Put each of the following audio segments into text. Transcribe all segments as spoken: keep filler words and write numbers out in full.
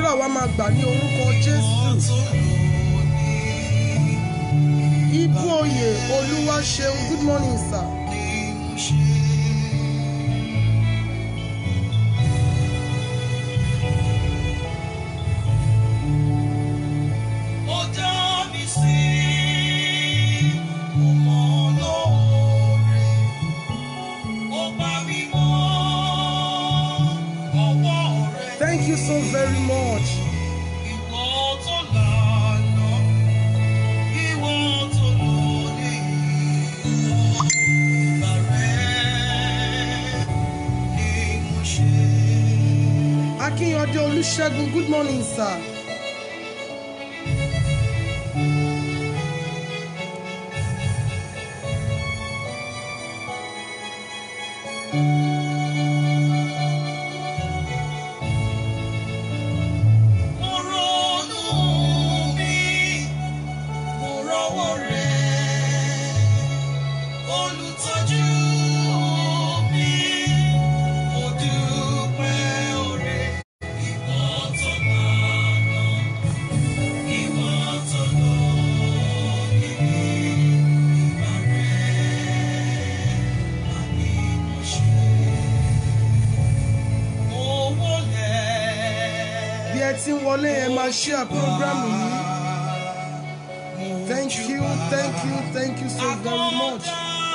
àdúrà wa máa gbà ní orúkọ Jésù. Ibú oyè Olúwaṣeun, good morning sir. Thank you so very much. Akínyọ̀dé Olúṣẹ́gun, good morning sir. Share program with me. Thank you, thank you, thank you so very much.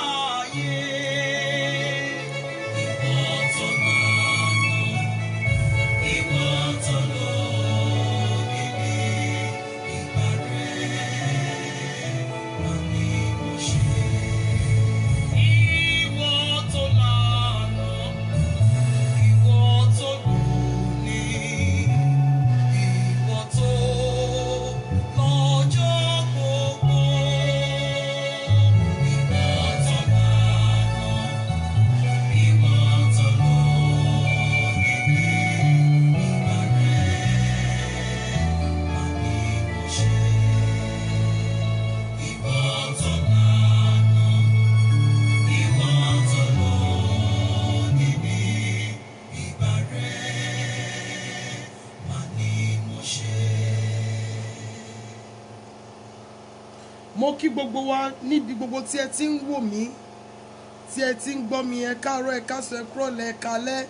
Mo kí gbogbo wa níbi gbogbo tí ẹ ti ń wò mí, tí ẹ ti ń gbọ́ mi, ẹ káàárọ̀, ẹ káàsán, ẹ kúrọ̀lẹ́, ẹ káalẹ́.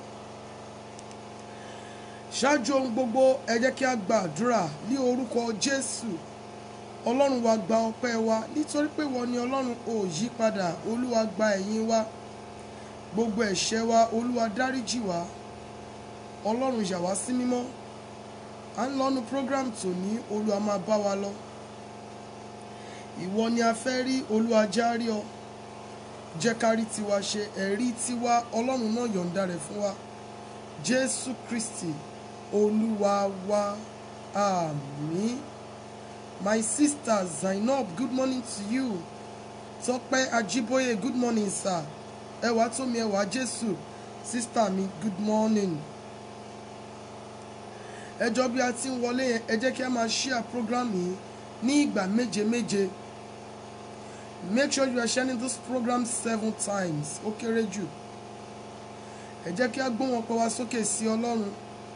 Ṣáájú ohun gbogbo, ẹ jẹ́ kí a gba àdúrà ní orúkọ Jésù. Ọlọ́run wa gba ọpẹ́ wa nítorí pé ìwọ ni Ọlọ́run, ò yí padà. Olúwa gba ẹ̀yìn wa. Gbogbo ẹ̀ṣẹ̀ wa Olúwa dáríjì wá. Ọlọ́run yà wá sí mímọ́. À ń lọ́nu program tòní, Olúwa máa bá wa lọ. Ìwọ ni a fẹ́ rí, Olúwa járí ọ. Jẹ́ ká rí tiwa ṣe, ẹ̀rí tiwa Ọlọ́run náà yọ̀ǹda rẹ̀ fún wa. Jésù Kristi Olúwa wa, àmín. My sister Zainab, good morning to you. Tọ́pẹ́ Ajíbóyè, good morning sir. Ẹwà Tómi, ẹwà Jésù, sister mi, good morning. Ẹjọ́ bí a ti ń wọlé yẹn, ẹ jẹ́ kí a máa share program yìí ní ìgbà méje méje. Make sure you are sharing this program seven times. Ó kéré jù. Ẹ jẹ́ kí a gbóhùn ọpẹ́ wa sókè sí Ọlọ́run.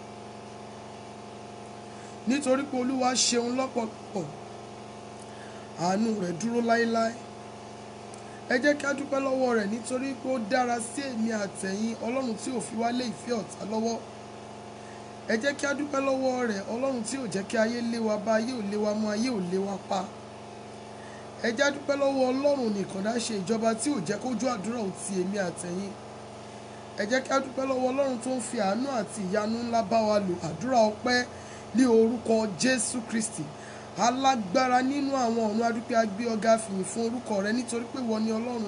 Nítorí pé Olúwa ṣeun lọ́pọ̀lọpọ̀. Àánú rẹ̀ dúró láéláé. Ẹ jẹ́ kí a dúpẹ́ lọ́wọ́ rẹ̀ nítorí pé ó dára sí èmi àtẹ̀yin, Ọlọ́run tí ò fi wá lé ìfẹ́ ọ̀tá lọ́wọ́. Ẹ jẹ́ kí a dúpẹ́ lọ́wọ́ rẹ̀, Ọlọ́run tí ò jẹ́ kí ayé lé wa bá, ayé ò lé wa mú, ayé ò lé wa pa. Ẹ jẹ́ a dúpẹ́ lọ́wọ́ Ọlọ́run nìkan dá ṣe ìjọba tí ò jẹ́ kójú àdúrà ò ti èmi àtẹ̀yin. Ẹ jẹ́ kí a dúpẹ́ lọ́wọ́ Ọlọ́run tó ń fi àánú àti ìyanu ńlá bá wa lò. Àdúrà ọpẹ́ ní orúkọ Jésù Kristi. Alágbára nínú àwọn ọ̀run, a dúpẹ́, a gbé ọ̀gá fìyìn fún orúkọ rẹ nítorí pé ìwọ ni Ọlọ́run.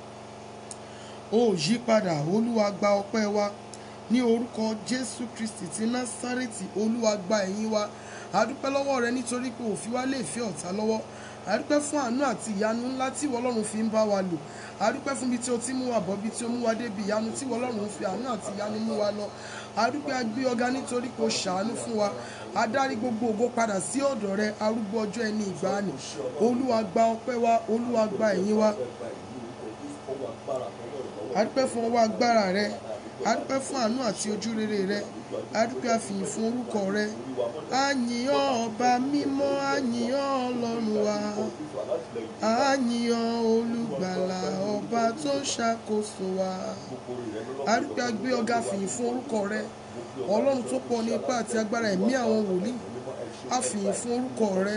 Ó yí padà, Olúwa gba ọpẹ́ wa. Ní orúkọ Jésù Kristi ti Násárẹ́tì, Olúwa gba ẹ̀yìn wa. A dúpẹ́ lọ́wọ́ rẹ nítorí pé ò fi wá lé ìfẹ́ ọ̀tá lọ́wọ́. A dúpẹ́ fún àánú àti ìyanu ńlá tí ìwọ Ọlọ́run fi ń bá wa lò. A dúpẹ́ fún bí tí o ti mú wa bọ̀, bí tí o mú wa dé, bí ìyanu tí ìwọ Ọlọ́run fi àánú àti ìyanu mú wa lọ. A dúpẹ́, a gbé ọ̀gá nítorí pé o ṣàánú fún wa. A dárí gbogbo ògo padà sí ọ̀dọ̀ rẹ, arúgbó ọjọ́ ẹni ìgbàanì. Olúwa gba ọpẹ́ wa, Olúwa gba ẹ̀yìn wa. A dúpẹ́ fún ọwọ́ agbára rẹ. a dúpẹ́ fún àánú àti ojú rere rẹ, a dúpẹ́ àfìyìn fún orúkọ rẹ, a yìn ọ́ ọba mímọ́, a yìn ọ́ ọlọ́run wa, a yìn ọ́ olùgbàlà ọba tó ń ṣàkóso wa, a dúpẹ́ a gbé ọ̀gá àfìyìn fún orúkọ rẹ, ọlọ́run tó pọ̀ ní ipá àti agbára, ẹ̀mí àwọn wòlíì, àfìyìn fún orúkọ rẹ,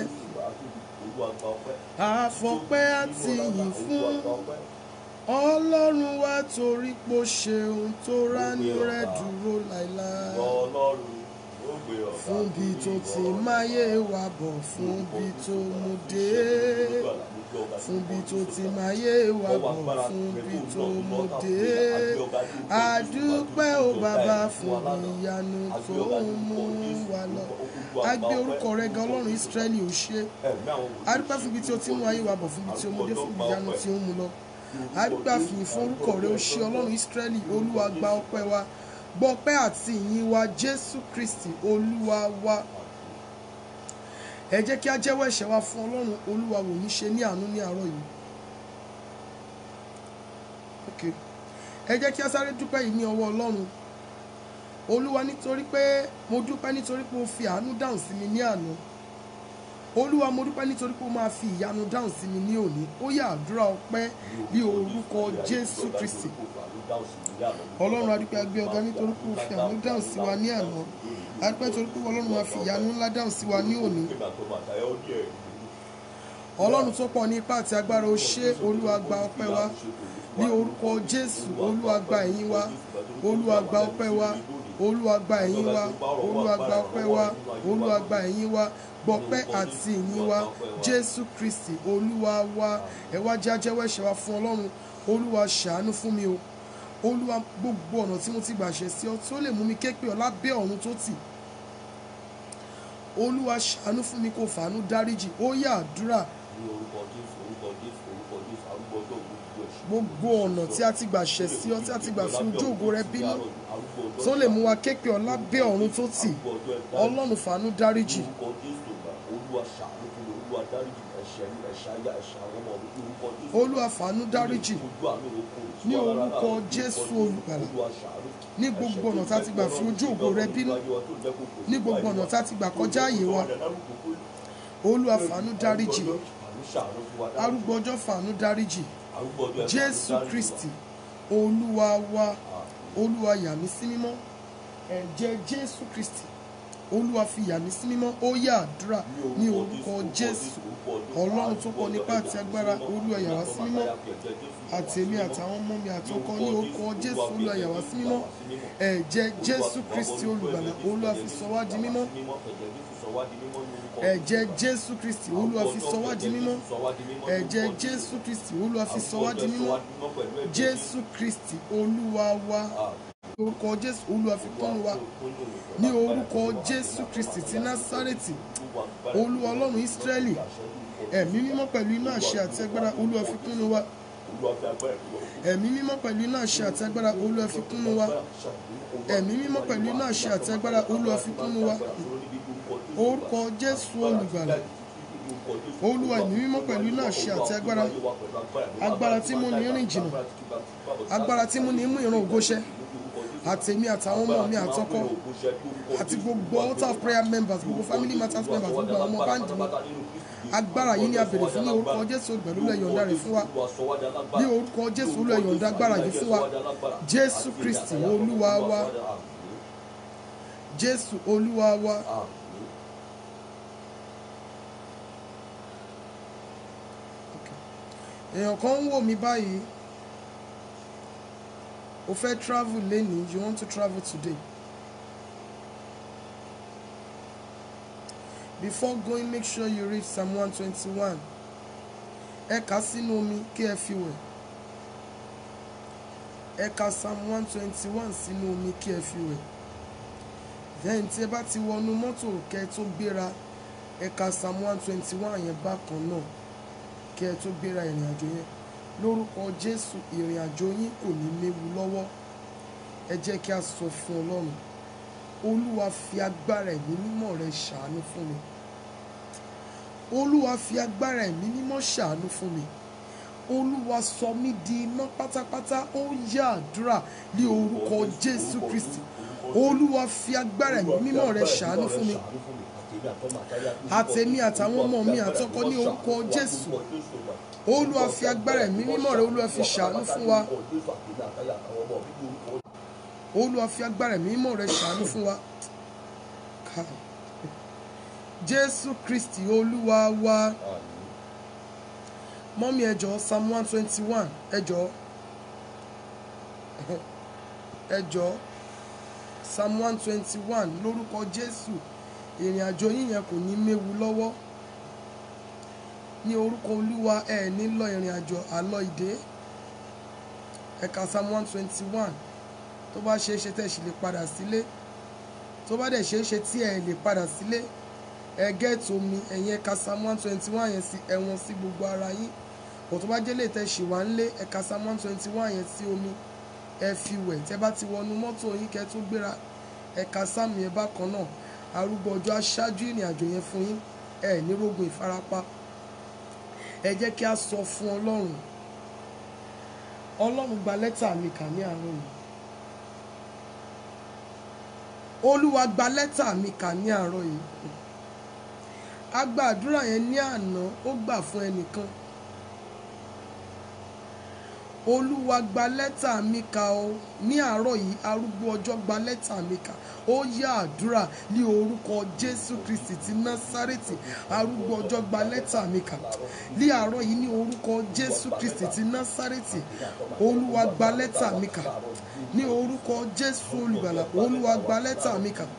àfọpẹ́ àti ìyìn fún ọlọ́run wa torí pé ó ṣe ohun tó ránú rẹ dúró láìláì, fún bí tó ti máyé wa bọ̀, fún bí tó mú dé, fún bí tó ti máyé wa bọ̀, fún bí tó mú dé, a dúpẹ́ o bàbá fún ìyanu tó ń mú wa lọ. A gbé orúkọ rẹ ga ọlọ́run Ísírẹ́lì, ò ṣe, a dúpẹ́ fún bí tí ó ti mú ayé wa bọ̀, fún bí tí ó mú dé, fún ìyanu tí ó ń mú lọ. A dúpẹ́ àfìyìn fún orúkọ rẹ, ó ṣe ọlọ́run Ísírẹ́lì, olúwa gba ọpẹ́ wa, gbọ́ ọpẹ́ àti ìyìn wa, Jésù Kristi olúwa wa. Ẹ jẹ́ kí a jẹ́wọ́ ẹ̀ṣẹ̀ wa fún ọlọ́run, olúwa wò mí ṣe ní àánú ní àárọ̀ yìí. Okay. Ẹ jẹ́ kí a sáré dúpẹ́ yìí ní ọwọ́ ọlọ́run. Olúwa, nítorí pé mo dúpẹ́ nítorí pé o fi àánú dáhùn sí mi ní àná. Olúwa, mo dúpẹ́ nítorí pé o máa fi ìyanu dáhùn sí mi ní òní. Ó yá àdúrà ọpẹ́ ní orúkọ Jésù Kristi. Ọlọ́run, a dúpẹ́ a gbé ọ̀gá nítorí pé o fi àánú dáhùn sí wa ní àná. A dúpẹ́ nítorí pé Ọlọ́run máa fi ìyanu ńlá dáhùn sí wa ní òní. Ọlọ́run tó pọ̀ ní ipá àti agbára, o ṣé, Olúwa gba ọpẹ́ wa ní orúkọ Jésù. Olúwa gba ẹ̀yìn wa, Olúwa gba ọpẹ́ wa, Olúwa gba ẹ̀yìn wa, Olúwa gba ọpẹ́ wa, Olúwa gba ẹ̀yìn wa, gbọpẹ́ àti ìyìn wa, Jésù Kristi olúwa wa. Ẹ wá jẹ́ a jẹ́wọ́ ẹ̀ṣẹ̀ wa fún ọlọ́run. Olúwa ṣàánú fún mi o. Olúwa, gbogbo ọ̀nà tí mo ti gbà ṣẹ̀ sí ọ tí ó lè mú mi ké pè ọ́ lábẹ́ ọ̀run tó tì, Olúwa ṣàánú fún mi, kó fàánú dáríjì. Ó yá àdúrà. Gbogbo ọ̀nà tí a ti gbà ṣẹ̀ sí ọ, tí a ti gbà fi ojú ògo rẹ bínú, tó lè mú wa ké pè ọ́ lábẹ́ ọ̀run tó tì, Ọlọ́run fàánú dáríjì. Olúwa fàánú dáríjì ní orúkọ Jésù olùgbàlà. Ní gbogbo ọ̀nà tá ti gbà fi ojú ògo rẹ bínú, ní gbogbo ọ̀nà tá ti gbà kọjá àyè wa, Olúwa fàánú dáríjì. Arúgbó ọjọ́ fàánú dáríjì. Jésù Kristi olúwa wa. Olúwa yà mí sí mímọ́. Ẹ̀jẹ̀ Jésù Kristi olúwa fi yà mí sí mímọ́. Ó yá àdúrà ní orúkọ Jésù. Ọlọ́run tó pọ̀ nípa àti agbára, olúwa yà wá sí mímọ́. Àti èmi àtàwọn ọmọ mi àtọkọ, ní orúkọ Jésù olúwa yà wá sí mímọ́. Ẹ̀jẹ̀ Jésù Kristi olùgbàlà, olúwa fi sọ wá di mímọ́. Ẹ̀jẹ̀ Jésù Kristi olúwa fi sọ wá di mímọ́. Ẹ̀jẹ̀ Jésù Kristi olúwa fi sọ wá di mímọ́. Jésù Kristi olúwa wa. Orúkọ Jésù olúwa fi kún wa. Ní orúkọ Jésù Kristi ti Násárẹ́tì, olúwa ọlọ́run Ísírẹ́lì, ẹ̀mí mímọ́ pẹ̀lú iná àṣẹ àti agbára, olúwa fi kún wa. Ẹ̀mí mímọ́ pẹ̀lú iná àṣẹ àti agbára, olúwa fi kún wa. Ẹ̀mí mímọ́ pẹ̀lú iná àṣẹ àti agbára, olúwa fi kún wa. Orúkọ Jésù olùgbàlà. Olúwa, ẹ̀mí mímọ́ pẹ̀lú iná àṣẹ àti agbára, agbára tí mú ní rìn jìnnà, agbára tí mú ní mú ìran ògo ṣẹ, àtèmi àtàwọn ọmọ mi àtọkọ, àti gbogbo altar of prayer members, gbogbo family matters members, gbogbo àwọn ọmọ báńdì mi, agbára yìí ni a bèrè fún ní orúkọ Jésù olùgbàlà. Olúwa yọ̀ǹda rẹ̀ fún wa ní orúkọ Jésù. Olúwa yọ̀ǹda agbára yìí fún wa, Jésù Kristi olúwa wa. Jésù olúwa wa. Èèyàn kan ń wò mí báyìí, o fẹ́ travel lénìí, you want to travel today. Before going, make sure you read Psalm one twenty-one. Ẹ kà sínú omi kí ẹ fi wẹ̀. Ẹ kà Psalm one twenty-one sínú omi kí ẹ fi wẹ̀. Then tí ẹ bá ti wọnú mọ́tò kẹ́ tó gbéra, ẹ kà Psalm one twenty-one yẹn bákan náà kí ẹ tó gbéra ìrìn àjò yẹn. Lórúkọ Jésù, ìrìn àjò yín kò ní léwu lọ́wọ́. Ẹ jẹ́ kí a sọ fún Ọlọ́run. Olúwa, fi agbára ẹ̀mí mímọ́ rẹ ṣàánú fún mi. Olúwa, fi agbára ẹ̀mí mímọ́ ṣàánú fún mi. Olúwa sọ mí di iná pátápátá. Ó yá àdúrà ní orúkọ Jésù Kristi. Olúwa fi agbára ẹ̀mí mímọ́ rẹ ṣàánú fún mi àtèmi àtàwọn ọmọ mi àtọkọ ní orúkọ Jésù. Olúwa fi agbára ẹ̀mí mímọ́ rẹ Olúwa fi ṣàánú fún wa. Olúwa fi agbára ẹ̀mí mímọ́ rẹ ṣàánú fún wa. Jésù Kristi Olúwa wa. Mọ́mí ẹ jọ̀ọ́ Psalm one twenty one ẹ jọ̀ọ́ ẹ jọ̀ọ́ Psalm one twenty one lórúkọ Jésù. Ìrìn àjò yín yẹn kò ní méwu lọ́wọ́ ní orúkọ Olúwa. Ẹ ní lọ ìrìn àjò àlọ ìdè. Ẹ ka Psalm one twenty one. Tó bá ṣe é ṣe tẹ́ ṣì lè padà sílé. Tó bá dẹ̀ ṣe é ṣe tí ẹ lè padà sílé, ẹ gẹ́ẹ̀tì omi ẹ̀yin ẹ ka Psalm one twenty one yẹn sí ẹ̀wọ̀n sí gbogbo ara yín. Kò tó bá jẹ́ lè tẹ́ ṣì wá ń lé, ẹ ka Psalm one twenty one yẹn sí omi ẹ fi wẹ̀. Tẹ́ bá ti wọnú mọ́tò yín kẹ́ tó gbéra, ẹ ka Psalm yẹn bákan náà. Arúgbó ọjọ́ aṣáájú ìrìn àjò yẹn fún yín. Ẹ ní rógun ìfarapa. Ẹ jẹ́ kí a sọ fún Ọlọ́run. Ọlọ́run gba lẹ́tà mi kà ní àárọ̀ yìí. Olúwa gba lẹ́tà mi kà ní àárọ̀ yìí. A gba àdúrà yẹn ní àná, ó gbà fún ẹnìkan. Olúwa gba lẹ́tà mi kà o ní àárọ̀ yìí. Arúgbó ọjọ́ gba lẹ́tà mi kà. Ó yá àdúrà ní orúkọ Jésù Kristi ti Násárẹ́tì. Arúgbó ọjọ́ gba lẹ́tà mi kà ní àárọ̀ yìí ní orúkọ Jésù Kristi ti Násárẹ́tì. Olúwa gba lẹ́tà mi kà ní orúkọ Jésù olùgbàlà. Olúwa gba lẹ́tà mi kà.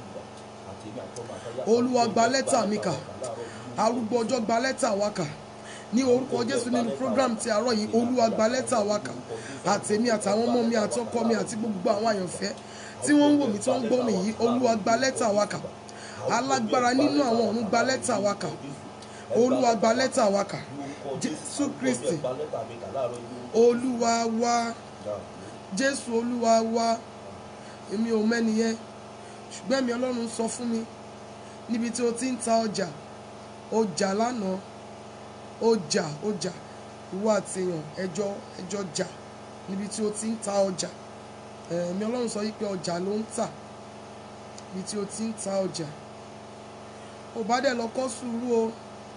Olúwa gba lẹ́tà mi kà. Arúgbó ọjọ́ gba lẹ́tà wa kà ní orúkọ Jésù. Nínú program ti àárọ̀ yìí, Olúwa gba lẹ́tà wa kà. Àtèmi àtàwọn ọmọ mi àtọkọ mi àti gbogbo àwọn àyànfẹ́ tí wọ́n ń wò mí tí wọ́n ń gbọ́ mi yìí, Olúwa gba lẹ́tà wa kà. Alágbára nínú àwọn ọ̀run gba lẹ́tà wa kà. Olúwa gba lẹ́tà wa kà. Jésù Kristi Olúwa wa. Jésù Olúwa wa. Èmi ò mẹ́ni yẹn, ṣùgbọ́n ẹ̀mí Ọlọ́run sọ fún mi níbi tí o ti ń ta ọjà. Ọjà lánàá. Ọjà ọjà ìwọ àti èèyàn ẹjọ́ ẹjọ́ jà níbi tí o ti ń ta ọjà. Ẹ̀mí Ọlọ́run sọ yìí pé ọjà ló ń tà níbi tí o ti ń ta ọjà. Ò bá dẹ̀ lọ kọ́ sùúrù o.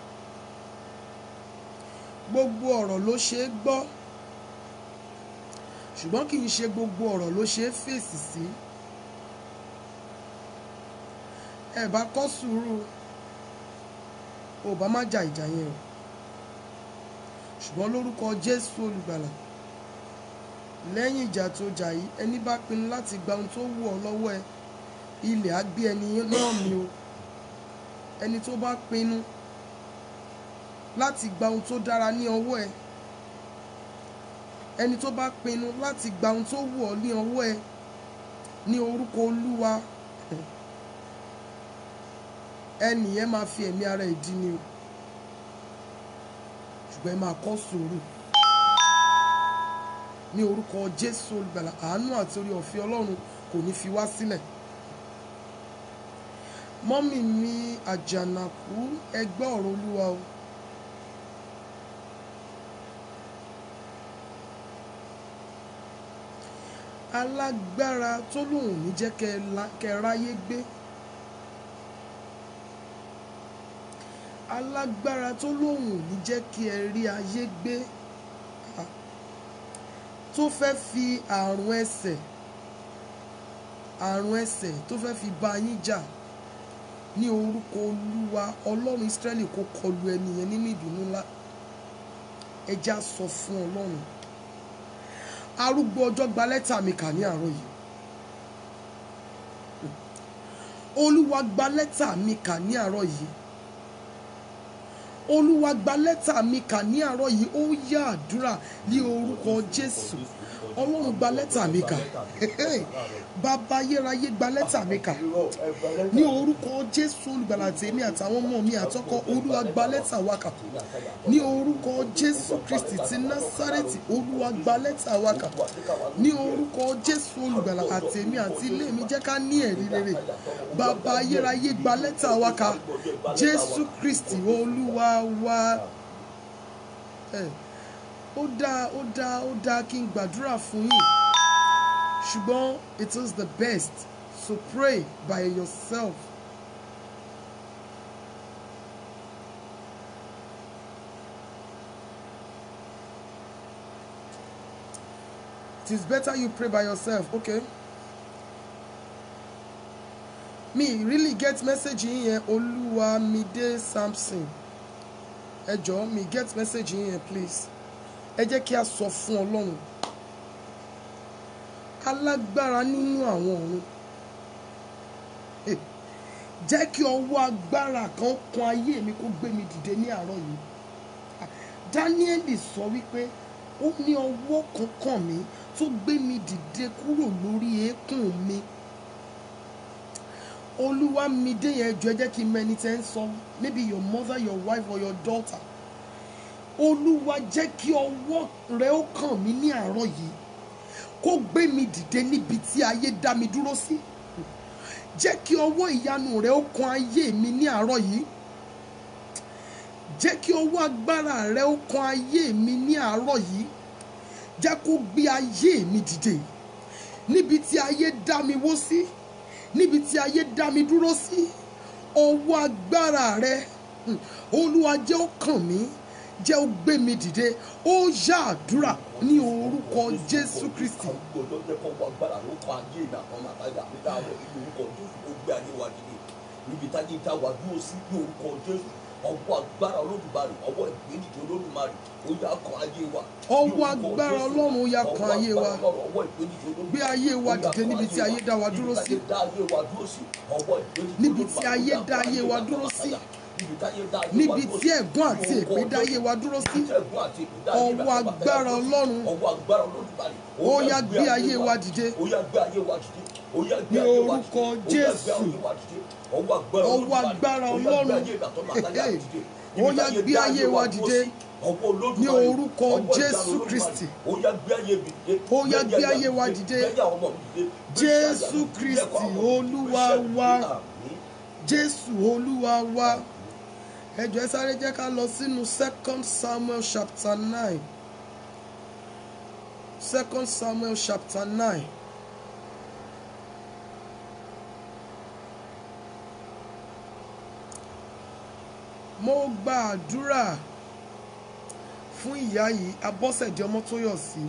Gbogbo ọ̀rọ̀ ló ṣe é gbọ́, ṣùgbọ́n kì í ṣe gbogbo ọ̀rọ̀ ló ṣe é fèsì sí. Ẹ bá kọ́ sùúrù, ò bá má jà ìjà yẹn o. Ṣùgbọ́n lórúkọ Jésù olùgbàlà, lẹ́yìn ìjà tó jà yìí, ẹni bá pinnu láti gba ohun tó wù ọ́ lọ́wọ́ ẹ, ilẹ̀ á gbé ẹni náà mì o. Ẹni tó bá pinnu láti gba ohun tó dára ní ọwọ́ ẹ, ẹni tó bá pinnu láti gba ohun tó wù ọ́ ní ọwọ́ ẹ, ní orúkọ Olúwa, ẹni yẹn máa fi ẹ̀mí ara ẹ̀ dí ni o. Ṣùgbọ́n ẹ máa kọ́ sùúrù ní orúkọ Jésù olùgbàlà. Àánú àti orí ọ̀fẹ́ Ọlọ́run kò ní fi wá sílẹ̀. Mọ́mì mi Àjànàkú, ẹ gbọ́ ọ̀rọ̀ Olúwa o. Alágbára tó lóun ò ní jẹ́ kẹ́ ráyé gbé. Alágbára tó lóun ò ní jẹ́ kí ẹ rí ayé gbé. Tó fẹ́ fi àrùn ẹsẹ̀ àrùn ẹsẹ̀ tó fẹ́ fi bá yín jà ní orúkọ Olúwa Ọlọ́run Ísírẹ́lì kó kọlù ẹni yẹn nínú ìdùnnú ńlá. Ẹ já sọ fún Ọlọ́run. Arúgbó ọjọ́ gba lẹ́tà mi kà ní àárọ̀ yìí. Olúwa gba lẹ́tà mi kà ní àárọ̀ yìí. Olúwa gba lẹ́tà mi kà ní àárọ̀ yìí. Ó yá àdúrà ní orúkọ Jésù. Ọlọ́run gba lẹ́tà mi kà. Bàbá ayérayé gba lẹ́tà mi kà ní orúkọ Jésù olùgbàlà. Tèmi àtàwọn ọmọ mi àtọkọ, Olúwa gba lẹ́tà wa kà ní orúkọ Jésù Kristi ti Násárẹ́tì. Olúwa gba lẹ́tà wa kà ní orúkọ Jésù olùgbàlà. Àtèmi àti ilé mi jẹ́ ká ní ẹ̀rí rere. Bàbá ayérayé gba lẹ́tà wa kà. Jésù Kristi Olúwa wa. ó dáa ó dáa ó dáa kí n gbàdúrà fún yín ṣùgbọ́n it is the best to pray by yourself. It is better you pray by yourself, okay? Me really get message in here, Oluwamide Samson. Ẹ jọ̀ọ́, me get message in here, please. Ẹ jẹ́ kí a sọ fún Ọlọ́run. Alágbára nínú àwọn ọ̀run. Jẹ́ kí ọwọ́ agbára kan kan ayé mi kó gbé mi dìde ní àárọ̀ yìí. Dáníẹ́lì sọ wípé ó ní ọwọ́ kan kàn mí tó gbé mi dìde kúrò lórí eékún mi. Olúwamídé yẹn jọ̀ọ́ ẹ jẹ́ kí n mẹ́ni tẹ́ ń sọ, maybe your mother, your wife or your daughter. Olúwa jẹ́ kí ọwọ́ rẹ ó kàn mí ní àárọ̀ yìí kó gbé mi dìde níbi tí ayé dá mi dúró sí. Jẹ́ kí ọwọ́ ìyanu rẹ ó kan ayé mi ní àárọ̀ yìí. Jẹ́ kí ọwọ́ agbára rẹ ó kan ayé mi ní àárọ̀ yìí. Jẹ́ kó gbé ayé mi dìde níbi tí ayé dá mi wó sí, níbi tí ayé dá mi dúró sí. Ọwọ́ agbára rẹ, Olúwa jẹ́ ó kàn mí, jẹ́ ó gbé mi dìde. Ó yá àdúrà ní orúkọ Jésù Kristi. Níbi táyé dá wa dúró sí ní orúkọ Jésù, ọwọ́ agbára Olódùmarè, ọwọ́ ìgbédìde Olódùmarè, ó yá kan ayé wa. Ọwọ́ agbára Ọlọ́run ó yá kan ayé wa. Gbé ayé wa dìde níbi tí ayé dá wa dúró sí. Níbi tí ayé dá ayé wa dúró sí. Níbi tí ẹ̀gún àti èpè dá ayé wa dúró sí. Ọwọ́ agbára Ọlọ́run ó yá gbé ayé wa dìde. Ní orúkọ Jésù. Ọwọ́ agbára Ọlọ́run ó yá gbé ayé wa dìde. Ní orúkọ Jésù Kristi. Ó yá gbé ayé wa dìde. Jésù Kristi Olúwa wa. Jésù Olúwa wa. Ẹ jọ̀ọ́ ẹ sáré jẹ́ ká lọ sínú Second Samuel chapter nine. Second Samuel chapter nine. Mo gba àdúrà fún ìyá yìí, Abọ́sẹ̀dé Ọmọ́tóyọ̀sí.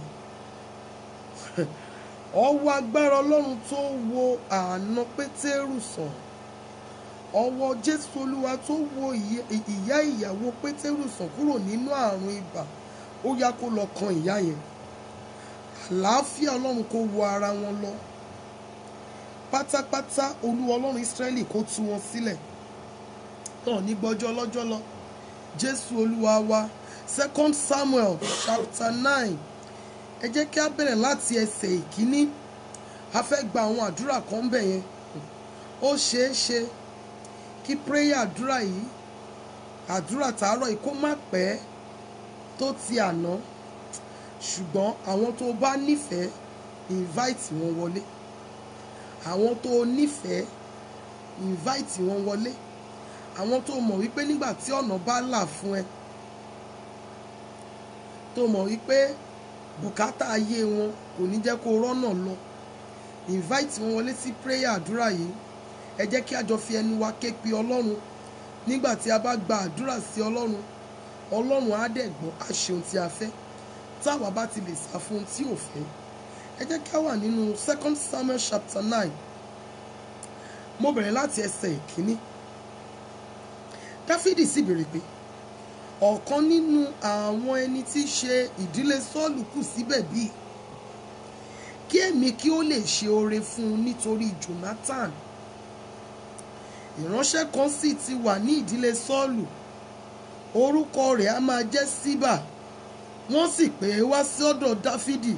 Ọwọ́ agbára Ọlọ́run tó wo àna Pétérù sàn. Ọwọ́ Jésù Olúwa tó wo ìyá ìyàwó Pétérù sàn kúrò nínú àrùn ibà. Ó yá kó lọ kan ìyá yẹn. Àlàáfíà Ọlọ́run kó wọ ara wọn lọ. Pátápátá Olúwa Ọlọ́run Ísírẹ́lì kó tú wọn sílẹ̀. Tán ní gbọ́jọ́ lọ́jọ́ lọ. Jésù Olúwa wa. Second Samuel chapter nine. Ẹ jẹ́ kí a bẹ̀rẹ̀ láti ẹsẹ̀ ìkíní. A fẹ́ gba àwọn àdúrà kan bẹ̀ yẹn. Ó ṣeé ṣe kí prayer àdúrà yìí, àdúrà tàárọ̀ yìí kó má pẹ́ tó ti àná. Ṣùgbọ́n àwọn tó bá nífẹ̀ẹ́, invite wọn wọlé. Àwọn tó nífẹ̀ẹ́, invite wọn wọlé. Àwọn tó mọ̀ wípé nígbà tí ọ̀nà bá là fún ẹ, tó mọ̀ wípé bùkátà ayé wọn kò ní jẹ́ kó rọ́nà lọ, invite wọn wọlé sí prayer àdúrà yìí. Ẹ jẹ́ kí a jọ fi ẹnu wa ké pe Ọlọ́run. Nígbà tí a bá gba àdúrà sí Ọlọ́run, Ọlọ́run á dẹ̀ gbọ́, á ṣe ohun tí a fẹ́. Táwa bá ti lè sá fún ohun tí ò fẹ́. Ẹ jẹ́ kí a wà nínú Second Samuel chapter nine. Mo bẹ̀rẹ̀ láti ẹsẹ̀ ìkíní. Dáfídì sì béèrè pé ọ̀kan nínú àwọn ẹni tí í ṣe ìdílé Sọ́ọ̀lù kù síbẹ̀ bí? Kí èmi kí ó lè ṣe oore fún un nítorí Jonathan. Ìránṣẹ́ kan sì ti wà ní ìdílé Sọ́ọ̀lù. Orúkọ rẹ̀ a máa jẹ́ Síbà. Wọ́n sì pè é wá sí ọ̀dọ̀ Dáfídì.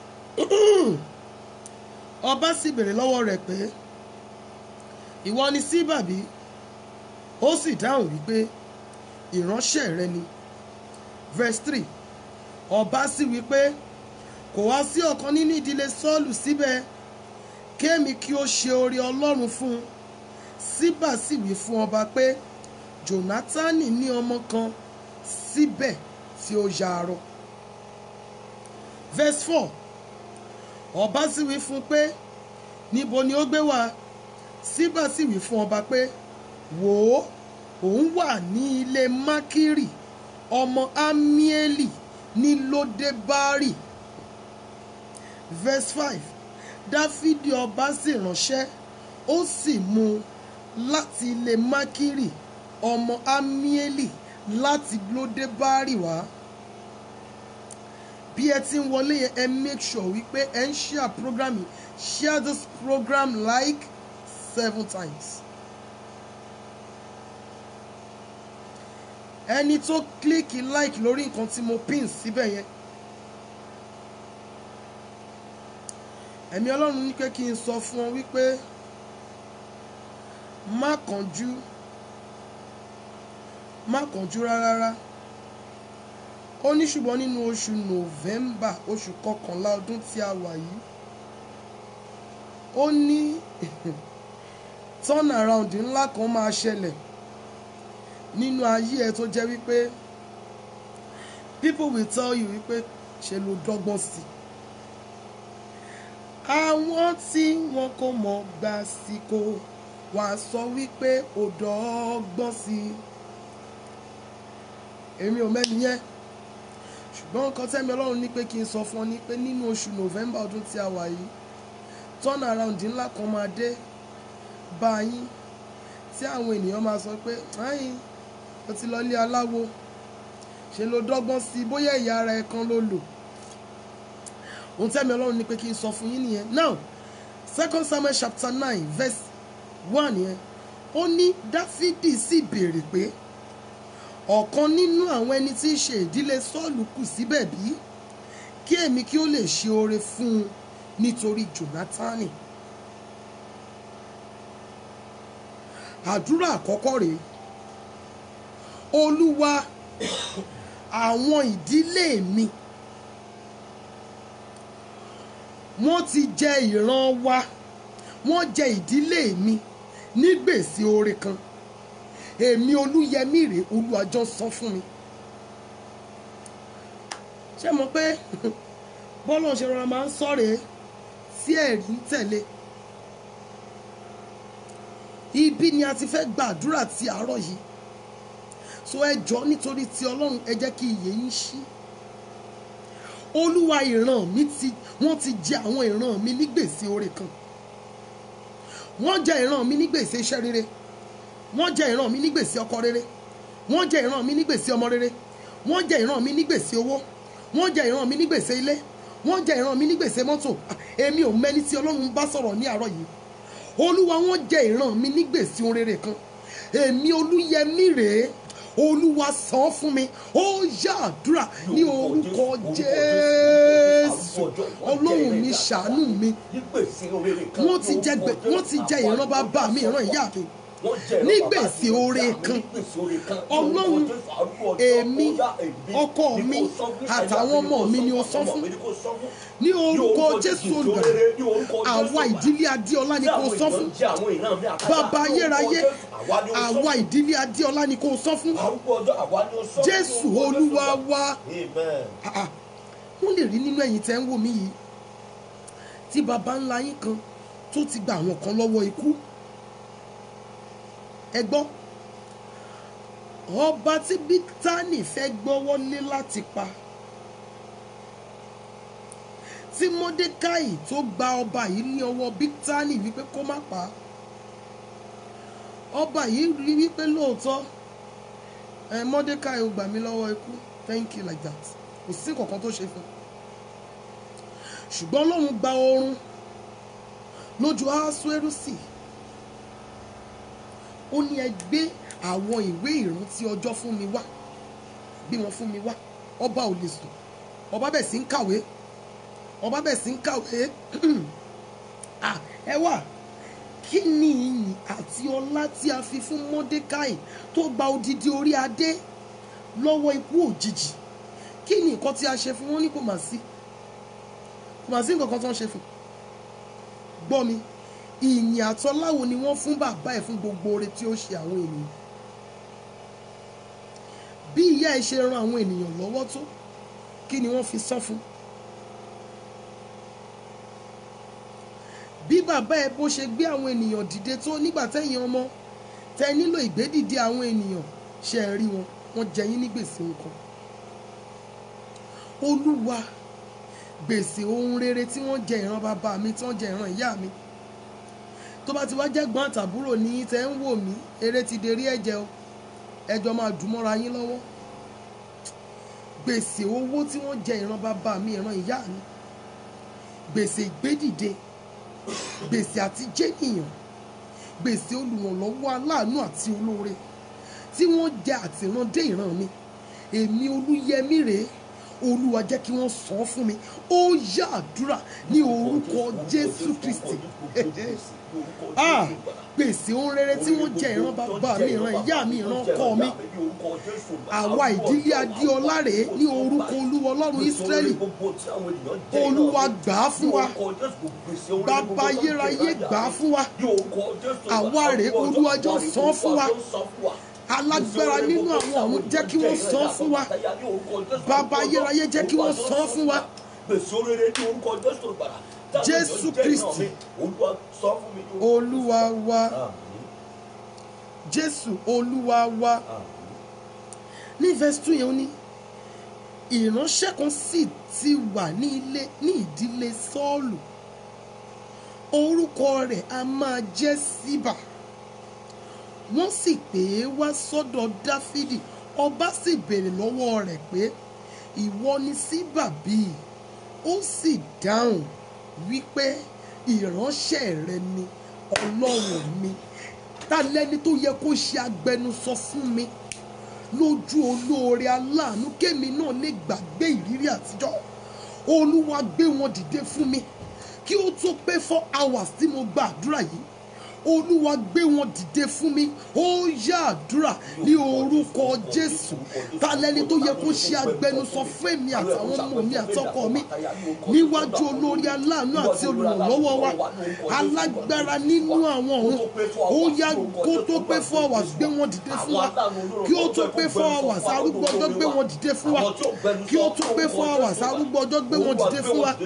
Ọba sì béèrè lọ́wọ́ rẹ̀ pé ìwọ ni Síbà bí? Ó sì dáhùn wípé ìránṣẹ́ rẹ ni. Verse three. Ọba sì wípé kò wá sí ọ̀kan nínú ìdílé Sọ́ọ̀lù síbẹ̀, kémi kí ó ṣe oore Ọlọ́run fún un. Síbà sì wí fún ọba pé Jónátánì ní ọmọ kan síbẹ̀ tí ó ya arọ. verse four ọba sì wí fún pé níbo ni ó gbé wá? Síbà sì wí fún ọba pé wò ó, òun wà ní ilé Mákírì ọmọ Amieli ní Lódébárì. verse five Dáfídì ọba sì ránṣẹ́, ó sì mú un láti ilé Mákírì ọmọ Amieli láti Lódébárì wá. Bí ẹ ti ń wọlé yẹn, ẹ make sure wípé ẹ ń share program yìí. Share this program like seven times. Ẹni tó kílíkì like lórí nǹkan tí mo pin síbẹ̀ yẹn, ẹ̀mí Ọlọ́run ní pé kí n sọ fún ọ wípé má kánjú, má kánjú rárá. Ó ní ṣùgbọ́n nínú oṣù November, oṣù kọkànlá ọdún tí a wà yìí, ó ní turn around ńlá kan máa ṣẹlẹ̀ nínú ayé ẹ tó jẹ́ wípé people will tell you wípé ṣe ló dọ́gbọ́n sí. Àwọn tí wọn kò mọ̀ gbà sí kò wá sọ wípé ó dọ́gbọ́n sí. Èmi ò mẹ́ni yẹn, ṣùgbọ́n nǹkan tẹ́mi Ọlọ́run ní pé kí n sọ fún ọ ní pé nínú oṣù November ọdún tí a wà yìí, turn around ńlá kan máa dé bá yín tí àwọn ènìyàn máa sọ pé ayin ó ti lọ ilé aláwo, ṣe ló dọ́gbọ́n sí, bóyá ìyá ara ẹ̀ kan ló lò. Ohun tẹ́mi Ọlọ́run ní pé kí n sọ fún yín nìyẹn. Now second Samuel chapter nine verse one yẹn, ó ní Dáfídì sì béèrè pé ọ̀kan nínú àwọn ẹni tí í ṣe ìdílé Sọ́ọ̀lù kù síbẹ̀ bí, kí èmi kí ó lè ṣe oore fún un nítorí Jónátánì. Àdúrà àkọ́kọ́ rèé: Olúwa, àwọn ìdílé mi wọ́n ti jẹ ìran wa, wọ́n jẹ ìdílé mi ní gbèsè oore kan. Èmi Olúyẹmí rèé, Olúwa jọ̀ọ́ san fún mi. Ṣé mọ̀ pé bọ́lá ṣe rọra máa ń sọ̀rọ̀ sí ẹ̀rí ń tẹ̀lé. Ibi ni a ti fẹ́ gbàdúrà ti àárọ̀ yìí. So ẹ jọ̀ọ́ nítorí ti Ọlọ́run, ẹ jẹ́ kí iyè yín ṣí. Olúwa, ìran mi ti wọ́n ti jẹ àwọn ìran mi ní gbèsè oore kan. Wọ́n jẹ ìran mi ní gbèsè iṣẹ́ rere. Wọ́n jẹ ìran mi ní gbèsè ọkọ rere. Wọ́n jẹ ìran mi ní gbèsè ọmọ rere. Wọ́n jẹ ìran mi ní gbèsè owó. Wọ́n jẹ ìran mi ní gbèsè ilé. Wọ́n jẹ ìran mi ní gbèsè mọ́tò. Èmi ò mẹ́ni tí Ọlọ́run bá sọ̀rọ̀ ní àárọ̀ yìí. Olúwa, wọ́n jẹ ìran mi ní gbèsè ohun rere kan. Èmi Olúyẹmí rèé, Olúwa san fún mi. Ó yá àdúrà ní orúkọ Jésù. Ọlọ́run mi ṣàánú mi. Wọ́n ti jẹ wọ́n ti jẹ ìran bàbá mi, ìran ìyá mi ní gbèsè oore kan. Ọlọ́run, èmi, ọkọ mi àtàwọn ọmọ mi ni ó san fún. Ní orúkọ Jésù Olùgbàlà, àwa ìdílé Adéọlá ni kò san fún. Bàbá ayérayé, àwa ìdílé Adéọlá ni kò san fún. Jésù Olúwa wa. Wọ́n lè rí nínú ẹ̀yin tẹ́ ń wò mí yìí tí bàbá ńlá yín kan tó ti gba àwọn kan lọ́wọ́ ikú. Ẹ gbọ́, ọba tí Bíktánì fẹ́ gbọ́wọ́ lé láti pa, tí Mọ́dékáì tó gba ọba yìí ní ọwọ́ Bíktánì wípé kó má pa á. Ọba yìí rí wípé lóòótọ́ ẹ Mọ́dékáì ó gbà mí lọ́wọ́ ikú, thank you like that, kò sí kankan tó ṣe fún un. Ṣùgbọ́n Ọlọ́run gba oorun lójú Ahasuérusi. Ó ní ẹ gbé àwọn ìwé ìrántí ọjọ́ fún mi wá, gbé wọn fún mi wá. Ọba ò lè sùn, ọba bẹ̀ sí ń kàwé, ọba bẹ̀ sí ń kàwé. Ẹ wà, kí ni ìyìn àti ọlá tí a fi fún Mọ́dékáì tó gba odidi orí adé lọ́wọ́ ikú òjijì? Kí ni nǹkan tí a ṣe fún wọn? Ní kò mà sí, kò mà sí nǹkan kan tó ń ṣe fún. Gbọ́ mi, ìyìn àtọláwo ni wọ́n fún bàbá ẹ̀ fún gbogbo oore tí ó ṣe àwọn ènìyàn. Bí ìyá ẹ̀ ṣe ran àwọn ènìyàn lọ́wọ́ tó, kí ni wọ́n fi san fún? bàbá ẹ bó ṣe gbé àwọn ènìyàn dìde tó nígbà tẹ́yìn ọmọ tẹ nílò ìgbédìde àwọn ènìyàn ṣe é rí wọn wọ́n jẹ yín ní gbèsè nǹkan. Olúwa, gbèsè ohun rere tí wọ́n jẹ ìran bàbá mi tí wọ́n jẹ ìran ìyá mi, tó bá ti wá jẹ́ gbọ́n àtàbúrò ní tẹ́ ń wò mí, eré ti derí ẹ̀jẹ̀ o, ẹjọ́ máa dùn mọ́ra yín lọ́wọ́. Gbèsè owó tí wọ́n jẹ ìran bàbá mi ìran ìyá mi, gbèsè ìgbédìde, gbèsè àti jẹ́nìyàn, gbèsè olùrànlọ́wọ́ aláàánú àti olóore tí wọ́n jẹ àtìran dé ìran mi, èmi Olúyẹmí rèé, Olúwa jẹ́ kí wọ́n san fún mi. Ó yá àdúrà ní orúkọ Jésù Kristi. Ah, gbèsè ohun rere tí wọ́n jẹ ìran bàbá mi ìran ìyá mi ìran ọkọ mi, àwa ìdílé Adéọlá rèé ní orúkọ Olúwa Ọlọ́run Ísírẹ́lì. Olúwa gbà á fún wa, bàbá ayérayé gbà á fún wa, àwa rèé, Olúwa jọ̀ọ́ san fún wa. Alágbára nínú àwọn ọ̀run jẹ́ kí wọ́n san fún wa, bàbá ayérayé jẹ́ kí wọ́n san fún wa. Jésù Kristi Olúwa wa, Jésù Olúwa wa. Ní verse two yẹn ó ní ìránṣẹ́ kan sì ti wà ní ilé ní ìdílé Sọ́ọ̀lù, orúkọ rẹ̀ a máa jẹ́ Síbà. Wọ́n sì pè é wá sọ́dọ̀ Dáfídì, ọba sì béèrè lọ́wọ́ rẹ̀ pé ìwọ ni Síbà bí? Ó sì dáhùn wípé ìránṣẹ́ rẹ ni, Ọlọ́run mi. Ta lẹni tó yẹ kó ṣe agbẹnusọ fún mi lójú olóore aláàánú kémi náà lè gbàgbé ìrírí àtijọ́? Olúwa gbé wọn dìde fún mi kí ó tó pé four hours tí mo gba àdúrà yìí. Olúwa gbé wọn dìde fún mi. Ó yá àdúrà ní orúkọ Jésù. Ta lẹni tó yẹ kó ṣe agbẹnusọ fún èmi àtàwọn ọmọ mi àtọkọ mi níwájú olórí aláàánú àti olùrànlọ́wọ́ wa, alágbára nínú àwọn ọ̀run? Ó yá kó tó pé four hours gbé wọn dìde fún wa, kí ó tó pé four hours arúgbó ọjọ́ gbé wọn dìde fún wa, kí ó tó pé four hours arúgbó ọjọ́ gbé wọn dìde fún wa.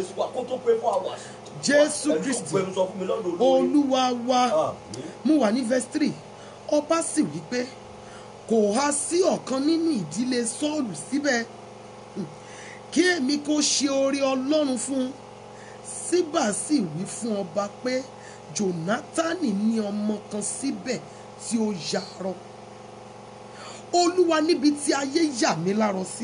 Jésù Kristi Olúwa wa. Mú wà ní verse three. Ọba sì wí pé kò há sí ọ̀kan nínú ìdílé Sọ́ọ̀lù síbẹ̀ kí èmi kó ṣe oore Ọlọ́run fún un. Síbà sì wí fún ọba pé Jónátánì ní ọmọ kan síbẹ̀ tí ó yarọ. Olúwa, níbi tí ayé yà mí lárọ sí,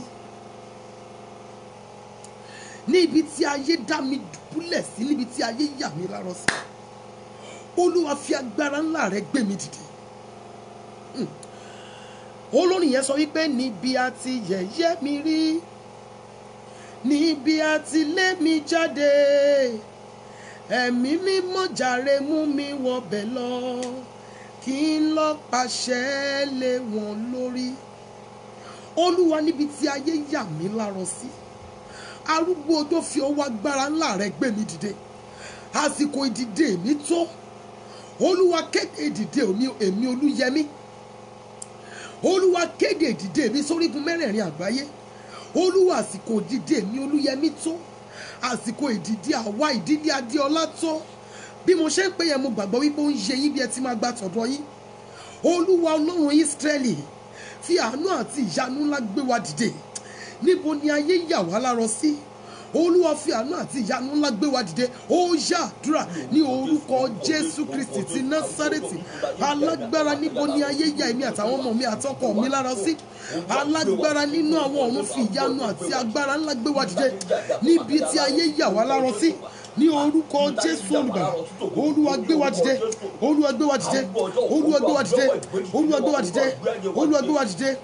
níbi tí ayé dá mi dùbúlẹ̀ sí, níbi tí ayé yà mí lárọ sí, Olúwa fi agbára ńlá rẹ gbé mi dìde. Hmm. Olórin yẹn sọ wípé níbi a ti yẹ̀yẹ́ mi rí, níbi a ti lé mi jáde, ẹ̀mí mímọ́ jàre mú mi wọbẹ̀ lọ, kí n lọ pàṣẹ lé wọn lórí. Olúwa, níbi tí ayé yà mí lárọ sí, arúgbó ọjọ́ fi ọwọ́ agbára ńlá rẹ gbé mi dìde. Àsìkò ìdìde mi tó. Olúwa kéde ìdìde èmi Olúyẹmí. Olúwa kéde ìdìde mi sórígun mẹ́rẹ̀ẹ̀rin àgbáyé. Olúwa, àsìkò ìdìde mi Olúyẹmí tó. Àsìkò ìdìde àwa ìdílé Adéọlá tó. Bí mo ṣe ń pè yẹn, mo gbàgbọ́ wípé ó ń yé yín bí ẹ ti máa gba tọ̀dọ̀ yín. Olúwa Ọlọ́run Ísírẹ́lì, fi àánú àti ìyanu ńlá gbé wa dìde. Níbo ni ayé yà wá lárọ sí? Olúwa, fi àánú àti ìyanu ńlá gbé wa dìde. Ó yá àdúrà ní orúkọ Jésù Kristi ti Násárẹ́tì. Alágbára, níbo ni ayé yà èmi àtàwọn ọmọ mi àtọkọ mi lárọ sí? Alágbára nínú àwọn ọ̀run, fi ìyanu àti agbára ńlá gbé wa dìde níbi tí ayé yà wá lárọ sí. Ní orúkọ Jésù olùgbàlà, Olúwa gbé wa dìde, Olúwa gbé wa dìde, Olúwa gbé wa dìde, Olúwa gbé wa dìde, Olúwa gbé wa dìde.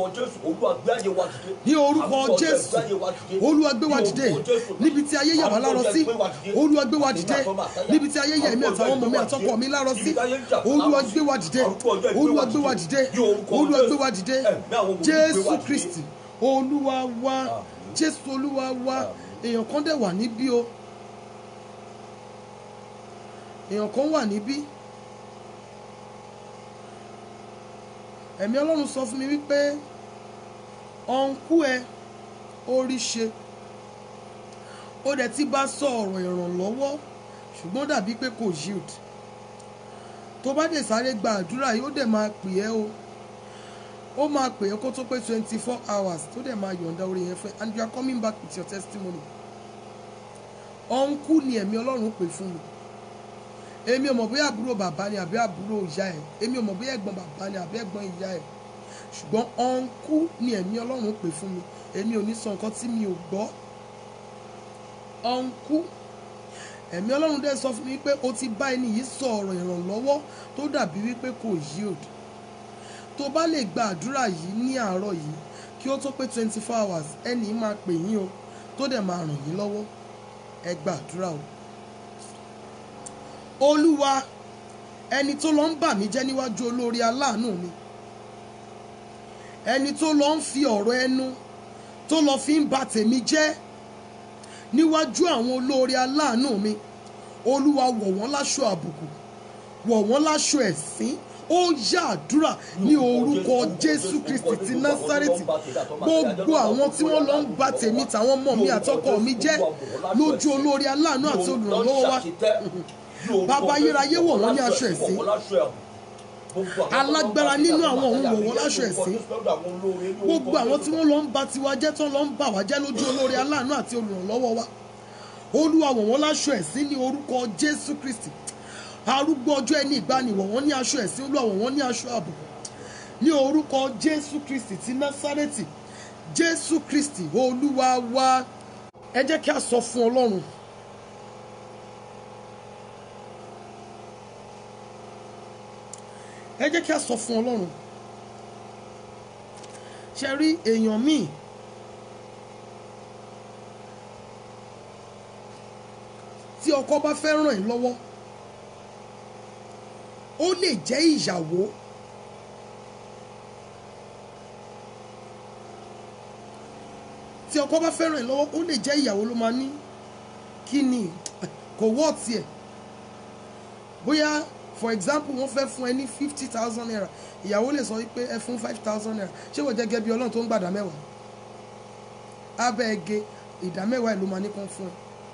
Ní orúkọ Jésù, Olúwa gbé wa dìde níbi tí ayé yà wá lárọ sí. Olúwa gbé wa dìde níbi tí ayé yà èmi àtàwọn ọmọ mi àtọkọ mi lárọ sí. Olúwa gbé wa dìde, Olúwa gbé wa dìde, Olúwa gbé wa dìde. Jésù Kristi Olúwa wa, Jésù Olúwa wa. Èèyàn kan dẹ̀ wà níbí o. Èèyàn kan wà níbí. Ẹ̀mí Ọlọ́run sọ fún mi wípé ọ̀nkú ẹ orí ṣe. Ó dẹ̀ ti bá sọ ọ̀rọ̀ ìrànlọ́wọ́ ṣùgbọ́n ó dàbí pé kò yield. Tó bá dé sáré gba àdúrà yìí ó dẹ̀ máa pè ẹ́ o ó máa pè ẹ́ kó tó pé twenty four hours tó dẹ̀ máa yọ̀ǹda orí yẹn fún ẹ and you are coming back with your testimony. Ọ̀nkú ni ẹ̀mí Ọlọ́run pè fún mi. Èmi ò mọ̀ bóyá àbúrò bàbá ni àbí àbúrò ìyá ẹ̀. Èmi ò mọ̀ bóyá ẹ̀gbọ́n bàbá ni àbí ẹ̀gbọ́n ìyá ẹ̀. Ṣùgbọ́n ọ̀nkú ni ẹ̀mí Ọlọ́run pè fún mi. Èmi ò ní sọ nǹkan tí mi ò gbọ́. Ọ̀nkú ẹ̀mí Ọlọ́run dẹ̀ sọ fún mi pé o ti bá ẹni yìí sọ ọ̀rọ̀ ìrànlọ́wọ́ tó dàbí wípé kò yield. Tó bá lè gba àdúrà yìí ní àárọ̀ yìí kí ó tó pé twenty four hours ẹni máa pè yín o tó dẹ̀ máa ràn yín lọ́wọ́. Ẹ gba àdúrà o. Olúwa, ẹni tó lọ ń bà mí jẹ́ níwájú olórí aláàánú mi, ẹni tó lọ ń fi ọ̀rọ̀ ẹnu tó lọ fi ń bà tèmi jẹ́ níwájú àwọn olórí aláàánú mi, Olúwa wọ̀ wọ́n láṣọ àbùkù, wọ̀ wọ́n láṣọ ẹ̀sín. Ó yá àdúrà ní orúkọ Jésù Kristi ti Násárẹ́tì. Gbogbo àwọn tí wọ́n lọ ń bà tèmi tàwọn ọmọ mi àtọkọ mi jẹ́ lójú olórí aláàánú àti olùrànlọ́wọ́ wa, bàbá ayérayé wọ̀ wọ́n ní aṣọ ẹ̀sín. Alágbára nínú àwọn òun wọ̀ wọ́n láṣọ ẹ̀sín. Gbogbo àwọn tí wọ́n lọ ń bà tiwa jẹ́ tán lọ ń bà wá jẹ́ lójú olórí aláàánú àti olùrànlọ́wọ́ wa, Olúwa wọ̀ wọ́n láṣọ ẹ̀sín ní orúkọ Jésù Kristi. Arúgbó ọjọ́ ẹni ìgbàanì wọ̀ wọ́n ní aṣọ ẹ̀sín, Olúwa wọ̀ wọ́n ní aṣọ àbùkù ní orúkọ Jésù Kristi ti Násárẹ́tì. Jésù Kristi Olúwa wa. Ẹ jẹ́ kí a sọ fún Ọlọ́run. Ẹ jẹ́ kí a sọ fún Ọlọ́run. Ṣé rí èèyàn míì tí ọkọ bá fẹ́ ràn ẹ́ lọ́wọ́, ó lè jẹ́ ìyàwó tí ọkọ bá fẹ́ ràn ẹ́ lọ́wọ́ ó lè jẹ́ ìyàwó ló máa ní kí ni kò wọ́ tiẹ̀. Bóyá for example wọ́n fẹ́ fún ẹ ní fifty thousand naira, ìyàwó lè sọ wípé ẹ fún five thousand naira. Ṣé wọ́n jẹ́ gẹ́gẹ́ bí Ọlọ́run tó ń gbàdá mẹ́wàá? Abẹ́ ẹgẹ ìdá mẹ́wàá ẹ̀ ló máa ní kán fún ẹ.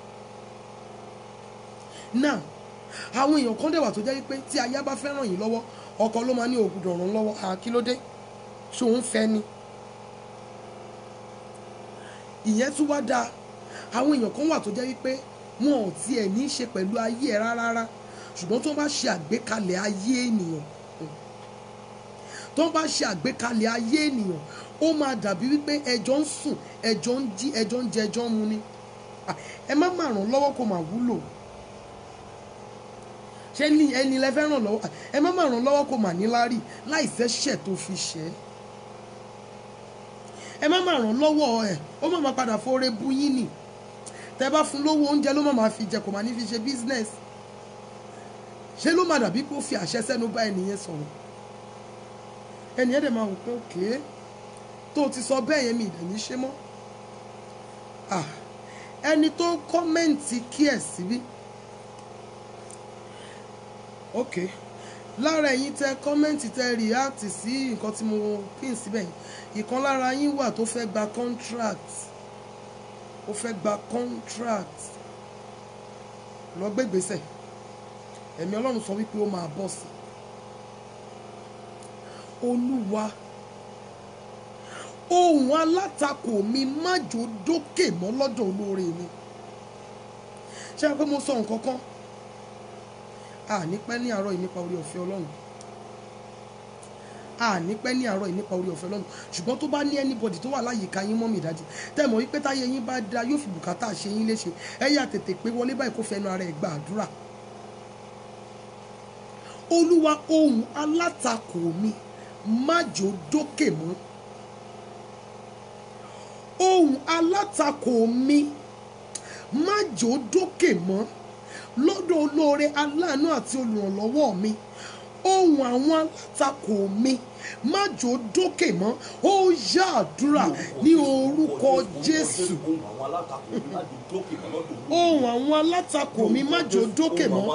Now àwọn èèyàn kan dẹ̀ wà tó jẹ́ wípé tí aya bá fẹ́ ràn yín lọ́wọ́ ọkọ ló máa ní ògùdọ̀ ràn lọ́wọ́. À kí ló dé? Ṣé òun fẹ́ ni? Ìyẹn tún wá dáa. Àwọn èèyàn kan wà tó jẹ́ wípé wọn ò tiẹ̀ ní í ṣe pẹ̀lú ayé ẹ rárá, ṣùgbọ́n tó bá ṣe àgbékalẹ̀ ayé ènìyàn tó bá ṣe àgbékalẹ̀ ayé ènìyàn ó máa dàbí wípé ẹjọ́ ń sùn ẹjọ́ ń jí ẹjọ́ ń jẹ ẹjọ́ ń mu ni. Ẹ má máa ràn lọ́wọ́ kó máa wúlò. Ṣé ní ẹni lẹ fẹ́ ràn lọ́wọ́? Ẹ má máa ràn lọ́wọ́ kó máa níláárí láì ṣẹ̀ṣẹ̀ tó fi ṣẹ́. Ẹ má máa ràn lọ́wọ́ ẹ̀ ó má máa padà fóore bú yín nì. Tẹ bá fún lówó oúnjẹ ló má máa fi jẹ kò máa ní fi ṣe business. Ṣé ló máa dàbí kó fi àṣẹ sẹ́nu bá ẹnìyẹn sọ̀rọ̀? Ẹnìyẹn dẹ̀ máa wò pé òkè tó ti sọ bẹ́ẹ̀ yẹn mi ìdẹ̀ ní ṣe mọ́. Ẹni tó kọ́mẹ́ǹtì kí ẹ̀ síbí. Ok, lára ẹ̀yin tẹ kọ́mẹ́ǹtì tẹ react sí nǹkan tí mo pín síbẹ̀ yìí, ìkan lára yín wà tó fẹ́ gba contract, ó fẹ́ gba contract lọ gbégbèsè. Ẹ̀mí Ọlọ́run sọ wípé ó máa bọ́ sí. Olúwa, ohun alátakò mi má jò dókè mọ́ lọ́dọ̀ olóore mi. Ṣé ẹ pé mo sọ nǹkan kan? A ní pẹ́ ní àárọ̀ yìí nípa orí ọ̀fẹ́ Ọlọ́run. A ní pẹ́ ní àárọ̀ yìí nípa orí ọ̀fẹ́ Ọlọ́run. Ṣùgbọ́n tó bá ní anybody tó wà láyìíká yín mọ́ mi dájú. Tẹ́ mọ̀ wípé táyé yín bá da yóò fi bùkátà ṣe yín léṣe. Ẹ yá tètè pé wọlé báyìí kó fẹnu ara ẹ̀ gba àdúrà. Olúwa, ohun alátakò mi má jò dókè mọ́. Ohun alátakò mi má jò dókè mọ́ lọ́dọ̀ olóore aláàánú àti olùrànlọ́wọ́ mi. Ohun àwọn alátakò mi má jò dókè mọ́. Ó yá àdúrà ní orúkọ Jésù. Ohun àwọn alátakò mi má jò dókè mọ́.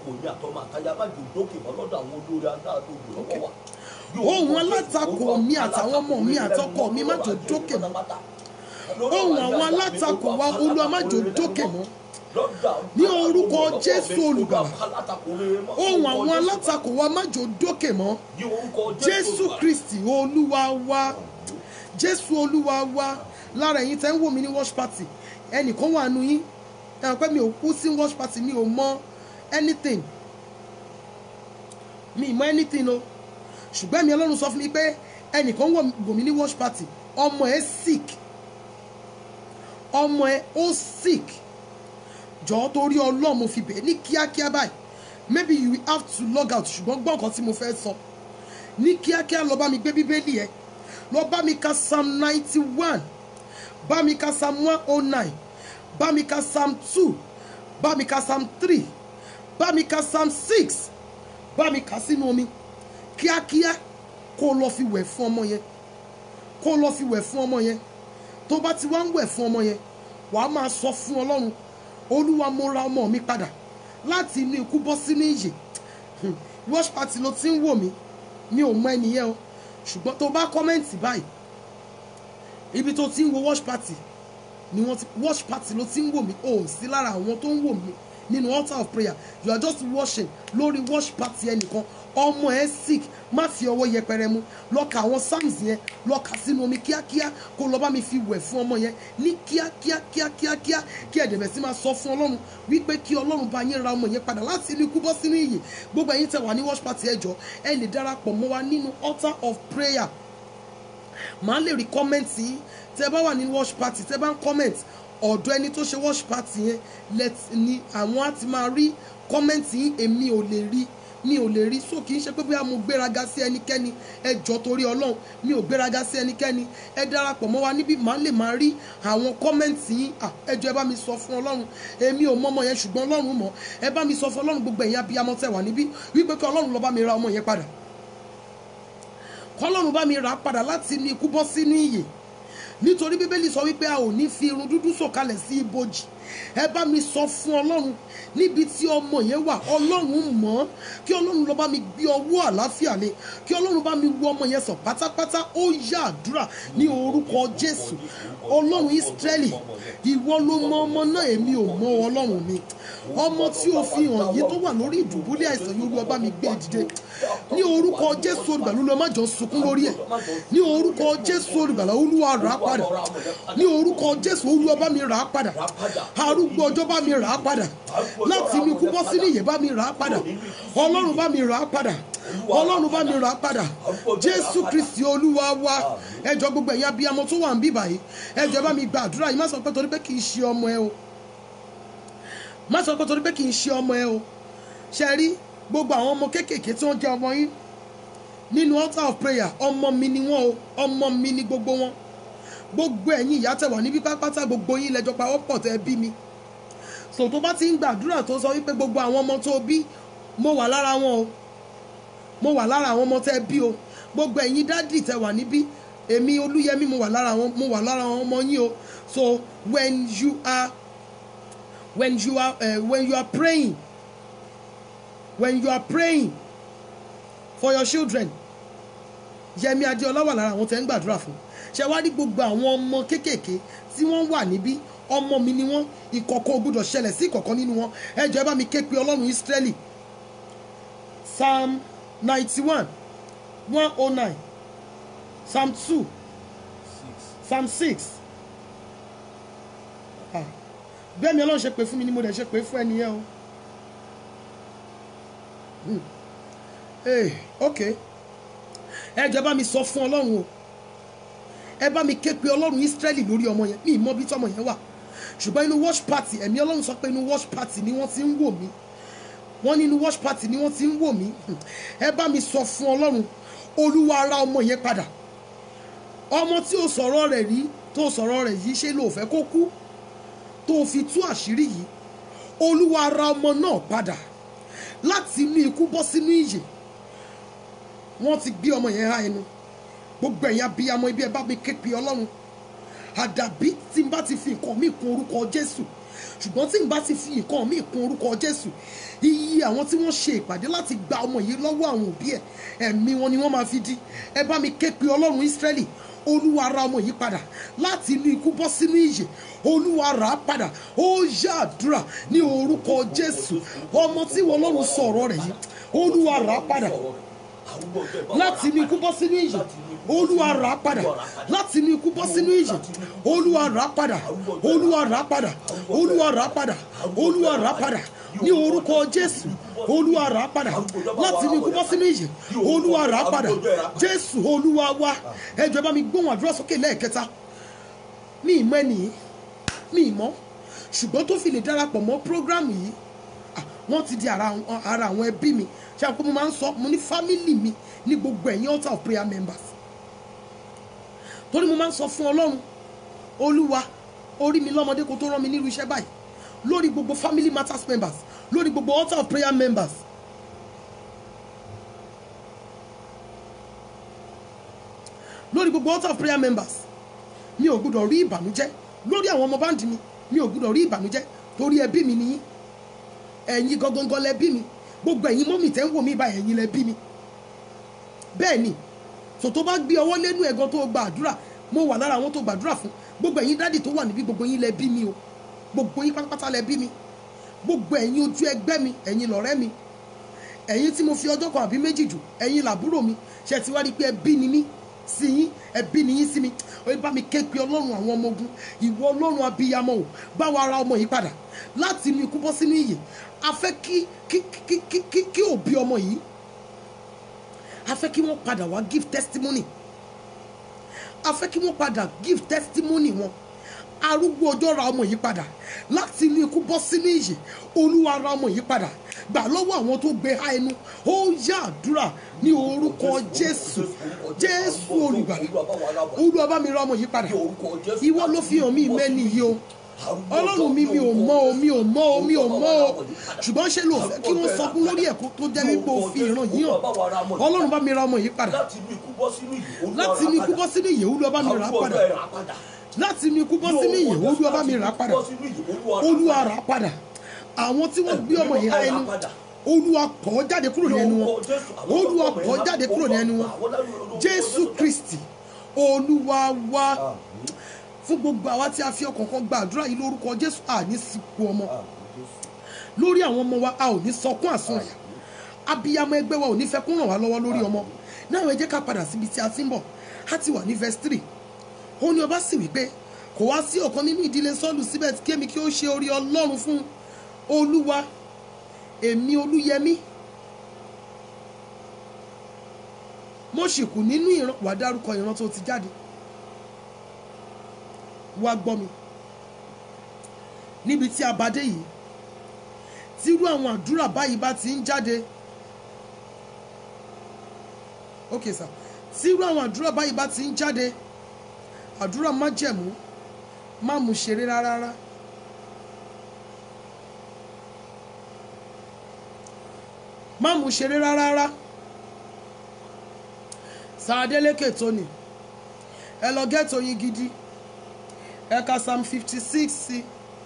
Ohun alátakò mi àtàwọn ọmọ mi àtọkọ mi má jò dókè mọ́. Ohun àwọn alátakò wa Olúwa má jò dókè mọ́. ní orúkọ Jésù olùgbàlà ohun àwọn alátakò wa má jò dókè mọ́ Jésù Kristi olúwa wa Jésù olúwa wa. Lára ẹ̀yin tẹ́ ń wò mí ní watch party ẹnìkan wà nù yín ẹ pé mi ò kú sí watch party mi ò mọ anything mi ì mọ anything o ṣùgbọ́n mi Ọlọ́run sọ fún mi pé ẹnìkan wò mí ní watch party ọmọ ẹ sick ọmọ ẹ ó sick jọ̀ọ́ torí Ọlọ́run mo fi bẹ̀ ní kíákíá báyìí maybe you will have to log out ṣùgbọ́n gbọ́ nǹkan tí mo fẹ́ sọ ní kíákíá lọ bá mi gbé bíbélì ẹ lọ bá mi ka psalm ninety one bá mi ka psalm one oh nine bá mi ka psalm two bá mi ka psalm three bá mi ka psalm six bá mi kà sínú omi kíákíá kó lọ fi wẹ̀ fún ọmọ yẹn kó lọ fi wẹ̀ fún ọmọ yẹn tó bá ti wá ń wẹ̀ fún ọmọ yẹn wàá máa sọ fún Ọlọ́run Olúwa mo ra ọmọ mi padà láti inú ikú bọ́ sínú ìyè watch party ló ti ń wò mí mi ò mọ ẹnìyẹn o ṣùgbọ́n tó bá kọ́mẹ́ǹtì báyìí ibi tó ti ń wo watch party ni wọ́n ti watch party ló ti ń wò mí o sí lára àwọn tó ń wò mí nínú altar of prayer you are just watching lórí watch party ẹnìkan ọmọ ẹ sick má fi ọwọ́ yẹpẹrẹ mú lọ ka àwọn psalms yẹn lọ kà sínú omi kíákíá kó lọ bá mi fi wẹ̀ fún ọmọ yẹn ní kíákíá kíákíá kí ẹ̀dẹ̀bẹ̀ sí máa sọ fún Ọlọ́run wípé kí Ọlọ́run bá yín ra ọmọ yẹn padà láti inú ikú bọ́ sínú ìyè gbogbo ẹ̀yin tẹ́ wà ní watch party ẹjọ́ ẹ lè darapọ̀ mọ́ wa nínú altar of prayer màá lè rí kọ́mẹ́ǹtì yín tẹ́ bá wà ní watch party tẹ́ bá ń comment ọ̀dọ̀ ẹni tó ṣe watch party yẹn let ni àwọn á ti máa rí kọ́mẹ́ǹtì yín èmi ò lè rí mi ò lè rí so kì í ṣe pé bóyá mo gbéraga sí ẹnikẹ́ni ẹ jọ̀ọ́ torí Ọlọ́run mi ò gbéraga sí ẹnikẹ́ni ẹ darapọ̀ mọ́ wa níbí màá lè máa rí àwọn kọ́mẹ́ǹtì yín ẹ jọ̀ọ́ ẹ bá mi sọ fún Ọlọ́run èmi ò mọ́mọ́ yẹn ṣùgbọ́n Ọlọ́run mọ̀ ẹ bá mi sọ fún Ọlọ́run gbogbo ẹ̀yin abiyamọ tẹ́ wà níbí wípé kí Ọlọ́run lọ bá mi ra ọmọ yẹn padà kọ́lọ́run bá mi rà padà láti inú ikú bọ́ sínú ìyè nítorí Bíbélì sọ wípé a ò ní fi irun dúdú sọ̀kalẹ̀ sí ibojì ẹ bá mi sọ fún Ọlọ́run níbi tí ọmọ yẹn wà Ọlọ́run mọ̀ kí Ọlọ́run lọ bá mi gbé ọwọ́ àlàáfíà lé kí Ọlọ́run bá mi wo ọmọ yẹn sàn pátápátá ó yá àdúrà ní orúkọ Jésù Ọlọ́run Ísírẹ́lì ìwọ ló mọ ọmọ náà èmi ò mọ Ọlọ́run mi ọmọ tí o fi hàn yìí tó wà lórí ìdùbúlẹ̀ àìsàn yìí Olúwa bá mi gbé dìde ní orúkọ Jésù olùgbàlà Olúwa má jọ sunkún lórí ẹ̀ ní orúkọ Jésù olùgbàlà Olúwa rà á padà ní orúkọ Jésù Olúwa bá mi rà á padà arúgbó ọjọ́ bá mi rà á padà láti inú ikú bọ́ sínú ìyè bá mi rà á padà Ọlọ́run bá mi rà á padà Ọlọ́run bá mi rà á padà Jésù Kristi Olúwa wa ẹ jọ̀ọ́ gbogbo ẹ̀yin abiyamọ tó wà ń bí báyìí ẹ jọ̀ọ́ bá mi gba àdúrà yìí má sọ pé torí pé kì í ṣe ọmọ ẹ o má sọ pé torí pé kì í ṣe ọmọ ẹ o ṣe rí gbogbo àwọn ọmọ kéékèèké tí wọ́n jẹ́ ọmọ yín nínú altar of prayer ọmọ mi ni wọ́n o ọmọ mi ni gbogbo wọn gbogbo ẹ̀yin ìyá tẹ́ wà níbí pápátá gbogbo yín lẹ́jọ́ pa wọ́pọ̀ tẹ́ bí mi so tó bá ti ń gbàdúrà tó sọ wípé gbogbo àwọn ọmọ tó bí mo wà lára wọn o mo wà lára àwọn ọmọ tẹ́ bí o gbogbo ẹ̀yin dádì tẹ́ wà níbí èmi Olúyẹmí mo wà lára wọn mo wà lára àwọn ọmọ yín o so when you are when you are uh, when you are praying when you are praying for your children Yẹmí Adéọlá wà lára àwọn tẹ́ ń gbàdúrà fún ṣe wá rí gbogbo àwọn ọmọ kéékèèké tí wọ́n wà níbí ọmọ mi ni wọ́n ìkọ̀kọ̀ gbọ́dọ̀ ṣẹlẹ̀ sí ìkọ̀kọ̀ nínú wọn ẹ jọ̀ọ́ ẹ bá mi ké pe Ọlọ́run Ísírẹ́lì psalm ninety one one oh nine psalm two psalm six bẹ́ẹ̀ mi Ọlọ́run ṣe pé fún mi ni mo dẹ̀ ṣe pé fún ẹnìyẹn o ok ẹ jọ̀ọ́ ẹ bá mi sọ fún Ọlọ́run o ẹ bá mi ké pe Ọlọ́run Ísírẹ́lì lórí ọmọ yẹn mi mọ bí tọmọ yẹn wà ṣùgbọ́n inú watch party ẹ̀mí Ọlọ́run sọ pé inú watch party ni wọ́n ti ń wò mí wọ́n ní inú watch party ni wọ́n ti ń wò mí ẹ bá mi sọ fún Ọlọ́run Olúwa ra ọmọ yẹn padà ọmọ tí o sọ̀rọ̀ rẹ̀ rí tó sọ̀rọ̀ rẹ̀ yìí ṣe ló fẹ́ kó kú tó fi tú àṣírí yìí Olúwa ra ọmọ náà padà láti inú ikú bọ́ sínú ìyè wọ́n ti gbé ọmọ yẹn há ẹnu gbogbo ẹ̀yin abiyamọ ibi ẹ bá mi ké pe Ọlọ́run àdàbí tí n bá ti fi nǹkan mi kún orúkọ Jésù ṣùgbọ́n tí n bá ti fi nǹkan míì kún orúkọ Jésù, iye àwọn tí wọ́n ṣe ìpàdé láti gba ọmọ yìí lọ́wọ́ àwọn òbí ẹ̀, ẹ̀mí wọn ni wọ́n máa fi dí. Ẹ bá mi ké pe Ọlọ́run Ísírẹ́lì, Olúwa ra ọmọ yìí padà láti inú ikú bọ́ sínú ìyè, Olúwa rà á padà. Ó yá àdúrà ní orúkọ Jésù. Ọmọ tí wọ́n Ọlọ́run sọ̀rọ̀ rẹ̀ yìí, Olúwa rà á padà láti inú ikú bọ́ sínú ìyè, Olúwa rà á padà láti inú ikú bọ́ sínú ìyè, Olúwa rà á padà, Olúwa rà á padà, Olúwa rà á padà, Olúwa rà á padà ní orúkọ Jésù. Olúwa rà á padà láti inú ikú bọ́ sínú ìyè, Olúwa rà á padà. Jésù Olúwa wa. Ẹ jọ̀ọ́ bá mi gbóhùn àdúrà sókè lẹ́ẹ̀kẹta. Mi ì mọ̀ ẹni, mi ì mọ̀, ṣùgbọ́n tó fi lè darapọ̀ mọ́ prógrámù yìí, wọ́n ti di ara àwọn ẹbí mi. Ṣé àpò mo máa ń sọ, mo ní fámìlì mi ní gbogbo ẹ̀yin altar of prayer members. Torí mo máa ń sọ fún Ọlọ́run, Olúwa, orí mi lọ́mọdé kó tó rán mi nírú iṣẹ́ báyìí, lórí gbogbo family matters members, lórí gbogbo altar of prayer members. Lórí gbogbo altar of prayer members, mi ò gbọ́dọ̀ rí ìbànújẹ́. Lórí àwọn ọmọ báńdì mi, mi ò gbọ́dọ̀ rí ìbànújẹ́ torí ẹbí mi nìyí. Ẹ̀yin gangan lẹ bí mi. Gbogbo ẹ̀yin mọ́mì tẹ́ ń wò mí báyìí, ẹ̀yin lẹ bí mi. Bẹ́ẹ̀ ni, so tó bá gbé ọwọ́ lẹ́nu ẹ̀gan tó gba àdúrà, mo wà lára àwọn tó gbàdúrà fún. Gbogbo ẹ̀yin dádì tó wà níbí, gbogbo yín lẹ bí mi o. Gbogbo yín pátápátá lẹ bí mi. Gbogbo ẹ̀yin ojú ẹgbẹ́ mi, ẹ̀yin lọ̀rẹ́ mi. Ẹ̀yin tí mo fi ọjọ́ kan àbí méjì jù, ẹ̀yin làbúrò mi. Ṣé ti wá rí pé ẹbí ni mí sí yín, ẹbí ni yín sí mi. Ó bá mi ké pe Ọlọ́run àwọn ọmọ ogun, ìwọ Ọlọ́run abiyamọ o, bá wa ra ọmọ yìí padà láti inú ikú bọ́ sínú ìyè. A fẹ́ kí kí kí kí kí kí òbí ọmọ yìí, a fẹ́ kí wọ́n padà wá give testimony. A fẹ́ kí wọ́n padà give testimony wọn. Arúgbó ọjọ́ ra ọmọ yìí padà láti inú ikú bọ́ sínú ìyè. Olúwa ra ọmọ yìí padà, gbà lọ́wọ́ àwọn tó gbé há ẹnu. Ó yá àdúrà ní orúkọ Jésù. Jésù olùgbàlà, Olúwa bá mi ra ọmọ yìí padà. Ìwọ ló fi hàn mí mẹ́ni yìí o. Ọlọ́run mi mi ò mọ̀ o, mi ò mọ̀ o, mi ò mọ̀ o. Ṣùgbọ́n ṣé ló fẹ́ kí wọ́n sọkún lórí ẹ̀kọ́ tó jẹ́ wípé o fi ìran yìí hàn. Ọlọ́run bá mi ra ọmọ yìí padà láti inú ikú bọ́ sínú ìyè, Olúwa bá mi rà á padà. Láti inú ikú bọ́ sínú ìyè, Olúwa bá mi rà á padà. Olúwa rà á padà. Àwọn tí wọ́n gbé ọmọ yìí há ẹnu, Olúwa kọ̀ jáde kúrò ní ẹnu wọn. Olúwa kọ̀ jáde kúrò ní ẹnu wọn. Jésù Kristi Olúwa wa. Fún gbogbo àwa tí a fi ọkàn kan gba àdúrà yìí lórúkọ Jésù, a ní sìnkú ọmọ. Lórí àwọn ọmọ wa, a ò ní sọkún àsùnwọ̀n. Abiyamọ ẹgbẹ́ wa ò ní fẹ́ kún ràn wá lọ́wọ́ lórí ọmọ. Náà ẹ jẹ́ ká padà síbi tí a ti ń bọ̀. A ti wà ní verse three. Ó ní ọba sì wí pé kò wá sí ọ̀kan nínú ìdílé Sọ́ọ̀lù síbẹ̀ tí kémi kí ó ṣe orí Ọlọ́run fún Olúwa. Èmi Olúyẹmí, mo sì kù nínú ìran. Wà dárúkọ ìran tó ti jáde. Wá gbọ́ mi. Níbi tí a bá dé yìí, tí irú àwọn àdúrà báyìí bá ti ń jáde. Okay sir. Tí irú àwọn àdúrà báyìí bá ti ń jáde, àdúrà májẹ̀mú, má mú ṣeré rárá. Má mú ṣeré rárá. Sàdélékè Tóní, ẹ lọ gẹ́tò yín gidi. Ẹ ka Psalm fifty six sí.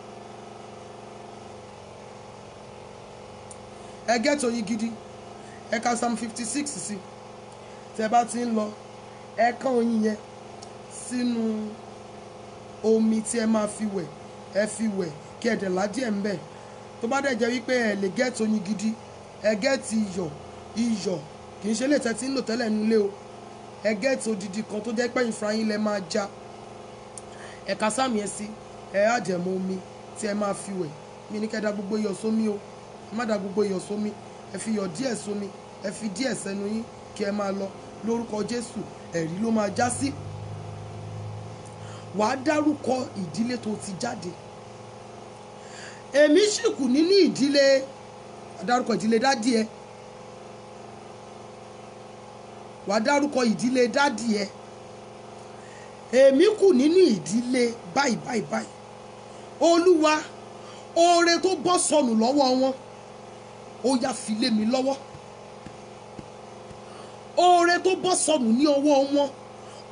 Ẹ gẹ́tò yín gidi. Ẹ ka Psalm fifty six sí. Tẹ́ bá ti ń lọ, ẹ kán oyin yẹn sínú omi tí ẹ máa fi wẹ̀. Ẹ fi wẹ̀ kí ẹ dẹ̀ lá díẹ̀ ń bẹ̀. Tó bá dẹ̀ jẹ́ wípé ẹ lè gẹ́tò yín gidi, ẹ gẹ́tì iyọ̀. Iyọ̀ kì í ṣe lè tẹ́tí ń lò tẹ́lẹ̀ nílé o. Ẹ gẹ́tì odidi kan tó jẹ́ pé ìfra yín lẹ máa já. Ẹ ka sáàmì ẹ sí, ẹ á jẹ̀mọ́ omi tí ẹ máa fi wẹ̀. Mi ní kẹ́ da gbogbo iyọ̀ sómi o. Ẹ má da gbogbo iyọ̀ sómi. Ẹ fi iyọ̀ díẹ̀ sómi. Ẹ fi díẹ̀ sẹ́nu yín kí ẹ máa lọ. Lórúkọ Jésù, ẹ̀rí ló máa já sí. Wàá dárúkọ ìdílé tó ti jáde. Èmi sì kù nínú ìdílé, dárúkọ ìdílé dádì ẹ. Wàá dárúkọ ìdílé dádì ẹ. Èmi kù nínú ìdílé báyìí báyìí báyìí. Olúwa, oore tó bọ́ sọnù lọ́wọ́ wọn, ó yá fi lé mi lọ́wọ́. Oore tó bọ́ sọnù ní ọwọ́ wọn,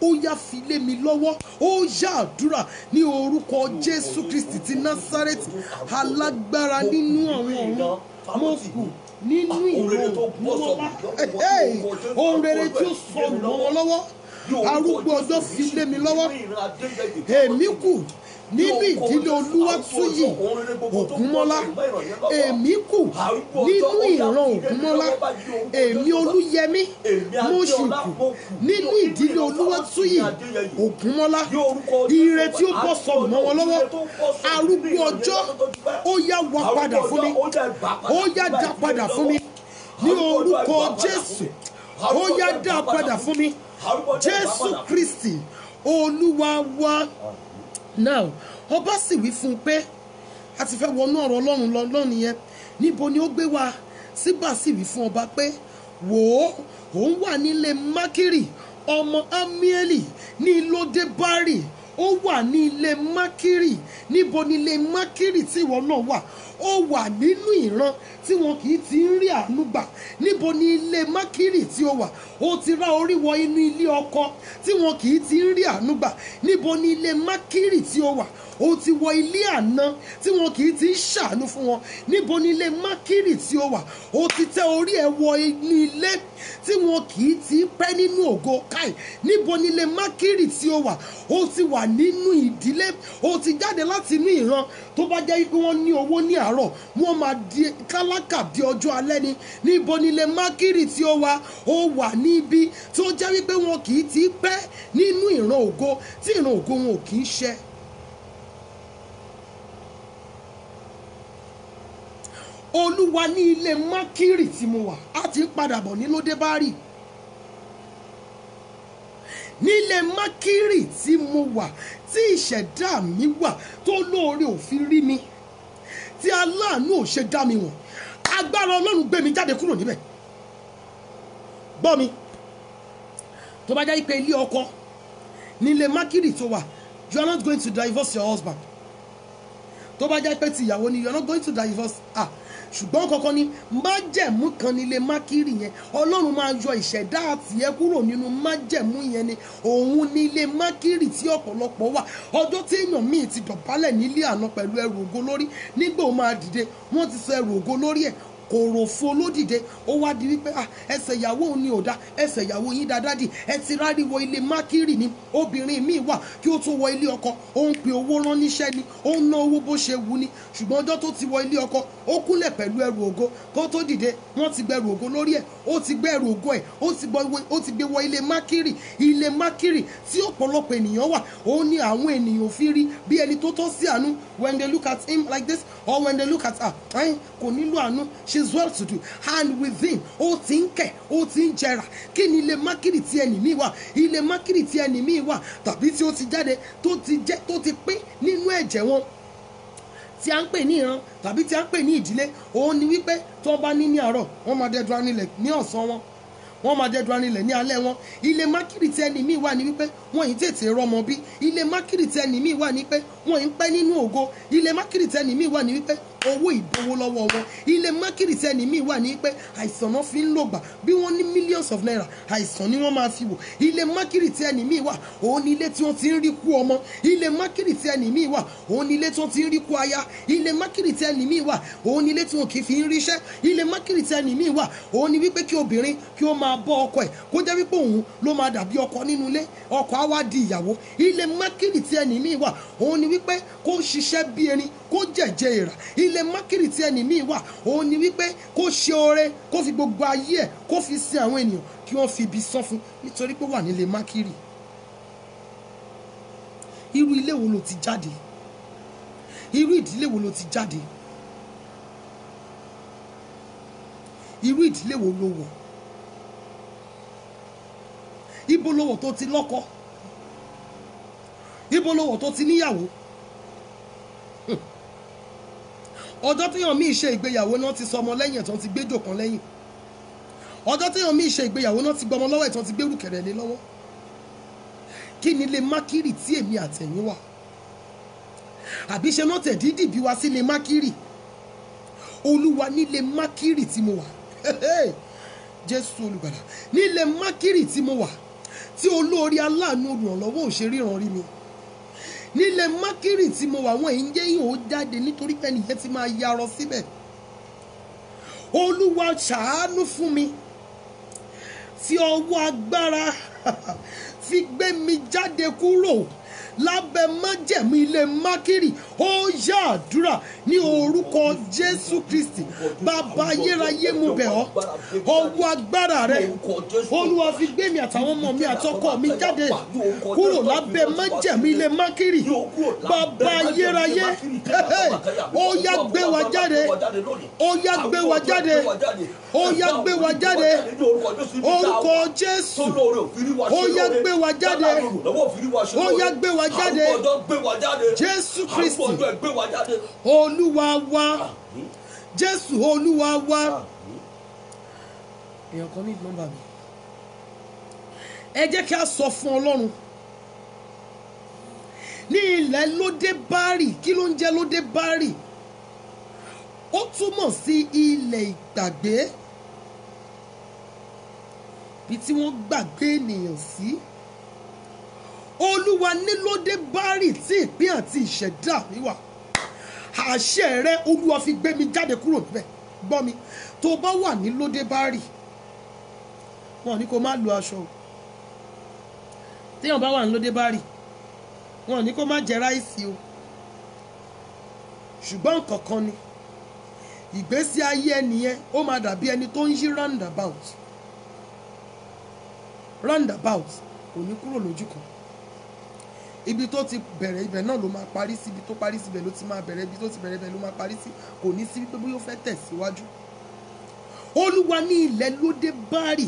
ó yá fi lé mi lọ́wọ́. Ó yá àdúrà ní orúkọ Jésù Kristi ti Násárẹ́tì, alágbára nínú àwọn ọ̀run. Mo kù nínú ìran ògúnmọ́lá. Ohun rere tí ó sọnù mọ́ wọn lọ́wọ́, arúgbó ọjọ́ fi lé mi lọ́wọ́. Èmi kù níbi ìdílé Olúwatúyì Ògúnmọ́lá. Èmi kù nínú ìran Ògúnmọ́lá. Èmi Olúyẹmí mo sì kù nínú ìdílé Olúwatúyì Ògúnmọ́lá. Ire tí ó bọ́ sọnù mọ́ wọn lọ́wọ́, arúgbó ọjọ́ ó yá wá padà fún mi, ó yá dá padà fún mi ní orúkọ Jésù. Ó yá dá padà fún mi, Jésù Kristi Olúwa wa. Now ọba sì wí fún un pé a ti fẹ́ wọnú ọ̀rọ̀ Ọlọ́run lọ lọ́nìí yẹn. Níbo ni ó gbé wa? Síbà sì wí fún ọba pé wò ó, òun wà nílé Mákírì ọmọ Amieli ní Lódébárì. Ó wà ní ilé Mákírì. Níbo ni ilé Mákírì tí ìwọ náà wà? Ó wà nínú ìran tí wọn kì í ti ń rí àánú gbà. Níbo ni ilé Mákírì tí ó wà? Ó ti rá orí wọ inú ilé ọkọ tí wọn kì í ti ń rí àánú gbà. Níbo ni ilé Mákírì tí ó wà? Ó ti wọ ilé àná tí wọn kì í ti ń ṣàánú fún wọn. Níbo ni ilé Mákírì tí ó wà? Ó ti tẹ orí ẹ wọ inú ilé tí wọn kì í ti pẹ́ nínú ògo. Káì, níbo ni ilé Mákírì tí ó wà? Ó ti wà nínú ìdílé, ó ti jáde láti inú ìran tó bá jẹ́ pé wọ́n ní owó ní àárọ̀ wọ́n máa di kálákà bí ọjọ́ alẹ́ ni. Níbo ni ilé Mákírì tí ó wà? Ó wà níbi tó jẹ́ wípé wọn kì í ti pẹ́ nínú ìran ògo, tí ìran ògo wọn ò kì í ṣẹ. Olúwa ní ilé Mákírì tí mo wà, á ti ń padà bọ̀ ní Lódébárì. Nílé Mákírì tí mo wà, tí ìṣẹ̀dá mi wà, tó lóore ò fi rí mi, tí aláàánú ò ṣe dá mi wọ̀n. Agbára Ọlọ́run gbé mi jáde kúrò níbẹ̀. Gbọ́ mi, tó bá jẹ́ pé ilé ọkọ nílé Mákírì tó wà, you are not going to divorce your husband. Tó bá jẹ́ pé ti ìyàwó ni, you are not going to divorce her. Ṣùgbọ́n kankan ni májẹ̀mú kan nílé Mákírì yẹn. Ọlọ́run máa yọ ìṣẹ̀dá àti ẹ kúrò nínú májẹ̀mú yẹn ni. Òun nílé Mákírì tí ọ̀pọ̀lọpọ̀ wà. Ọjọ́ tí èèyàn míì ti dọ̀bálẹ̀ nílé àná pẹ̀lú ẹrù ògo lórí, nígbà ó máa dìde wọ́n ti sọ ẹrù ògo lórí ẹ̀. Kòròfo ló dìde, ó wá di wípé ah ẹsẹ̀ ìyàwó òun ni ò dá, ẹsẹ̀ ìyàwó yín dáadáa dì. Ẹ ti rárí wọ ilé Mákírì ni. Obìnrin míì wà kí ó tó wọ ilé ọkọ, ó ń pe owó rán níṣẹ́ ni, ó ń ná owó bó ṣe wù ni. Ṣùgbọ́n ọjọ́ tó ti wọ ilé ọkọ, ó kúnlẹ̀ pẹ̀lú ẹrù ògo. Kó tó dìde wọ́n ti gbẹrù ògo lórí ẹ̀, ó ti gbé ẹrù ògo ẹ̀, ó ti gbé wọ ilé Mákírì. Ilé Mákírì tí ọ̀pọ̀lọpọ̀ ènìyàn wà, ó ní àwọn ènìyàn fi rí bí ẹni tó tọ́ sí àánú. When they look at him like this or when they look at her, kò nílò àánú, she's well to do. And within, ó ti ń kẹ̀, ó ti ń jẹrà. Kí ni ilé Mákírì tí ẹni mi wà? Ilé Mákírì tí ẹni mi wà tàbí tí ó ti jáde tó ti jẹ́ tó ti pín nínú ẹ̀jẹ̀ wọn tí a ń pè ní ìran tàbí tí a ń pè ní ìdílé. Òun ni wípé tó bá ní ní àárọ̀ wọ́n máa dẹ́dùn anilẹ̀ ní ọ̀sán wọn, wọ́n máa dẹ́dùn anilẹ̀ ní alẹ́ wọn. Ilé Mákírì tí ẹni mi wà ní wípé wọ́n yìí tètè rọmọ bí. Ilé Mákírì tí ẹni mi wà ní pé wọ́n yìí ń pẹ́ nínú ògo. Ilé Mákírì tí ẹni mi wà ní wípé owó ìdówó lọ́wọ́ wọn. Ilé Mákírì tí ẹni mi wà ní pé àìsàn náà fi ń lògbà, bí wọ́n ní millions of naira àìsàn ni wọ́n máa fi wò. Ilé Mákírì tí ẹni mi wà, òun ni ilé tí wọ́n ti ń rí kú ọmọ. Ilé Mákírì tí ẹni mi wà, òun ni ilé tí wọ́n ti ń rí kú aya. Ilé Mákírì tí ẹni mi wà, òun ni ilé tí wọ́n kì í fi ń ríṣẹ́. Ilé Mákírì tí ẹni mi wà, òun ni wípé kí obìnrin kí ó máa bọ́ ọkọ ẹ̀, kó jẹ́ wípé òun ló máa dàbí ọkọ nínú ilé, ọkọ á wá di ìyàwó. Ilé Mákírì tí ẹni mi wà, òun ni wípé kó ṣiṣẹ́ bí erin, kó jẹ̀jẹ̀ èèrà. Ilé Mákírì tí ẹni mi wà, òun ni wípé kó ṣe oore, kó fi gbogbo ayé ẹ̀ kó fi sin àwọn ènìyàn kí wọ́n fi ibi sán fún, nítorí pé wà nílé Mákírì. Irú ilé wo ló ti jáde? Irú ìdílé wo ló ti jáde? Irú ìdílé wo ló wọ̀? Ibo ló wọ̀ tó ti lọ́kọ? Ibo ló wọ̀ tó ti níyàwó? Ọjọ́ téèyàn míì ṣe ìgbéyàwó náà ti sọ ọmọ lẹ́yìn ẹ̀ tán ti gbé jòkan lẹ́yìn. Ọjọ́ téèyàn míì ṣe ìgbéyàwó náà ti gbọmọ lọ́wọ́ ẹ̀ tán ti gbé rùkẹ̀rẹ̀ lé lọ́wọ́. Kí ni ilé Mákírì tí èmi àtẹ̀yìn wà? Àbí ṣe náà tẹ̀ dídì bí wá sí ilé Mákírì? Olúwa nílé Mákírì tí mo wà. Jésù olùgbàlà, nílé Mákírì tí mo wà, tí olórí aláàánú olùrànlọ́wọ́ ò ṣe ríran rí mi nílé mákìrì tí mo wà wọ́n èyí ń jẹ́ yìí ó jáde nítorí pé nìyẹn ti máa yarọ síbẹ̀. Olúwa ṣàánú fún mi, fi ọwọ́ agbára fi gbé mi jáde kúrò lábẹ́ májẹ̀mú ilé mákìrì. Ó yá àdúrà ní orúkọ Jésù Kristi. Bàbá ayérayé mo bẹ̀ ọ́, ọwọ́ agbára rẹ Olúwa fi gbé mi àtàwọn ọmọ mi àtọkọ mi jáde kúrò lábẹ́ májẹ̀mú ilé mákìrì. Bàbá ayérayé, ó yá gbé wa jáde, ó yá gbé wa jáde, ó yá gbé wa jáde orúkọ Jésù. Ó yá gbé wa jáde, ó yá gbé wa jáde Jésù Kristi Olúwa wa, Jésù Olúwa wa. Èèyàn kan ní nọ́mbà mi, ẹ jẹ́ kí a sọ fún Ọlọ́run ní ilẹ̀ lóde bárì. Kí ló ń jẹ́ lóde bárì? Ó túmọ̀ sí ilẹ̀ ìgbàgbé, bí tí wọ́n gbàgbé ènìyàn sí. Olúwa ní lóde bárì tí ìpín àti ìṣẹ̀dá mi wà, àṣẹ rẹ Olúwa fi gbé mi jáde kúrò níbẹ̀. Gbọ́ mi, tó bá wà ní lóde bárì wọn ní kó má lo aṣọ o. Téèyàn bá wà ní lóde bárì wọn ní kó má jẹ ráìsì o. Ṣùgbọ́n nǹkan kan ni ìgbésí ayé ẹnìyẹn ó máa dàbí ẹni tó ń yí roundabout roundabout kò ní kúrò lójú kan. Ibi tó ti bẹ̀rẹ̀ ibẹ̀ náà ló máa parí sí, ibi tó parí síbẹ̀ ló ti máa bẹ̀rẹ̀, ibi tó ti bẹ̀rẹ̀ ibẹ̀ ló máa parí sí. Kò ní sí wípé bóyá ó fẹ́ tẹ̀síwájú. Olúwa ní ilẹ̀ lóde bárì.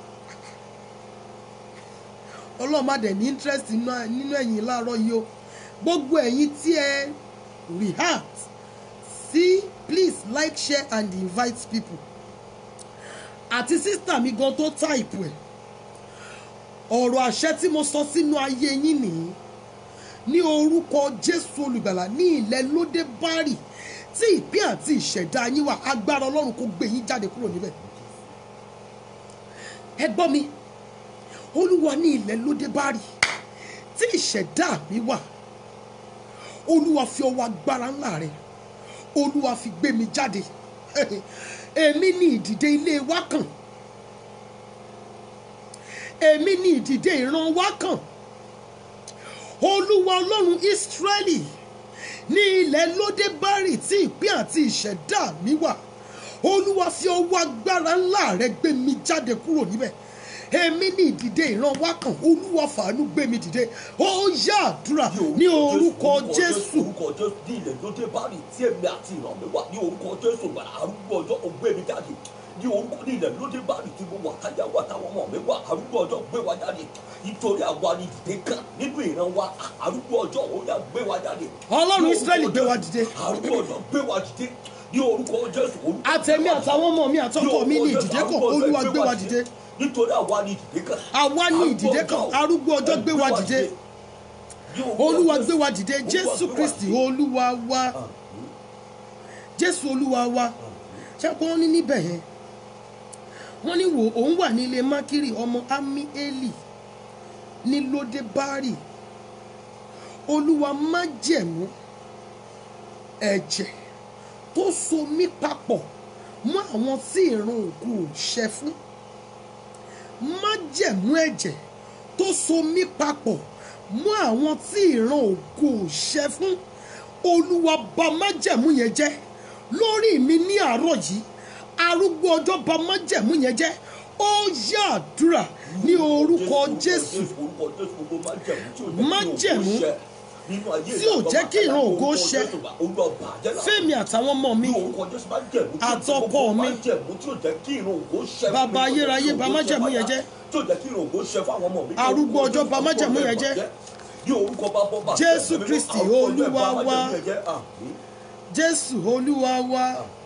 Ọlọ́run má dẹ̀ ní interest nínú ẹ̀yin láàárọ̀ yìí o. Gbogbo ẹ̀yin tí ẹ react sí, please like, share and invite people. Àti sísítà mi gan tó type ẹ̀, ọ̀rọ̀ àṣẹ tí mo sọ sínú ayé yín nìyí ní orúkọ Jésù olùgbàlà. Ní ilẹ̀ lóde bárì tí ìpín àti ìṣẹ̀dá yín wà, agbára Ọlọ́run kó gbé yín jáde kúrò níbẹ̀. Ẹ gbọ́ mi, Olúwa ní ilẹ̀ lóde bárì tí ìṣẹ̀dá mi wà, Olúwa fi ọwọ́ agbára ńlá rẹ̀ Olúwa fi gbé mi jáde. Èmi ní ìdìde ilé wa kàn, èmi ní ìdìde ìran wa kàn. Olúwa Ọlọ́run Ísírẹ́lì ní ilẹ̀ lóde bárì tí ìpín àti ìṣẹ̀dá mi wà, Olúwa fi ọwọ́ agbára ńlá rẹ̀ gbé mi jáde kúrò níbẹ̀. Èmi ní ìdìde ìran wa kàn, Olúwa fàánú gbé mi dìde. Ó yá àdúrà ní orúkọ Jésù. Orúkọ Jésù ní ilẹ̀ lóde bárì tí èmi àti ìran mi wà, ní orúkọ Jésù gbàrà arúgbó ọjọ́ ó gbé mi jáde. Ní orúkọ ní ilẹ̀ lóde bárì tí mo wà, táyà wà táwọn ọmọ mi wà, arúgbó ọjọ́ gbé wa jáde. Nítorí àwa ni ìdìde kan nínú ìran wa, arúgbó ọjọ́ ó yá gbé wa jáde. Ọlọ́run Ísírẹ́lì gbé wa dìde. Arúgbó ọjọ́ gbé wa dìde. Ní orúkọ Jésù. Àtẹ̀mí àtàwọn ọmọ mi àtọkọ mi ní ìdìde kan, Olúwa gbé wa dìde. Nítorí àwa ni ìdìde kan. Àwa ní ìdìde kan, arúgbó ọjọ́ gbé wa dìde. Olúwa gbé wa dìde. Jésù Kristi Olúwa wa, Jésù Olúwa wa. Ṣé kò ní níbẹ̀ yẹn wọ́n ní wò òun wà ní ilé mákìrì ọmọ Ammieli ní lóde bárì. Olúwa májẹ̀mú ẹ̀jẹ̀ tó so mí papọ̀ mọ́ àwọn tí ìran òkú ò ṣẹ fún, májẹ̀mú ẹ̀jẹ̀ tó so mí papọ̀ mọ́ àwọn tí ìran òkú ò ṣẹ fún, Olúwa bà májẹ̀mú yẹn jẹ́ lórí mi ní àárọ̀ yìí. Arúgbó ọjọ́ bà májẹ̀mú yẹn jẹ́. Ó yá àdúrà ní orúkọ Jésù. Májẹ̀mú tí ò jẹ́ kí ìran ògo ṣẹ fẹ́mi àtàwọn ọmọ mi àtọkọ mi, bàbá ayérayé bà májẹ̀mú yẹn jẹ́. Arúgbó ọjọ́ bà májẹ̀mú yẹn jẹ́. Jésù Kristi Olúwa wa, Jésù Olúwa wa.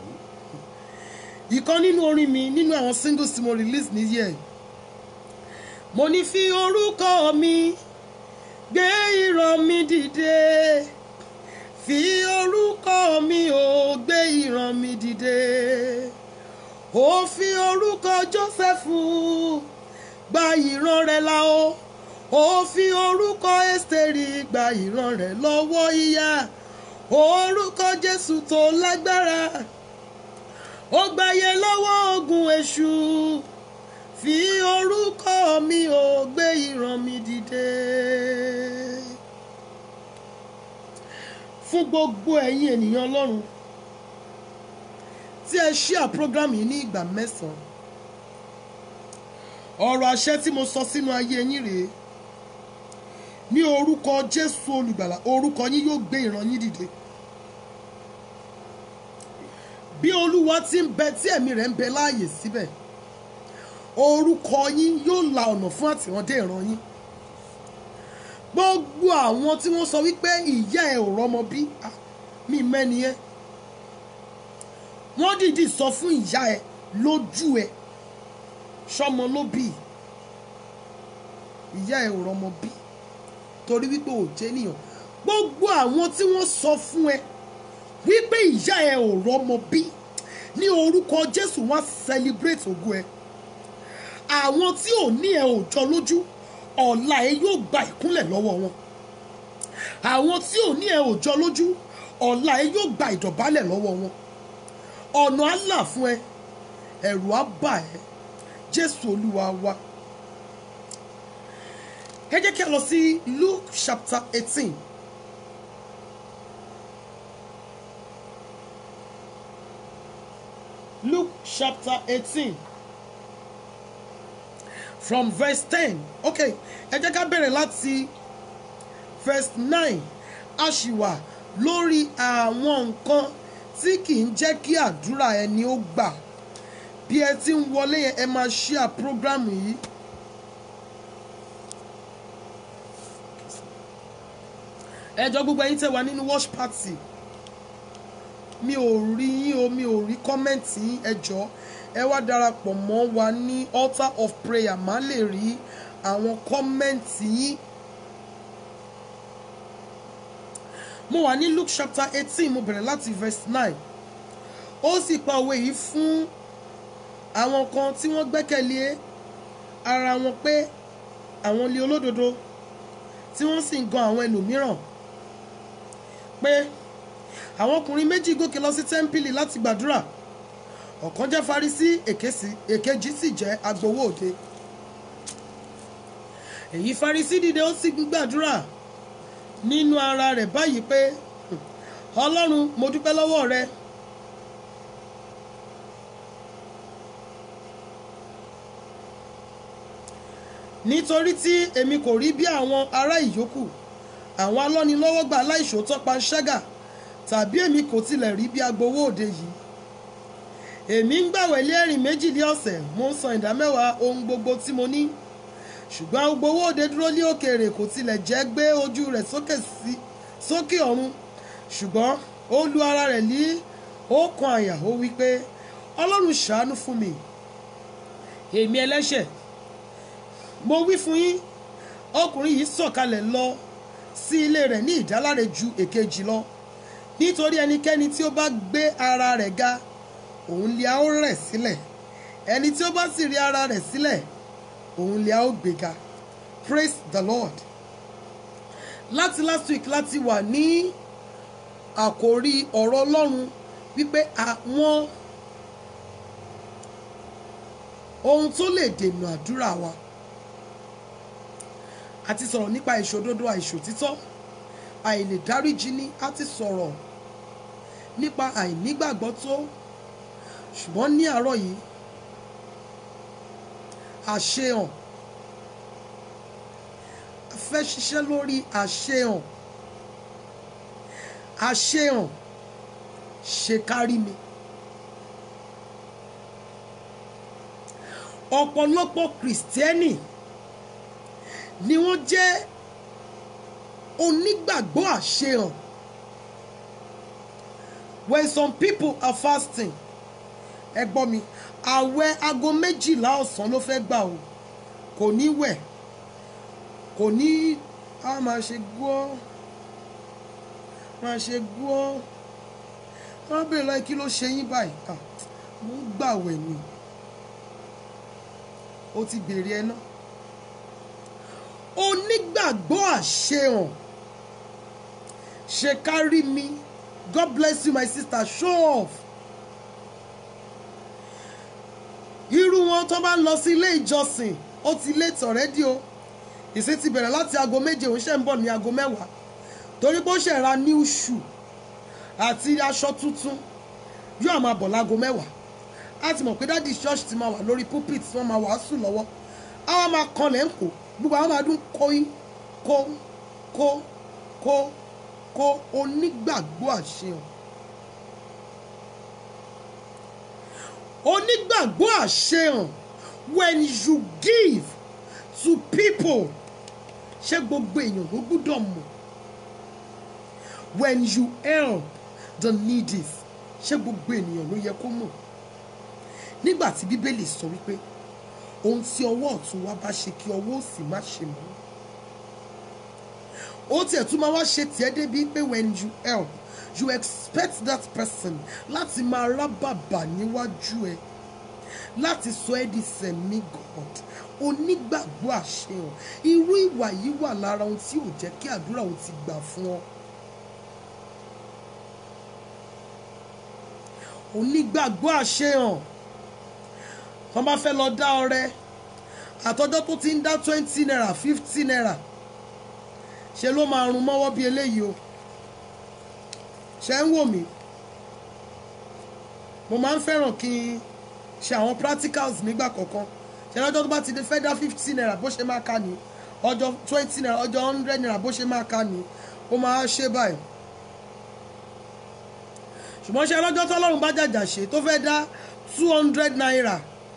Ìkan nínú orin mi nínú àwọn singles tí mo release ní year, mo ní fi orúkọ mi gbé ìran mi dìde, fi orúkọ mi ò gbé ìran mi dìde, ó fi orúkọ Jósẹ́fù gba ìran rẹ̀ là o ó fi orúkọ Ẹ́sítérì gba ìran rẹ̀ lọ́wọ́ ìyà orúkọ Jésù tó lágbára ó gbàyè lọ́wọ́ ogun èṣù fi orúkọ mi ò gbé ìran mi dìde. Fún gbogbo ẹ̀yin ènìyàn Ọlọ́run tí ẹ share program yìí ní ìgbà mẹ́sàn-án ọ̀rọ̀ àṣẹ tí mo sọ sínú ayé yín rèé ní orúkọ Jésù olùgbàlà orúkọ yín yóò gbé ìran yín dìde. Bí Olúwa ti ń bẹ tí ẹ̀mí rẹ̀ ń bẹ láàyè síbẹ̀ orúkọ yín yóò la ọ̀nà fún àtìrándé ìran yín. Gbogbo àwọn tí wọ́n sọ wípé ìyá ẹ ò rọ́mọ bí mi mẹ́ni ẹ wọ́n dìdí sọ fún ìyá ẹ lójú ẹ sọmọ ló bí ìyá ẹ ò rọ́mọ bí torí wípé ò jẹ́ ènìyàn. Gbogbo àwọn tí wọ́n sọ fún ẹ wípé ìyá ẹ ò rọ́mọ bí ní orúkọ Jésù wọ́n celebrate ògo ẹ. Àwọn tí ò ní ẹ ò jọ lójú ọ̀la ẹ yóò gba ìkúnlẹ̀ lọ́wọ́ wọn. Àwọn tí ò ní ẹ ò jọ lójú ọ̀la ẹ yóò gba ìdọ̀bálẹ̀ lọ́wọ́ wọn. Ọ̀nà á là fún ẹ ẹ̀rù á bà ẹ́ Jésù Olúwa wa. Ẹ jẹ́ kí a lọ sí Luke chapter eighteen. Luke chapter eighteen from verse ten. Okay, ẹ jẹ́ ká bẹ̀rẹ̀ láti verse nine. A ṣì wà lórí àwọn nǹkan tí kì í jẹ́ kí àdúrà ẹni ó gbà. Bí ẹ ti ń wọlé yẹn ẹ máa share program yìí. Ẹ jọ̀ọ́ gbogbo ẹ̀yin tẹ́ wà nínú watch party mi ò rí yín o mi ò rí kọ́mẹ́ǹtì yín ẹ jọ̀ọ́ ẹ wá darapọ̀ mọ́ wa ní altar of prayer má lè rí àwọn kọ́mẹ́ǹtì yín. Mo wà ní Luke chapter eighteen mo bẹ̀rẹ̀ láti verse nine. Ó sì pa òwe yìí fún àwọn kan tí wọ́n gbẹ́kẹ̀lé ara wọn pé àwọn lé olódodo tí wọ́n sì ń gan àwọn ẹlòmíràn pé àwọn ọkùnrin méjì gòkè lọ sí tẹ́ḿpìlì láti gbàdúrà ọ̀kan jẹ́ Farisí èkejì sì jẹ́ agbowó òde. Èyí Farisí dìde ó sì gbàdúrà nínú ara rẹ̀ báyìí pé Ọlọ́run mo dúpẹ́ lọ́wọ́ rẹ nítorí tí èmi kò rí bí àwọn ará ìyókù àwọn alọ́nilọ́wọ́gbà aláìṣòótọ́ panṣágà tàbí èmi kò tilẹ̀ rí bí agbowó òde yìí. Èmi ń gbàwẹ̀ lé ẹ̀rìn méjì lé ọ̀sẹ̀ mo ń san ìdámẹ́wàá ohun gbogbo tí mo ní. Ṣùgbọ́n agbowó òde dúró lé òkèèrè kò tilẹ̀ jẹ́ gbé ojú rẹ̀ sókè sí sókè ọ̀run. Ṣùgbọ́n ó lu ara rẹ̀ lé ọkàn àyà ó wí pé Ọlọ́run ṣàánú fún mi èmi ẹlẹ́ṣẹ̀. Mo wí fún yín ọkùnrin yìí sọ̀kalẹ̀ lọ sí ilé rẹ̀ ní ìdáláre ju èkejì lọ nítorí ẹnikẹ́ni tí ó bá gbé ara rẹ̀ ga òun lè a ó rẹ̀ sílẹ̀ ẹni tí ó bá sì rí ara rẹ̀ sílẹ̀ òun lè a ó gbéga. Praise the Lord. Láti last week láti wà ní àkórí ọ̀rọ̀ Ọlọ́run wípé àwọn ohun tó lè dènà àdúrà wa àti sọ̀rọ̀ nípa ìṣòdodo àìṣòtítọ́ àìlè dáríjì ní àti sọ̀rọ̀ nípa àìnígbàgbọ́ tó ṣùgbọ́n ní àárọ̀ yìí àṣehàn a fẹ́ ṣiṣẹ́ lórí àṣehàn àṣehàn ṣe kárí mi. Ọ̀pọ̀lọpọ̀ Kìrìsìtẹ́nì ni wọ́n jẹ́ onígbàgbọ́ àṣehàn. When some people are fasting ẹ gbọ́ mi àwẹ̀ aago méjìlá ọ̀sán ló fẹ́ gbà o kò ní wẹ̀ kò ní a máa ṣe gbọ́ máa ṣe gbọ́ wọ́n bèèrè lọ́ọ́ kí ló ṣe yín báyìí à mo ń gbàwẹ̀ ni o ti bèrè ẹ náà onígbàgbọ́ àṣehàn ṣe kárí mi. God bless you my sister, show off. Irú wọn tó bá ń lọ sí ilé ìjọsìn ó ti late already o. Ìsìn ti bẹ̀rẹ̀ láti aago méje òun ṣe ń bọ̀ ní aago mẹ́wàá torí pé ó ṣe ra new shoe àti aṣọ tuntun yóò máa bọ̀ láago mẹ́wàá. A ti mọ̀ pé dáàdi church ti máa wà lórí pulpit wọ́n máa wàásù lọ́wọ́. Àwọn máa kanlẹ̀ ń kó gbogbo àwọn máa dún kóyín kó kó kó kó onígbàgbọ́ àṣehàn. Onígbàgbọ́ àṣehàn when you give to people ṣé gbogbo èèyàn ló gbúdọ̀ mọ̀. When you help the needy ṣé gbogbo ènìyàn ló yẹ kó mọ̀. Nígbà tí Bíbélì sọ wípé ohun tí ọwọ́ ọ̀tún wa bá ṣe kí ọwọ́ òsì má ṣe mọ́. Ó tiẹ̀ tún máa wá ṣe tiẹ̀ débi pé when you help you expect that person láti máa rábàbà níwájú ẹ láti sọ ẹ́ di sẹ̀mí God. Onígbàgbọ́ àṣehàn irú ìwà yìí wà lára ohun tí ò jẹ́ kí àdúrà òun ti gbà fún ọ. Onígbàgbọ́ àṣehàn wọ́n bá fẹ́ lọ dá ọrẹ àtọjọ́ tó ti ń dá twenty naira fifty naira ṣe ló máa rún mọ́wọ́ bí eléyìí o. Ṣé ń wò mí? Mo máa ń fẹ́ràn kí n ṣe àwọn practicals nígbà kọ̀ọ̀kan. Ṣé lọ́jọ́ tó bá ti dé fẹ́ dá fifty naira bó ṣe máa ká ní ọjọ́ twenty naira ọjọ́ hundred naira bó ṣe máa ká ní ó máa ṣe báyìí. Ṣùgbọ́n ṣé lọ́jọ́ tó Ọlọ́run bá jàjà ṣe tó fẹ́ dá two hundred naira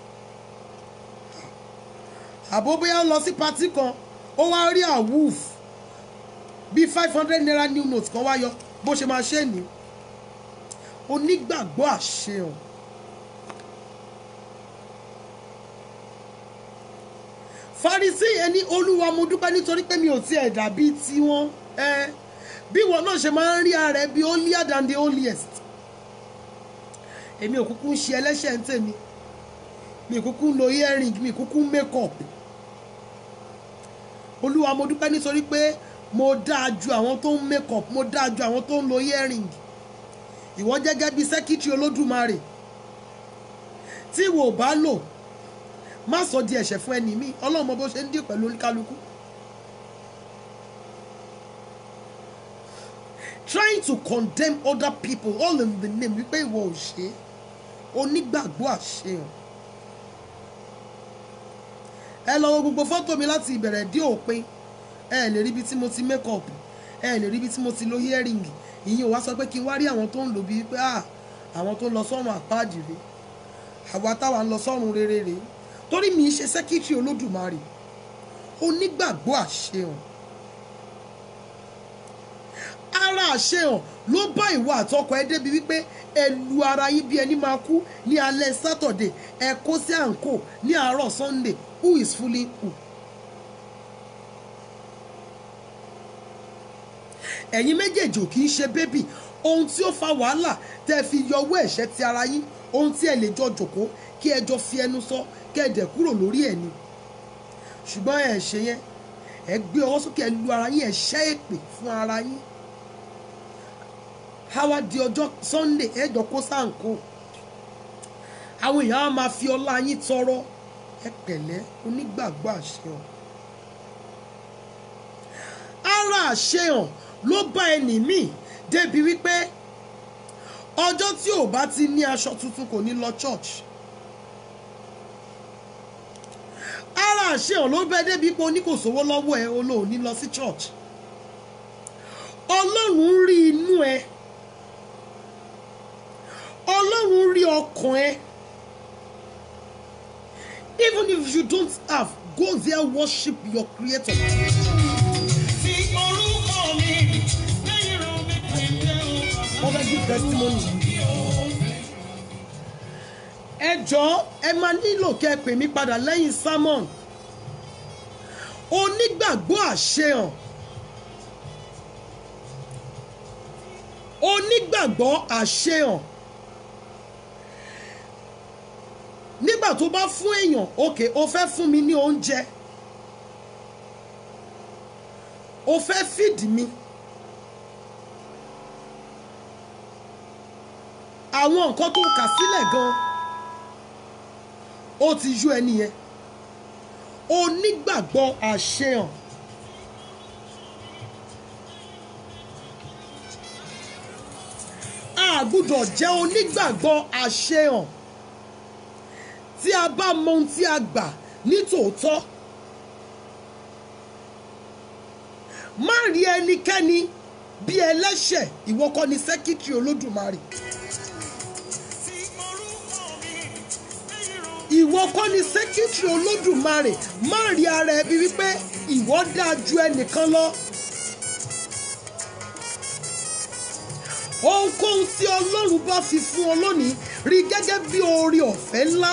àbó bóyá lọ sí party kan ó wá rí àwùf bí five hundred naira new note kan wá yọ bó ṣe máa ṣe ní. Onígbàgbọ́ àṣehàn Farisí ẹni Olúwa mo dúpẹ́ nítorí pé mi ò tiẹ̀ dàbí tiwọn ẹ bí wọn náà ṣe máa ń rí ara ẹ bí holier than the holiest. Èmi ò kúkú ń ṣe ẹlẹ́ṣẹ̀ ń tèmi, mi ò kúkú ń lo earring, mi ò kúkú ń make up. Olúwa mo dúpẹ́ nítorí pé mo dáa ju àwọn tó ń make up, mo dáa ju àwọn tó ń lo earring. Ìwọ gẹ́gẹ́ bí secretary Olódùmarè tí ìwọ ò bá lò má sọ di ẹ̀ṣẹ̀ fún ẹni mi. Ọlọ́run mọ bó ṣe ń dì pẹ̀lú oníkálukú. Trying to condemn other people all in the name wípé ìwọ ò ṣe. Onígbàgbọ́ àṣehàn. Ẹ lọ wo gbogbo fọ́tò mi láti ìbẹ̀rẹ̀ dé òpin. Ẹ lè rí ibi tí mo ti make up, ẹ lè rí ibi tí mo ti lo earring. Ìyẹn ò wá sọ pé kí n wá rí àwọn tó ń lò bíi pé ah àwọn tó ń lọ sọ́run àpáàdì rèé, àwa táwa ń lọ sọ́run rere rèé. Torí mi ṣe secretary Olódùmarè. Onígbàgbọ́ àṣehàn. Ara àṣehàn ló bá ìwọ àtọkọ ẹ débi wípé ẹ lu ara yín bí ẹni máa kú ní alẹ́ Saturday, ẹ kó sí àǹkó ní àárọ̀ Sunday. Who is fooling who? Ẹ̀yin méjèèjì ò kì í ṣe bébì. Ohun tí ó fa wàhálà tẹ́ fi yọ owó ẹ̀ṣẹ̀ ti ara yín, ohun tí ẹ lè jọ jòkó kí ẹ jọ fi ẹnu sọ kí ẹ dẹ̀ kúrò lórí ẹ̀ ni. Ṣùgbọ́n ẹ ṣe yẹn, ẹ gbé ọwọ́ sókè ẹ lu ara yín, ẹ ṣẹ́ èpè fún ara yín. Àwa di ọjọ́ Sunday ẹ jọ kó sáǹkó. Àwọn èèyàn á máa fi ọlá yín tọrọ. Ẹ pẹ̀lẹ́, onígbàgbọ́ àṣehàn. Ara àṣehàn ló bá ẹni míì débi wípé ọjọ́ tí ò bá ti ní aṣọ tuntun kò ní lọ church. Ara àṣehàn ló bẹ́ débi pé oní kò sówó lọ́wọ́ ẹ olóò ní lọ sí church. Ọlọ́run rí inú ẹ. Ọlọ́run rí ọkàn ẹ. Even if you don't have, go there, worship your Creator. Over give testimony. Ẹ jọ̀ọ́ ẹ máa nílò kẹ́ pè mí padà lẹ́yìn sermon. Onígbàgbọ́ àṣehàn. Onígbàgbọ́ àṣehàn. Nígbà tó bá fún èèyàn, okay, ó fẹ́ fún mi ní oúnjẹ. o fẹ́ feed mi. Àwọn nǹkan tó kà sílẹ̀ gan ó ti yó ẹni yẹn. Onígbàgbọ́ àṣehàn. A gbọ́dọ̀ jẹ́ onígbàgbọ́ àṣehàn tí a bá mọ ohun tí a gbà ní tòótọ́. Má rí ẹnikẹ́ni bí ẹlẹ́ṣẹ̀, ìwọ kọ́ ni sẹ́kítírì Olódùmarè. Ìwọ kọ́ ni sẹ́kítírì Olódùmarè. Má rí ara ẹ bí wípé ìwọ dáa ju ẹnìkan lọ. Ohunkóhun tí Ọlọ́run bá fi fún ọ lónìí, rí gẹ́gẹ́ bí oore ọ̀fẹ́ ńlá.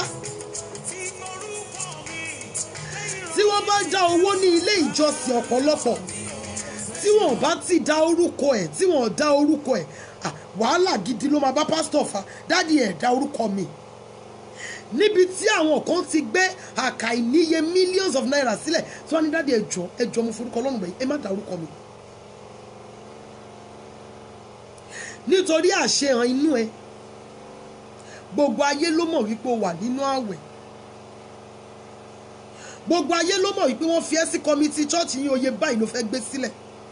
Tí wọ́n bá dá owó ní ilé ìjọsìn ọ̀pọ̀lọpọ̀, tí wọ́n bá ti dá orúkọ ẹ̀, tí wọ́n dá orúkọ ẹ̀, wàhálà gidi ló máa bá pásítọ̀ fa. Dádì ẹ̀ dá orúkọ mi. Níbi tí àwọn kan ti gbé àkàìníye millions of naira sílẹ̀ tí wọ́n ní dádì ẹjọ́ ẹjọ́ mo forúkọ Ọlọ́run bẹ̀yìn, ẹ má dá orúkọ mi. Nítorí àṣehàn inú ẹ, gbogbo ayé ló mọ̀ wípé o wà nínú àwẹ̀. Gbogbo ayé ló mọ̀ wípé wọ́n fi ẹ́ sí kọ́mítì chọ́ọ̀chì yín, oyè báyìí ló fẹ́ gbé sílẹ̀.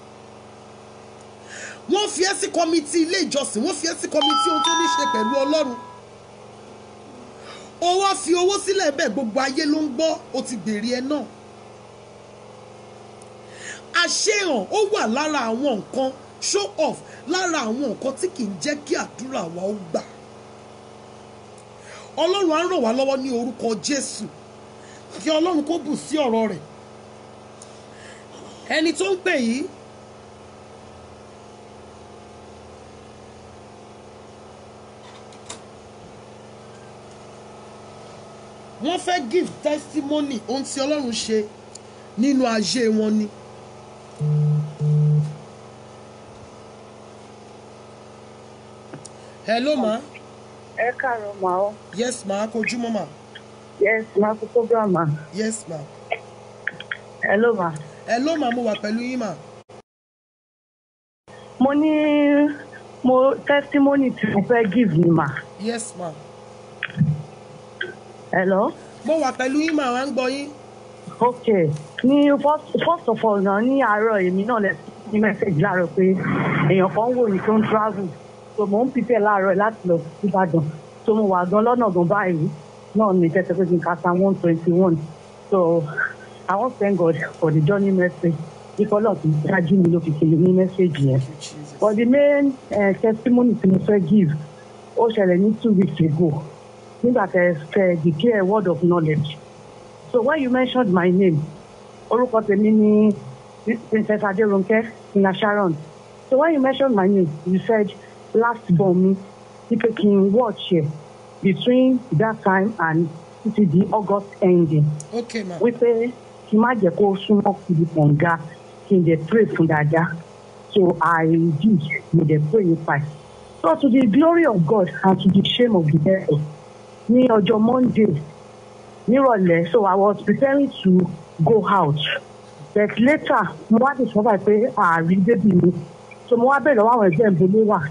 Wọ́n fi ẹ́ sí kọ́mítì ilé ìjọsìn, wọ́n fi ẹ́ sí kọ́mítì ohun tó ní ṣe pẹ̀lú Ọlọ́run. O wá fi owó sílẹ̀ bẹ́ẹ̀, gbogbo ayé ló ń gbọ́, o ti gbèrè ẹ náà. Àṣehàn ó wà lára àwọn nǹkan, show off lára àwọn nǹkan tí kì í jẹ́ kí àdúrà wa ó gbà. Ọlọ́run á ràn wá lọ́wọ́ ní orúkọ Jésù. Kí Ọlọ́run kó bù sí ọ̀rọ̀ rẹ̀. Ẹni tó ń pè yìí, wọ́n fẹ́ give testimony ohun tí Ọlọ́run ṣe nínú ayé wọn ni. Hello ma. Ẹ káàárọ̀ ma o. Yes ma, kojúmọ́ ma. Yes ma, kò program ma. Yes ma. Hello ma. Hello ma, mo wà pẹ̀lú yín ma. Mo ní mo testimony tí mo fẹ́ give ni ma. Yes ma. Hello. Mo wà pẹ̀lú yín ma, wá ń gbọ́ yín. Okay. Ní first, first of all náà ní àárọ̀ èmi náà lè ní message láàárọ̀ pé èèyàn kan wò ní tó ń travel. So mo ń prepare láàárọ̀ láti lọ sí Ìbàdàn. So mo wà gan lọ́nà gan báyìí náà ní tẹ́tẹ́ pé kí n ka Psalm one twenty-one. So I want to thank God for the journey message. Ikọ̀ náà ti dájú mi ló fi ṣe ní message yẹn. But the main uh, testimony tí mo fẹ́ give ó ṣẹlẹ̀ ní two weeks ago. Nígbà tẹ́ fẹ́ declare word of knowledge. So when you mentioned my name, orúkọ tèmi ni Princess Aderonke Ina Sharon. So when you mentioned my name, you said last born me, you can watch here between that time and títí di August ending. Okay ma. Wípé kí má jẹ́ kó súnmọ́ síbi kànga kí n dẹ̀ pray fún dáadáa. So I did, mo dẹ̀ pray nípa ẹ̀. So to the glory of God and to the shame of the devil, ní ọjọ́ Monday nírọ̀lẹ́, so I was preparing to go out. But later, mo wá discover pé ààrí bébì mi. So mo wá bẹ̀rẹ̀ lọ́wọ́ àwọn ẹgbẹ́ ìbò ló wà.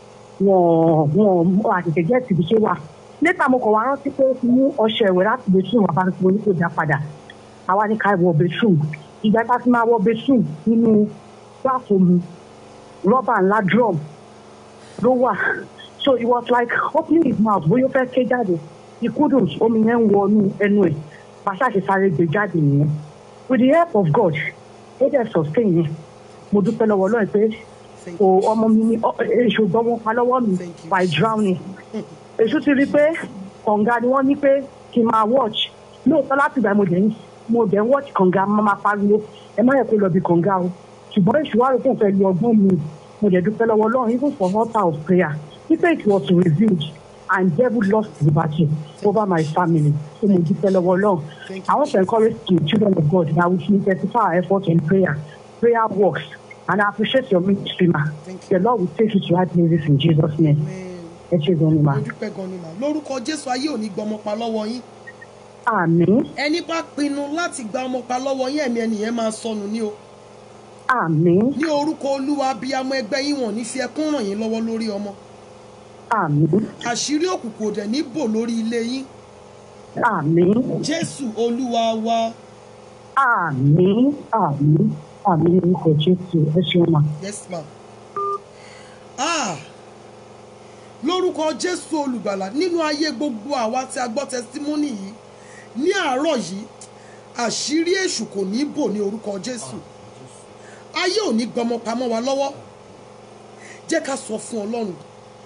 Wọ́n wọ́n àtẹ̀tẹ̀ jẹ́ ti ṣe wà. Later mo kàn wá rántí pé ó ti mú ọṣẹ ìwẹ̀ láti bedroom wà bá mo ní kó dá padà. Àwa ní ká wọ bedroom. Ìgbà tá a fi máa wọ bedroom nínú báàfù mi, rọ́bà ńlá drum ló wà. So it was like opening his mouth bóyá ó fẹ́ ké jáde. He couldn't, omi yẹn ń wọnú ẹnu ẹ̀. Pàṣẹ àti sáré gbé jáde nìyẹn. With the help of God, ó dẹ̀ sustain yẹn. Mo dúpẹ́ lọ́wọ́ Ọlọ́run pé o ọmọ mi ní èṣù gbọ́wọ́ pa lọ́wọ́ mi by drowning. Èṣù ti rí pé kànga ni wọ́n ní pé kí n máa watch. Lóòótọ́ láti ìgbà mo dẹ̀ ń mo dẹ̀ ń watch kànga mo máa pariwo ẹ má yẹ kó lọ bí kànga o. Ṣùgbọ́n èṣù wá rò pé òun fẹ́ lu ọgbọ́n mi. Mo dẹ̀ dúpẹ́ lọ́wọ́ Ọlọ́run even for altar of prayer. Nípa it was revealed and devil lost the battle over my family. So mo dúpẹ́ lọ́wọ́ Ọlọ́run. I want to encourage the children of God that we should intensify our efforts in prayer. Prayer works. And I appreciate your ministry, ma. The Lord will take you to right places in Jesus' name. Ẹ ṣé gan ni ma. Mo dúpẹ́ gan ni ma. Lórúkọ Jésù ayé ò ní gba ọmọ pa lọ́wọ́ yín. Àmín. Ẹni bá pinnu láti gba ọmọ pa lọ́wọ́ yín, ẹ̀mí ẹnìyẹn máa sọnù ní o. Àmín. ní orúkọ Olúwa abiyamọ ẹgbẹ́ yín wọ́n ní fi ẹkún ràn yín lọ́wọ́ lórí ọmọ. Àmín. àṣírí òkùnkùn òdẹ̀ ní bò lórí ilé yín. Àmín. Jésù Olúwa wa. Àmín. Àmín. Àmín orúkọ Jésù. Ẹ ṣeun ma. Yes ma. Ah, lórúkọ Jésù olùgbàlà nínú ayé gbogbo àwa tí a gbọ́ tẹsítímọ́nì yìí ní àárọ̀ yìí àṣírí èṣù kò ní bò ní orúkọ Jésù. Ayé ò ní gbọmọ pamọ́ wa lọ́wọ́. Jẹ́ ká sọ fún Ọlọ́run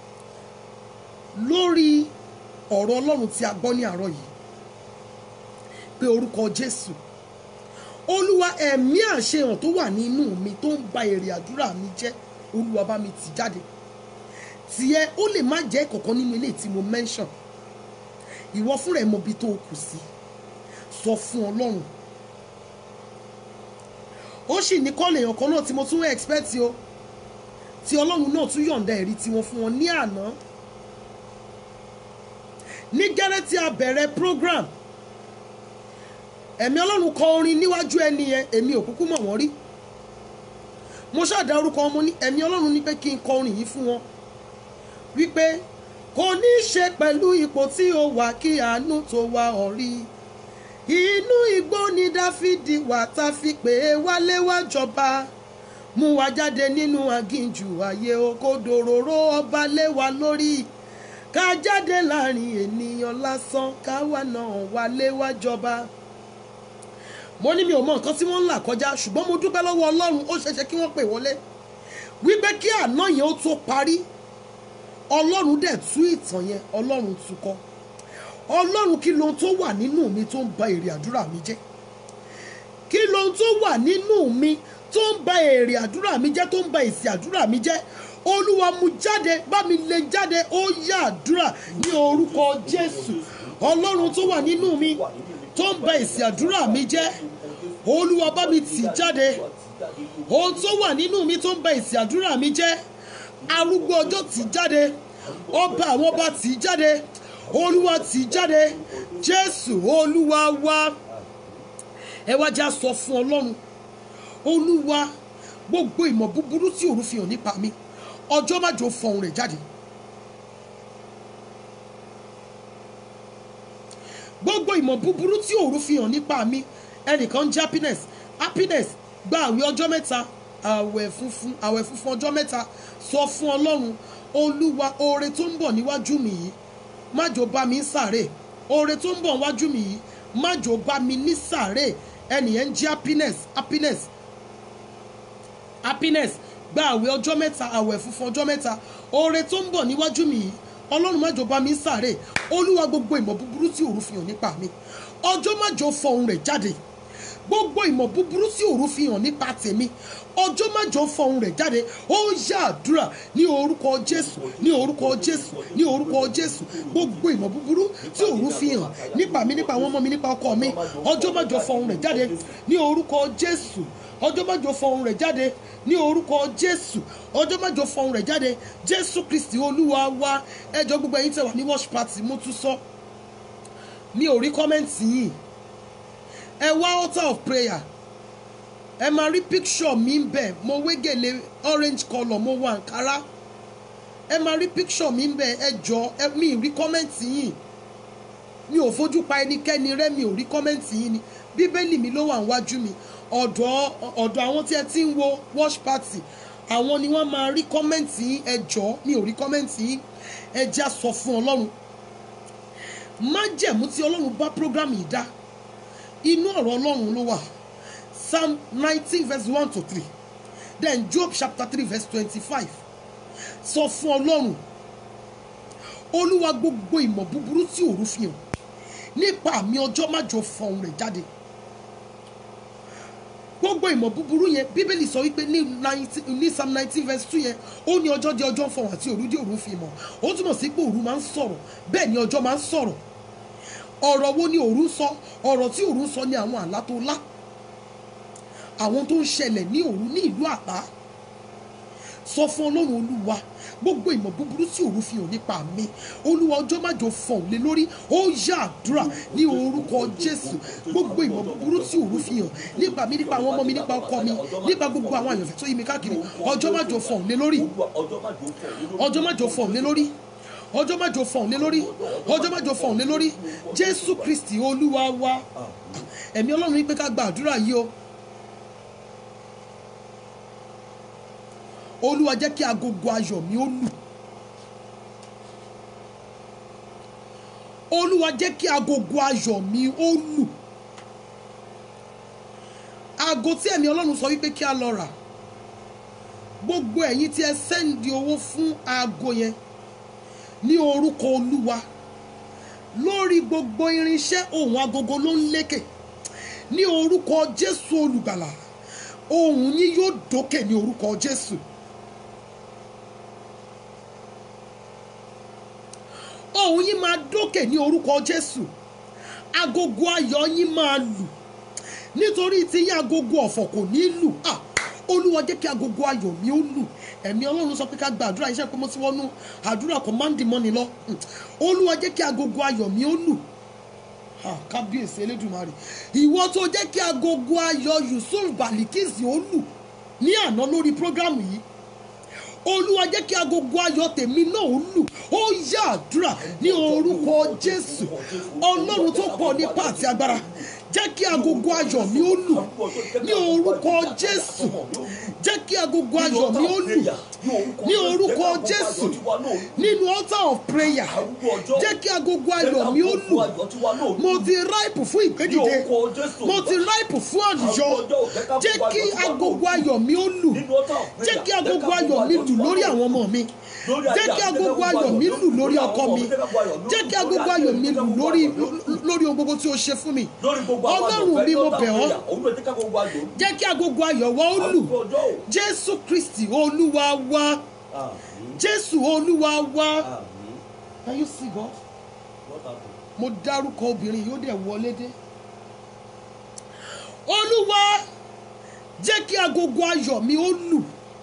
lórí ọ̀rọ̀ Ọlọ́run tí a gbọ́ ní àárọ̀ yìí pé orúkọ Jésù Olúwa ẹ̀mí àṣehàn tó wà nínú mi tó ń ba èrè àdúrà mi jẹ́ Olúwa bá mi tì jáde. Tiẹ̀ ó lè má jẹ́ kọ̀ọ̀kan nínú ilé tí mo mention. Ìwọ fúnra ẹ̀ mọ ibi tó kù sí. Sọ fún Ọlọ́run. Ó sì ní kọ́lé èèyàn kan náà tí mo tún expect o. Tí Ọlọ́run náà tún yọ̀ǹda ẹ̀rí tí wọ́n fún wọn ní àná. Ní gẹ́rẹ́ tí a bẹ̀rẹ̀ program. Ẹ̀mí Ọlọ́run kọ orin níwájú ẹni yẹn èmi ò kúkú mọ̀ wọ́n rí. Mo ṣàdá orúkọ ọmọ ní ẹ̀mí Ọlọ́run ní pé kí n kọ orin yìí fún wọn. Wípé kò ní í ṣe pẹ̀lú ipò tí o wà kí àánú tó wá ọ rí. Inú igbó ni Dáfídì wà tá fi pè é wálé wá jọba. Mú wa jáde nínú aginjù ayé okòdòróró ọba lé wa lórí. Ká jáde láàrin ènìyàn lásán ká wá náà wálé wá jọba. Mo ní mi ò mọ nǹkan tí wọ́n ń là kọjá ṣùgbọ́n mo dúpẹ́ lọ́wọ́ Ọlọ́run ó ṣeéṣe kí wọ́n pè wọlé. Wípé kí àná yẹn ó tó parí. Ọlọ́run dẹ̀ tú ìtàn yẹn Ọlọ́run tú kọ. Ọlọ́run kí lohun tó wà nínú mi tó ń ba èrè àdúrà mi jẹ́. Kí lohun tó wà nínú mi tó ń ba èrè àdúrà mi jẹ́ tó ń ba èsì àdúrà mi jẹ́. Olúwa mú jáde bá mi lé jáde ó yá àdúrà ní orúkọ Jésù. Ọlọ́run tó wà nínú mi tó ń ba èsì àdúrà mi jẹ́. Olúwa bá mi tì jáde. Ohun tó wà nínú mi tó ń ba èsì àdúrà mi jẹ́. Arúgbó ọjọ́ tì jáde. Ọba àwọn ọba tì jáde. Olúwa tì jáde. Jésù Olúwa wa. Ẹ wá já sọ fún Ọlọ́run. Olúwa gbogbo ìmọ̀ búburú tí òru fi hàn nípa mi ọjọ́ má jò fọhùn rẹ̀ jáde. Gbogbo ìmọ̀ búburú tí òru fi hàn nípa mi ẹnìkan jẹ́ happiness happiness gba àwẹ̀ ọjọ́ mẹ́ta àwẹ̀ funfun àwẹ̀ funfun ọjọ́ mẹ́ta sọ fún Ọlọ́run Olúwa oore tó ń bọ̀ níwájú mi yìí má jò bá mi sáré oore tó ń bọ̀ níwájú mi yìí má jò bá mi ní sáré ẹnìyẹn ń jẹ́ happiness happiness happiness gba àwẹ̀ ọjọ́ mẹ́ta àwẹ̀ funfun ọjọ́ mẹ́ta oore tó ń bọ̀ níwájú mi yìí Ọlọ́run má jò bá mi sáré Olúwa gbogbo ìmọ̀ búburú tí òru fi hàn nípa mi ọjọ́ má jò fọhùn rẹ̀ jáde gbogbo ìmọ̀ búburú tí òru fi hàn nípa tèmi ọjọ́ má jò fọhùn rẹ̀ jáde ó yá àdúrà ní orúkọ Jésù ní orúkọ Jésù ní orúkọ Jésù gbogbo ìmọ̀ búburú tí òru fi hàn nípa mi nípa àwọn ọmọ mi nípa ọkọ mi ọjọ́ má jò fọhùn rẹ̀ jáde ní orúkọ Jésù ọjọ́ má jò fọhùn rẹ̀ jáde ní orúkọ Jésù ọjọ́ má jò fọhùn rẹ̀ jáde Jésù Kristi Olúwa wa ẹjọ́ gbogbo ẹ̀yin tẹ́ wà ní watch party mo tún sọ mi ò rí kọ́mẹ́ǹtì yìí ẹ wá altar of prayer ẹ máa rí picture mi ń bẹ̀ mo wé gèlè orange colour mo wọ àǹkárá ẹ máa rí picture mi ń bẹ̀ ẹ jọ ẹ mi ì rí kọ́mẹ́ǹtì yìí mi ò fojú pa ẹnikẹ́ni rẹ́ mi ò rí kọ́mẹ́ǹtì yìí ni bíbélì mi ló wà níwájú mi ọ̀dọ̀ ọ̀dọ̀ àwọn tí ẹ ti ń wo watch party àwọn ni wọ́n máa rí kọ́mẹ́ǹtì yìí ẹ jọ mi ò rí kọ́mẹ́ǹtì yìí ẹ já sọ fún Ọlọ́run májẹ̀mú tí Ọlọ́run bá program yìí dá inú ọ̀rọ̀ Ọlọ́run ló wà Psalm nineteen verse one to three then Job chapter three verse twenty-five sọ fún Ọlọ́run Olúwa gbogbo ìmọ̀ búburú tí òru fi hàn nípa àmì ọjọ́ má jò fọhùn rẹ̀ jáde gbogbo ìmọ̀ búburú yẹn Bíbélì sọ wípé ní ní Psalm nineteen verse two yẹn ó ní ọjọ́ di ọjọ́ fọhùn àti òru di òru fi mọ̀ ó túmọ̀ sí pé òru máa ń sọ̀rọ̀ bẹ́ẹ̀ ni ọjọ́ máa ń sọ̀rọ̀ ọ̀rọ̀ wo ni òru ń sọ ọ̀rọ̀ tí òru ń sọ ni àwọn àlá tó lá àwọn tó ń ṣẹlẹ̀ ní òru ní ìlú àpá sọ fún ọlọ́run olúwa gbogbo ìmọ̀ búburú tí òru fi hàn nípa mi olúwa ọjọ́ májò fọ̀hún lé lórí ó yá àdúrà ní orúkọ jésù gbogbo ìmọ̀ búburú tí òru fi hàn nípa mi nípa àwọn ọmọ mi nípa ọkọ mi nípa gbogbo àwọn àyànfẹ́ tó yí mi káàkiri ọjọ́ májò fọ̀hún lé lórí ọjọ́ májò fọ̀hún lé lórí ọjọ́ májò fọ̀hún lé lórí ọjọ́ májò fọ̀hún lé lórí jésù kristi olúwa wa ẹ̀mí ọlọ́run ní pé ká gba àdúrà yìí o olúwa jẹ́ kí agogo ayọ̀ mi ó lù olúwa jẹ́ kí agogo ayọ̀ mi ó lù aago tí ẹ̀mí ọlọ́run sọ wípé kí a lọ rà gbogbo ẹ̀yin tí ẹ sẹ́ndì owó fún aago yẹn ní orúkọ olúwa lórí gbogbo irinṣẹ́ ohun agogo ló ń lékè ní orúkọ jésù olùgbàlà ohun yín yóò dókè ní orúkọ jésù ohun yín máa dókè ní orúkọ jésù agogo ayọ̀ yín máa lù nítorí tí yín agogo ọ̀fọ̀ kò ní lù ah olúwa jẹ́ kí agogo ayọ̀ mi ó lù ẹ̀mí ọlọ́run sọ pé ká gba àdúrà iṣẹ́ pé mo ti wọnú àdúrà command the money lọ olúwa jẹ́ kí agogo ayọ̀ mi ó lù kábíyèsí elédùnmarè ìwọ tó jẹ́ kí agogo ayọ̀ Yusuf Balikisi ó lù ní àná lórí prógrámù yìí olúwa jẹ́ kí agogo ayọ̀ tèmi náà ó lù ó yá àdúrà ní orúkọ jésù ọlọ́run tó pọ̀ nípa àti agbára jẹ́ kí agogo ayọ̀ mi ó lù ní orúkọ jésù jẹ́ kí agogo ayọ̀ mi ó lù ní orúkọ jésù nínú altar of prayer jẹ́ kí agogo ayọ̀ mi ó lù mo ti ripe fún ìgbédìde mo ti ripe fún àlùyọ jẹ́ kí agogo ayọ̀ mi ó lù jẹ́ kí agogo ayọ̀ mi lù lórí àwọn ọmọ mi jẹ́ kí agogo ayọ̀ mi lù lórí ọkọ mi jẹ́ kí agogo ayọ̀ mi lù lórí lórí ohun gbogbo tí o ṣe fún mi ọlọ́run mi mo bẹ̀ ọ́ jẹ́ kí agogo ayọ̀ wa ó lù jésù kristi olúwa wa jésù olúwa wa can you see God mo dárúkọ obìnrin yóò dẹ̀ wọlé dé olúwa jẹ́ kí agogo ayọ̀ mi ó lù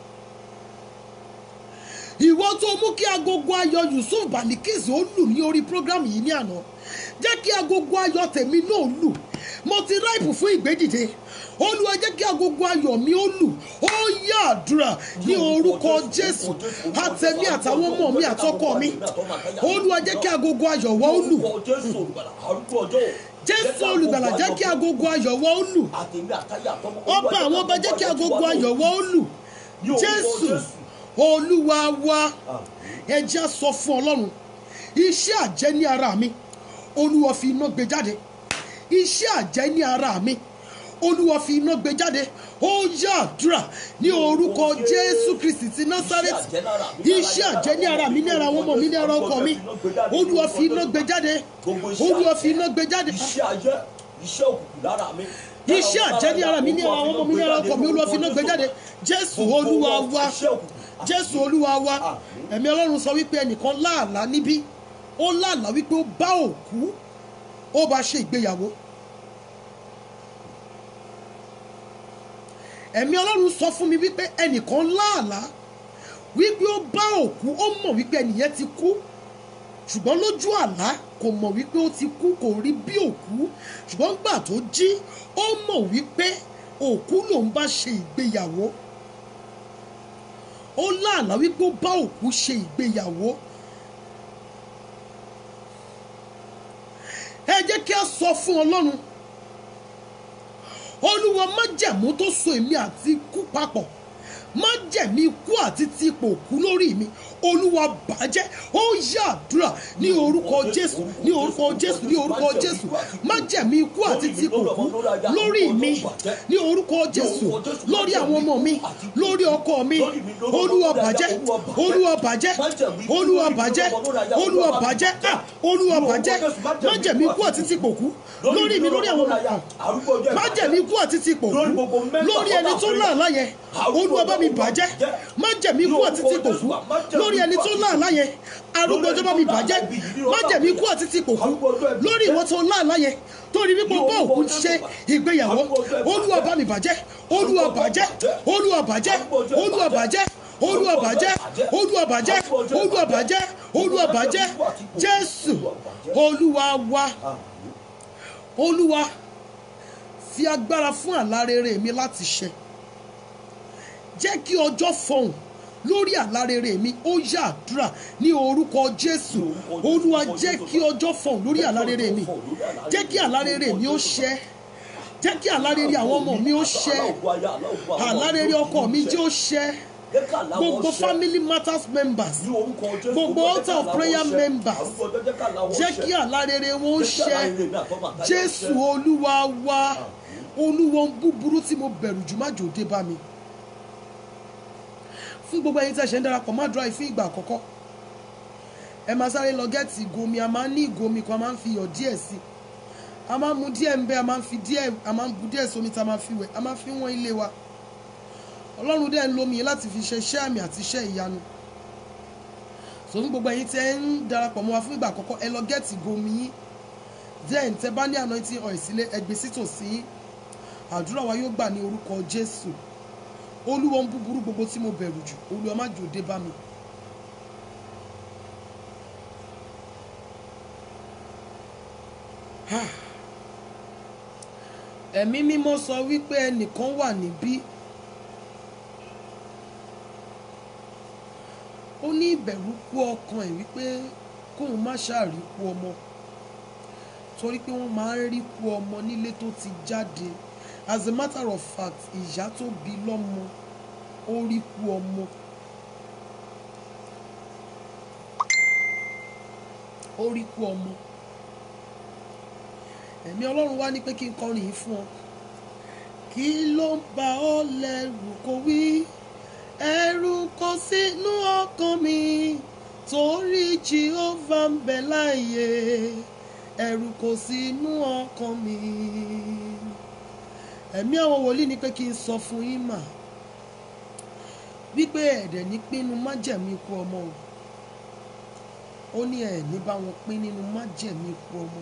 ìwọ tó mú kí agogo ayọ̀ Yusuf Balikisi ó lù ní orí program yìí ní àná jẹ́ kí agogo ayọ̀ tèmi náà lù mo ti ripe fún ìgbédìde olúwa jẹ́ kí agogo ayọ̀ mi ó lù ó yá àdúrà ní orúkọ jésù àtẹ̀mí àtàwọn ọmọ mi àtọkọ mi olúwa jẹ́ kí agogo ayọ̀ wa ó lù jésù olùgbàlà jẹ́ kí agogo ayọ̀ wa ó lù ọba àwọn ọba jẹ́ kí agogo ayọ̀ wa ó lù jésù olúwa wa ẹ jẹ́ sọ fún ọlọ́run iṣẹ́ àjẹ́ ní ara mi olúwa fi iná gbé jáde iṣẹ́ àjẹ́ ní ara mi olúwa fi iná gbé jáde ó yá àdúrà ní orúkọ jésù kristi ti násárẹ́tì iṣẹ́ àjẹ́ ní ara mi ní ara àwọn ọmọ mi ní ara ọkọ mi olúwa fi iná gbé jáde olúwa fi iná gbé jáde iṣẹ́ àjẹ́ iṣẹ́ òkùnkùn lára mi iṣẹ́ àjẹ́ ní ara mi ní ara àwọn ọmọ mi ní ara ọkọ mi olúwa fi iná gbé jáde jésù olúwa wa jésù olúwa wa ẹ̀mí ọlọ́run sọ wípé ẹnìkan láàlá níbí ó láàlá wípé ó bá òkú ó bá ṣe ìgbéyàwó ẹ̀mí ọlọ́run sọ fún mi wípé ẹnìkan láàlá wípé ó bá òkú ó mọ̀ wípé ẹnìyẹn ti kú ṣùgbọ́n lójú àlá kò mọ̀ wípé ó ti kú kò rí bí òkú ṣùgbọ́n gbà tó jí ó mọ̀ wípé òkú lòun bá ṣe ìgbéyàwó ó láàlá wípé ó bá òkú ṣe ìgbéyàwó ẹ jẹ́ kí a sọ fún ọlọ́run olúwa májẹ̀mú tó so èmi àti ikú papọ̀ májẹ̀mí ikú àti ti ipò òkú lórí mi olúwa bàjẹ́ ó yá àdúrà ní orúkọ jésù ní orúkọ jésù ní orúkọ jésù májẹ̀mí ikú àti ti ipò òkú lórí mi ní orúkọ jésù lórí àwọn ọmọ mi lórí ọkọ mi olúwa bàjẹ́ olúwa bàjẹ́ olúwa bàjẹ́ olúwa bàjẹ́ ah olúwa bàjẹ́ májẹ̀mí ikú àti ti ipò òkú lórí mi lórí àwọn ọmọ májẹ̀mí ikú àti ti ipò òkú lórí ẹni tó láàlá yẹn olúwa bá mi bàjẹ́ májẹ̀mí ikú àti ti ipò òkú lórí ẹni tó láàlá yẹn arúgbó ọjọ́ bá mi bàjẹ́ májẹ̀mí ikú àti ti ipò òkú lórí ìwọ tó láàlá yẹn torí wípé bá òkú ṣe ìgbéyàwó olúwa bá mi bàjẹ́ olúwa bàjẹ́ olúwa bàjẹ́ olúwa bàjẹ́ Olúwa bàjẹ́ Olúwa bàjẹ́ Olúwa bàjẹ́ Olúwa bàjẹ́ Jésù Olúwa wa. Olúwa fi agbára fún àlá rere mi láti ṣẹ. Jẹ́ kí ọjọ́ fọhùn lórí àlá rere mi. Ó yá àdúrà ní orúkọ Jésù. Olúwa jẹ́ kí ọjọ́ fọhùn lórí àlá rere mi. Jẹ́ kí àlá rere mi ó ṣẹ. Jẹ́ kí àlá rere àwọn ọmọ mi ó ṣẹ. Àlá rere ọkọ mi jẹ́ ó ṣẹ. Gbogbo family matters members, gbogbo altar of prayer members, jẹ́ kí àlá rere wọn ó ṣẹ. Jésù Olúwa wa. Olúwa ohun búburú tí mo bẹ̀rù jù má jò dé bá mi. Fún gbogbo ẹ̀yin tí ẹ ṣe ń darapọ̀ má dúrà ìfín ìgbà àkọ́kọ́, ẹ máa sáré lọ gẹ́ẹ̀tì ìgò omi. A máa ń ní ìgò omi kan, a máa ń fi iyọ̀ díẹ̀ sí, a máa ń mu díẹ̀ ń bẹ, a máa ń fi díẹ̀, a máa ń bu díẹ̀ sómi tá a máa fi wẹ̀, a máa fi wọ́n ilé wa. Ọlọ́run dẹ̀ ń lo omi yìí láti fi ṣe iṣẹ́ àmì àti iṣẹ́ ìyanu. So fún gbogbo ẹ̀yin tí ẹ ń darapọ̀ mọ́ wa fún ìgbà àkọ́kọ́, ẹ lọ gẹ́ẹ̀tì ìgò omi yín. Then tẹ bá ní anointing oil sílé, ẹ gbé sítòsí. Àdúrà wa yóò gbà ní orúkọ Jésù. Olúwa ohun búburú gbogbo tí mo bẹ̀rù jù, Olúwa má jò dé bá mi. Ẹ̀mí mímọ́ sọ wípé ẹnìkan wà níbí. Ó ní ìbẹ̀rù kú ọkàn ẹ̀ wípé kóun má ṣàrí kú ọmọ, torí pé wọ́n máa ń rí kú ọmọ nílé tó ti jáde. As a matter of fact, ìyá tó bí lọ́mọ ó rí kú ọmọ. Ó rí kú ọmọ. Ẹ̀mí Ọlọ́run wá ní pé kí n kọrin yìí fún ọ. Kí ló ń bà ọ́ lẹ́rù kò wí? Ẹ̀rù kò sínú ọkàn mi, torí Jehovah ń bẹ láàyè. Ẹ̀rù kò sínú ọkàn mi. Ẹ̀mí àwọn wòlíì ní pé kí n sọ fún yín mà wípé ẹ̀dẹ̀ ní pinnu májẹ̀mú ikú ọmọ o. Ó ní ẹ̀ ní bá wọn pín nínú májẹ̀mú ikú ọmọ.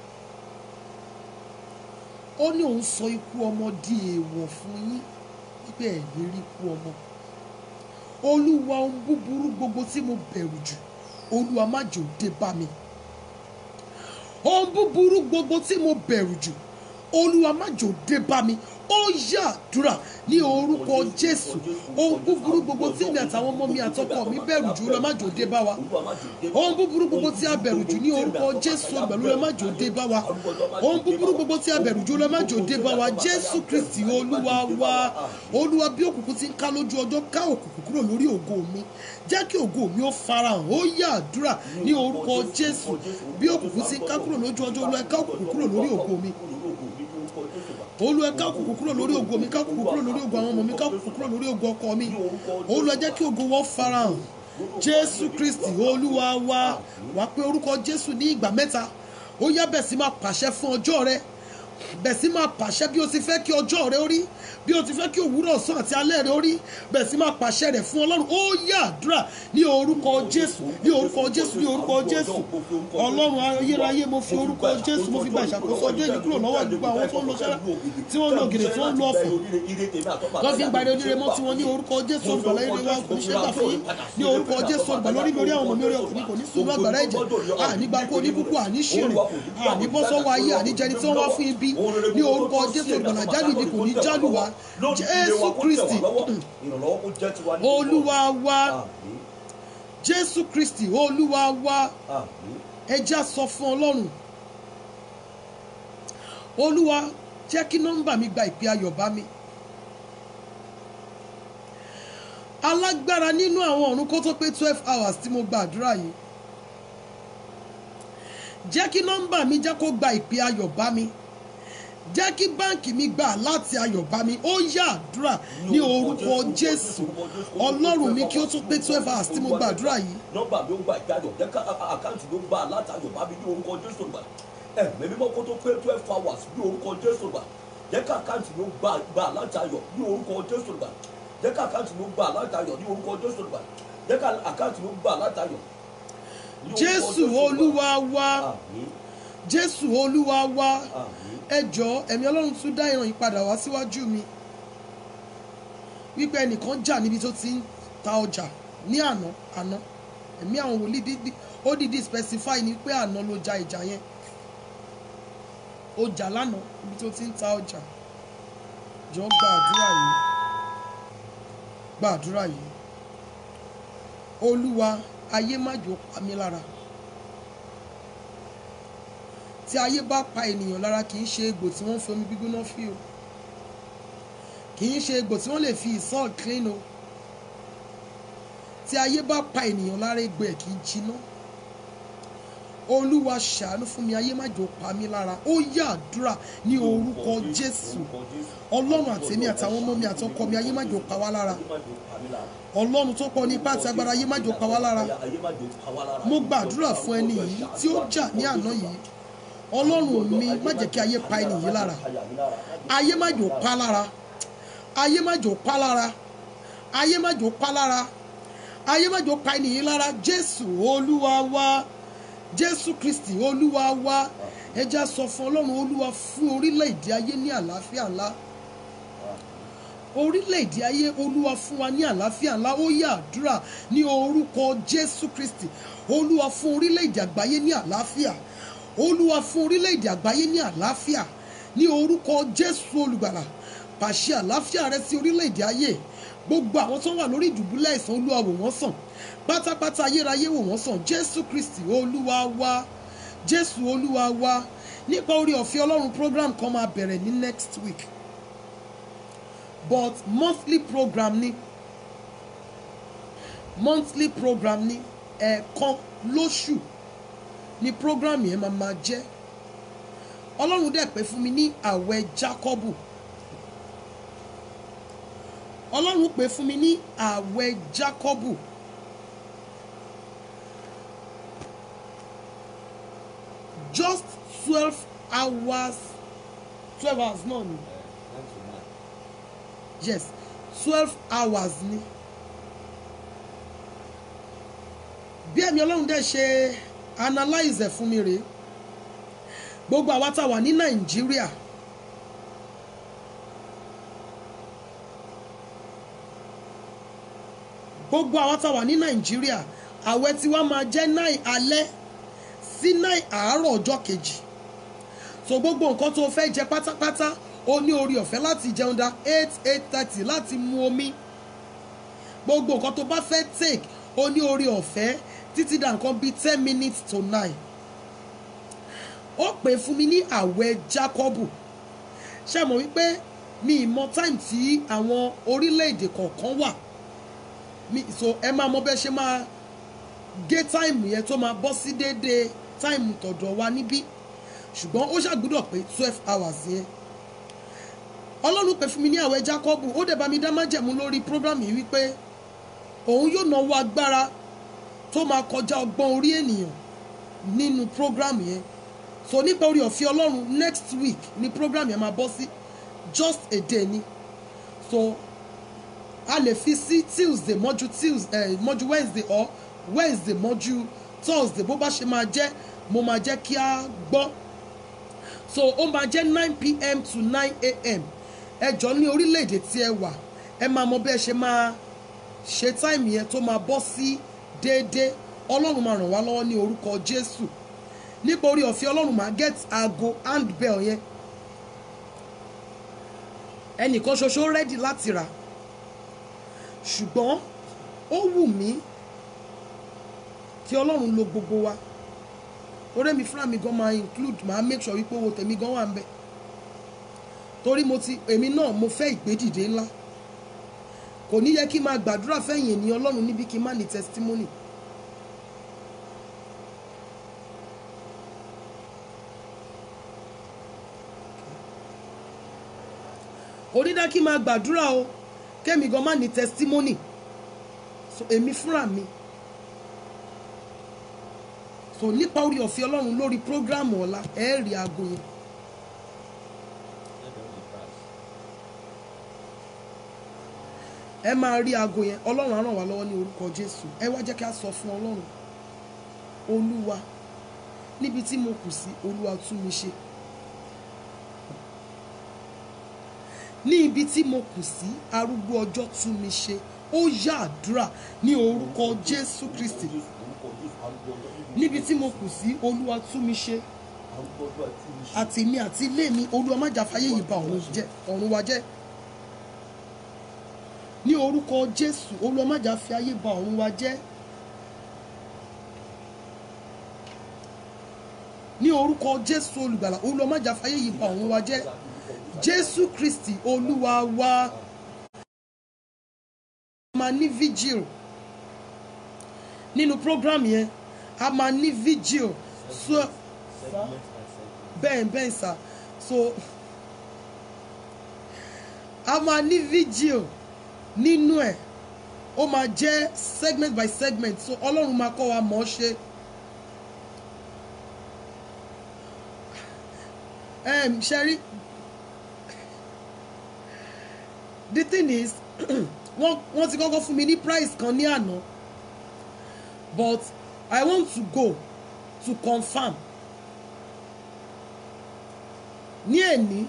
Ó ní òun sọ ikú ọmọ di èèwọ̀ fún yín wípé ẹ̀ ní rí ikú ọmọ. Olúwa ohun búburú gbogbo tí mo bẹ̀rù jù, Olúwa má jò dé bá mi. Ohun búburú gbogbo tí mo bẹ̀rù jù, Olúwa má jò dé bá mi. Ó yá àdúrà ní orúkọ Jésù. Ohun búburú gbogbo tí mi àtàwọn ọmọ mi àtọkọ mi bẹ̀rù jù, Olúwa má jò dé bá wa. Ohun búburú gbogbo tí a bẹ̀rù jù ní orúkọ Jésù, Olúwa má jò dé bá wa. Ohun búburú gbogbo tí a bẹ̀rù jù, Olúwa má jò dé bá wa. Jésù Kristi Olúwa wa. Olúwa bí òkùnkùn ti ń ká lójú ọjọ́, ká òkùnkùn kúrò lórí ògo mi. Jẹ́ kí ògo mi ó farahàn. Ó yá àdúrà ní orúkọ Jésù. Bí òkùnkùn ti ń ká kúrò lójú ọjọ́, Olúwa ká òkùnkùn kúrò lórí ògo mi. Olúwa ká òkùnkùn kúrò lórí ògo mi, ká òkùnkùn kúrò lórí ògo àwọn ọmọ mi, ká òkùnkùn kúrò lórí ògo ọkọ mi. Olúwa jẹ́ kí ògo wọ́n farahàn. Jésù Kristi Olúwa wa. Wá pé orúkọ Jésù ní ìgbà mẹ́ta. Ó yá bẹ̀ sí máa pàṣẹ fún ọjọ́ rẹ. Bẹ̀ sí máa pàṣẹ bí o ti fẹ́ kí ọjọ́ rẹ ó rí, bí o ti fẹ́ kí òwúrọ̀ ọ̀sán àti alẹ́ rẹ ó rí. Bẹ̀ sí máa pàṣẹ rẹ̀ fún Ọlọ́run. Ó yá àdúrà ní orúkọ Jésù, ní orúkọ Jésù, ní orúkọ Jésù. Ọlọ́run ayérayé, mo fi orúkọ Jésù, mo fi gba ìṣàkóso ọjọ́ ìní kúrò lọ́wọ́ gbogbo àwọn tó ń lo ṣẹ́ra, tí wọ́n ń lo gèrè, tí wọ́n ń lo ọ̀fọ̀. Wọ́n fi ń gba oníire mọ́ tí wọ́n ní orúkọ Jésù. Olùgbàlà ire wa kò ní ṣe gbà fún yín. Ní orúkọ Jésù, olùgbàlà lórí lórí àwọn ọmọ mi orí ọkùnrin kò ní sùnú àgbàrá ẹ̀jẹ̀. Ànígbà kó ní kúkú, àní ṣìrìn, àní bọ́ sọ́wọ́ ayé, àní jẹni tí wọ́n wá fún ibi. Ní orúkọ Jésù, olùgbàlà jálù ni kò ní jálù wa. Jésù Kristi Olúwa wa. Jésù Kristi Olúwa wa. Ẹ jẹ́ á sọ fún Ọlọ́run. Olúwa jẹ́ kí nọ́mbà mi gba ìpè ayọ̀ bá mi. Alágbára nínú àwọn ọ̀run kó tó pé twelve hours tí mo gba àdúrà yìí. Jẹ́ kí nọ́mbà mi jẹ́ kó gba ìpè ayọ̀ bá mi. Jẹ́ kí báǹkì mi gbà láti ayọ̀ bá mi. Ó yá àdúrà ní orúkọ Jésù. Ọlọ́run mi kí ó tún pé twelve hours tí mo gba àdúrà yìí. Nọ́mbà mi ó gba ìpè ayọ̀, jẹ́ ká àkáǹtì ló gbà láti ayọ̀ bá mi ní orúkọ Jésù gbà. Ẹ̀mí mímọ́ kó tó pé twelve hours ní orúkọ Jésù gbà. Jẹ́ ká àkáǹtì ló gbà láti ayọ̀ ní orúkọ Jésù gbà. Jẹ́ ká àkáǹtì ló gbà láti ayọ̀ ní orúkọ Jésù gbà. Jẹ́ ká àkáǹtì ló gbà láti ayọ̀. Jésù Olúwa wa. Jésù Olúwa wa. Ẹ jọ̀ọ́, ẹ̀mí Ọlọ́run tún dá ìran yìí padà wá síwájú mi wípé ẹnìkan jà níbi tó ti ń ta ọjà ní àná àná ẹ̀mí àwọn wòlíì dídí ó dìdí specify ni pé àná ló ja ìjà yẹn ó jà lánàá ibi tó ti ń ta ọjà jọ gba àdúrà yìí gba àdúrà yìí olúwa ayé má jò pa mí lára tí ayé bá pa ènìyàn lára kì í ṣe egbò tí wọ́n fi omi gbígbóná fí o kì í ṣe egbò tí wọ́n lè fi ìsọ́ọ̀ clean o tí ayé bá pa ènìyàn lára egbò ẹ̀ kì í jiná olúwa ṣàánú fún mi ayé má jò pa mí lára ó yá àdúrà ní orúkọ jésù ọlọ́run àtèmi àtàwọn ọmọ mi àtọkọ mi ayé má jò pa wá lára ọlọ́run tó pọ̀ ní ipá àti agbára ayé má jò pa wá lára mo gbàdúrà fún ẹni yìí tí ó jà ní àná yìí ọlọ́run mi má jẹ́ kí ayé pa ẹni yìí lára ayé má jò pa lára ayé má jò pa lára ayé má jò pa lára ayé má jò pa ẹni yìí lára jésù olúwa wa jésù kristi olúwa wa ẹja sọ fún ọlọ́run olúwa fún orílẹ̀-èdè ayé ní àlàáfíà ńlá orílẹ̀-èdè ayé olúwa fún wa ní àlàáfíà ńlá ó yá àdúrà ní orúkọ jésù kristi olúwa fún orílẹ̀-èdè àgbáyé ní àlàáfíà olúwa fún orílẹ̀-èdè àgbáyé ní àlàáfíà ní orúkọ jésù olùgbàlà pàṣẹ àlàáfíà rẹ sí orílẹ̀-èdè ayé gbogbo àwọn tó wà lórí ìdùbúlẹ̀ àìsàn olúwa wò wọ́n sàn pátápátá ayérayé wò wọ́n sàn jésù kristi olúwa wa jésù olúwa wa nípa orí ọ̀fẹ́ ọlọ́run program kan máa bẹ̀rẹ̀ ní next week but monthly program ni monthly program ni ẹ̀ẹ̀kan lóṣù ni program yẹn máa máa jẹ́ ọlọ́run dẹ̀ pé fún mi ní àwẹ̀ jákọ́bù ọlọ́run pè fún mi ní àwẹ̀ jákọ́bù just twelve hours twelve hours náà ni yes twelve hours ni bí ẹ̀mí ọlọ́run dẹ̀ ṣe analyze ẹ̀ fún mi rèé gbogbo àwa tá a wà ní nàìjíríà gbogbo àwa tá a wà ní nàìjíríà àwẹ̀ tí wàá máa jẹ́ nine alẹ́ sí nine àárọ̀ ọjọ́ kejì so gbogbo nǹkan tó fẹ́ jẹ pátápátá o ní orí ọ̀fẹ́ láti jẹun dá eight eight thirty láti mu omi gbogbo nǹkan tó bá fẹ́ take o ní orí ọ̀fẹ́ títí dà nǹkan bíi ten minutes to nine ó pè fún mi ní àwẹ̀ jákọ́bù ṣe mọ̀ wípé mi ì mọ time tí àwọn orílẹ̀-èdè kọ̀ọ̀kan wà mi so ẹ máa mọ bẹ́ẹ̀ ṣe máa gé time yẹn tó máa bọ́ sí déédéé time tọ̀dọ̀ wa níbí ṣùgbọ́n ó ṣàgbọ́dọ̀ pé twelve hours yẹn ọlọ́run pè fún mi ní àwẹ̀ jákọ́bù ó dẹ̀ bá mi dá májẹ̀mú lórí program yìí wípé òun yóò náwó agbára tó máa kọjá ọgbọ́n orí ènìyàn nínú program yẹn so nípa orí ọ̀fẹ́ ọlọ́run next week ni program yẹn máa bọ́ sí just a day ni so a lè fi sí tuesday mọ́jú tuesday eh, mọ́jú wednesday or wednesday mọ́jú thursday bó bá ṣe máa jẹ́ mo máa jẹ́ kí a gbọ́ so ó máa jẹ́ nine p.m. to nine a.m. ẹ jọ ní orílẹ̀-èdè tí ẹ wà ẹ máa mọ bẹ́ẹ̀ ṣe máa ṣe táìmù yẹn tó máa bọ́ sí déédéé ọlọ́run máa ràn wá lọ́wọ́ ní orúkọ jésù nípa orí ọ̀fẹ́ ọlọ́run máa get aago handbell yẹn ẹnìkan ṣoṣo rẹ́dì láti rà ṣùgbọ́n ó wù mí kí ọlọ́run lo gbogbo wa orí mi fúnra mi gan máa include máa make sure wípé owó tèmi gan wà ń bẹ torí mo ti èmi náà mo fẹ́ ìgbédìde ńlá kò ní yẹ kí n máa gbàdúrà fẹ́yìn ènìyàn ọlọ́run níbi kí n má ní testimony kò ní dá kí n máa gbàdúrà o kémi gan má ní testimony so èmi fúnra mi so nípa orí ọ̀fẹ́ ọlọ́run lórí program ọ̀la ẹ rí aago yẹn ẹ máa rí aago yẹn ọlọ́run á ràn wá lọ́wọ́ ní orúkọ jésù ẹ wá jẹ́ kí a sọ fún ọlọ́run olúwa níbi tí mo kù sí olúwa tún mi ṣe ní ibi tí mo kù sí arúgbó ọjọ́ tú mi ṣe ó yá àdúrà ní orúkọ Jésù Kristi. Níbi tí mo kù sí Olúwa tú mi ṣe àti mi àti ilé mi Olúwa má jà fáyé yìí ba ọ̀run jẹ́ ọ̀run wa jẹ́ ní orúkọ Jésù. Olúwa má jà fi ayé ba ọ̀run wa jẹ́ ní orúkọ Jésù olùgbàlà. Olúwa má jà fáyé yìí ba ọ̀run wa jẹ́ Jésù Kristi Olúwa wa. A máa ní vigil nínú program yẹn, a máa ní vigil so bẹ́ẹ̀ bẹ́ẹ̀ sà so a máa ní vigil nínú ẹ̀ ó máa jẹ́ segment by segment so Ọlọ́run máa kọ́ wa mọ̀ ọ́ ṣe. Um, Sherry, the thing is, wọ́n ti kọ́kọ́ fún mi ní price kan ní àná, but I want to go to confirm. Ní èní,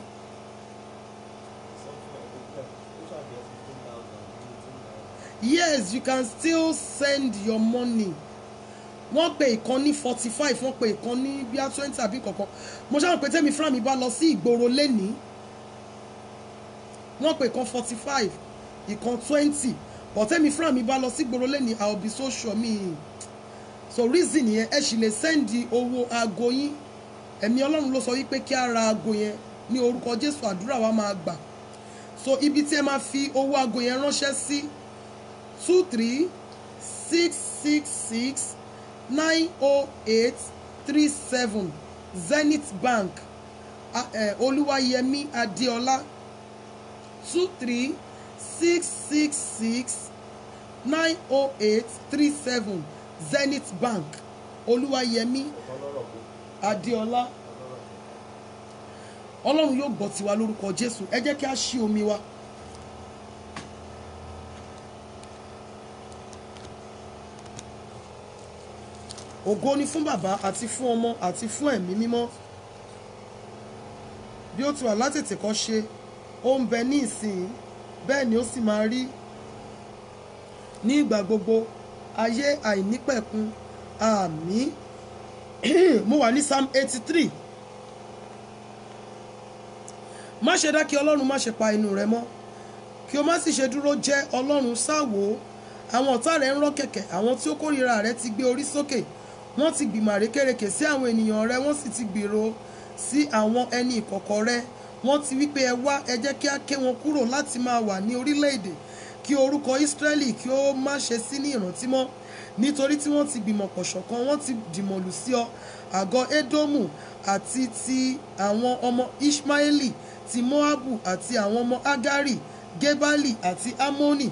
yes, you can still send your money. Wọ́n pe ìkan ní forty five, wọ́n pe ìkan ní bíi twenty àbí kankan. Mo ṣáà pé tẹ́mi fúnra mi bá lọ sí ìgboro lẹ́nìí. Wọ́n pe ìkan forty five, ìkan twenty. But tẹ́mi fúnra mi bá lọ sí ìgboro lẹ́nìí, I will be so sure me. So reason yẹn, ẹ sì lè send owó aago yín. Ẹ̀mí Ọlọ́run ló sọ wípé kí a ra aago yẹn ní orúkọ Jésù, àdúrà wa máa gbà. So ibi tí ẹ máa fi owó aago yẹn ránṣẹ́ sí two three six six six nine oh eight three seven Zenith Bank uh, uh, Olúwayẹmí Adéọlá two three six six six nine oh eight three seven Zenith Bank Olúwayẹmí Adéọlá. Ọlọ́run yóò gbọ́ tiwa lórúkọ Jésù. Ẹ jẹ́ kí a ṣí omi wa. Ògo ni fún bàbá àti fún ọmọ àti fún ẹ̀mí mímọ́ bí ó ti wà látètè kọ́ ṣe ó ń bẹ ní ìsìn bẹ́ẹ̀ ni ó sì máa rí ní ìgbà gbogbo ayé àìnípẹ̀kun àmín. Mo wà ní Psalm eighty three. Má ṣe dá kí Ọlọ́run má ṣe pa inú rẹ mọ́ kí o má sì ṣe dúró jẹ́ Ọlọ́run sáwò àwọn ọ̀tá rẹ̀ ń rọ́ kẹ̀kẹ́ àwọn tí ó kórìíra rẹ̀ ti gbé orí sókè wọ́n ti gbìmọ̀ àrékérekè sí àwọn ènìyàn rẹ wọ́n sì ti gbèrò sí àwọn ẹni ìkọ̀kọ̀ rẹ wọ́n ti wípé ẹ wá ẹ jẹ́ kí á ké wọn kúrò láti máa wà ní orílẹ̀-èdè kí orúkọ Ísírẹ́lì kí ó má ṣe sí ní ìrántí mọ́ nítorí tí wọ́n ti gbìmọ̀ pọ̀ ṣọ̀kan wọ́n ti dìmọ̀lù sí ọ àgọ́ Édómù àti ti àwọn ọmọ Ishmaeli ti Moabu àti àwọn ọmọ Agari Gebali àti Amoni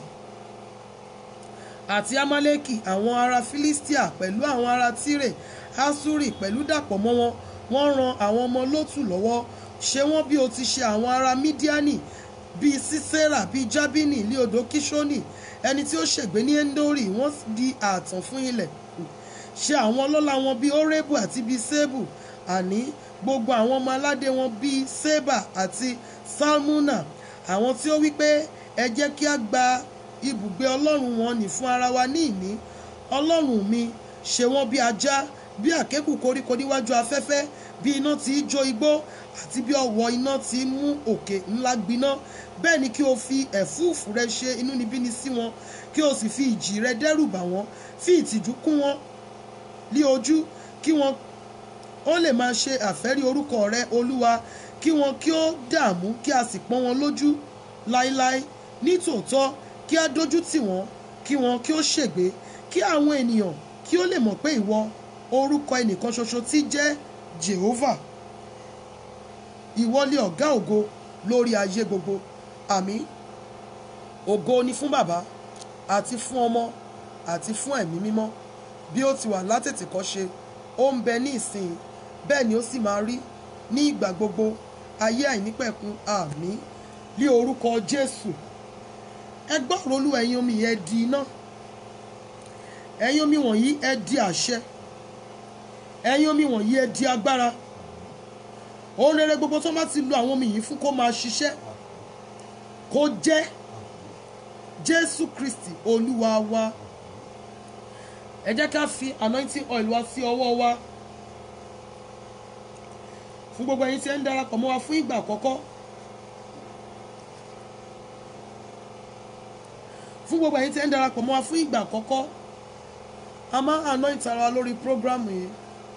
àti Amaleki àwọn ará Filistia pẹ̀lú àwọn ará Tire Asuri pẹ̀lú dàpọ̀ mọ́ wọn wọ́n ran àwọn ọmọ Lótù lọ́wọ́ ṣe wọ́n bí o ti ṣe àwọn ará Midiani bíi Sísérà bíi Jábínì ní odò Kíṣónì ẹni tí ó ṣègbé ní Endori wọ́n di ààtàn fún ilẹ̀ ṣe àwọn ọlọ́lá wọn bíi Orebu àti bíi Sebu àní gbogbo àwọn ọmọ aládé wọn bíi Seba àti Salmuna àwọn tí ó wí pé ẹ jẹ́ kí a gba ibùgbé Ọlọ́run wọn ní fún ara wa ní ìní Ọlọ́run mi ṣe wọ́n bí ajá bí àkékù koríko níwájú afẹ́fẹ́ bí iná tí í jó igbó àti bí ọ̀wọ́ iná tí í mú òkè ńlá gbiná bẹ́ẹ̀ ni kí o fi ẹ̀fúùfù rẹ ṣe inúnibíni sí wọn kí o sì fi ìjì rẹ dẹ́rù bà wọ́n fi ìtìjú kún wọn lí ojú kí wọn ó lè máa ṣe àfẹ́rí orúkọ rẹ Olúwa kí wọn kí ó dààmú kí a sì pọ́n wọn lójú láéláé nítòótọ́ kí a dójú tì wọ́n kí wọn kí ó ṣègbé kí àwọn ènìyàn kí ó lè mọ̀ pé ìwọ orúkọ ẹnìkan ṣoṣo tí jẹ́ Jehovah ìwọ ni ọ̀gá ògo lórí ayé gbogbo àmín. Ògo ni fún bàbá àti fún ọmọ àti fún ẹ̀mí mímọ́ bí ó ti wà látètèkọ́ṣe ó ń bẹ ní ìsìn bẹ́ẹ̀ ni ó sì máa rí ní ìgbà gbogbo ayé àìnípẹ̀kun àmín ní orúkọ Jésù. Ẹ gbọ́ ọ̀rọ̀ Olúwa ẹ̀yin omi yẹn di iná ẹ̀yin omi wọ̀nyí ẹ di àṣẹ ẹ̀yin omi wọ̀nyí ẹ di agbára ohun rere gbogbo tó bá ti lo àwọn omi yìí fún kó máa ṣiṣẹ́ kó jẹ́ Jésù Kristi Olúwa wa. Ẹ jẹ́ ká fi anointing oil wá sí ọwọ́ wa. Fún gbogbo ẹ̀yin tí ẹ ń darapọ̀ mọ́ wa fún ìgbà àkọ́kọ́. Fún gbogbo ẹ̀yin tí ẹ ń darapọ̀ mọ́ wa fún ìgbà àkọ́kọ́. A máa anoint ara lórí program yìí.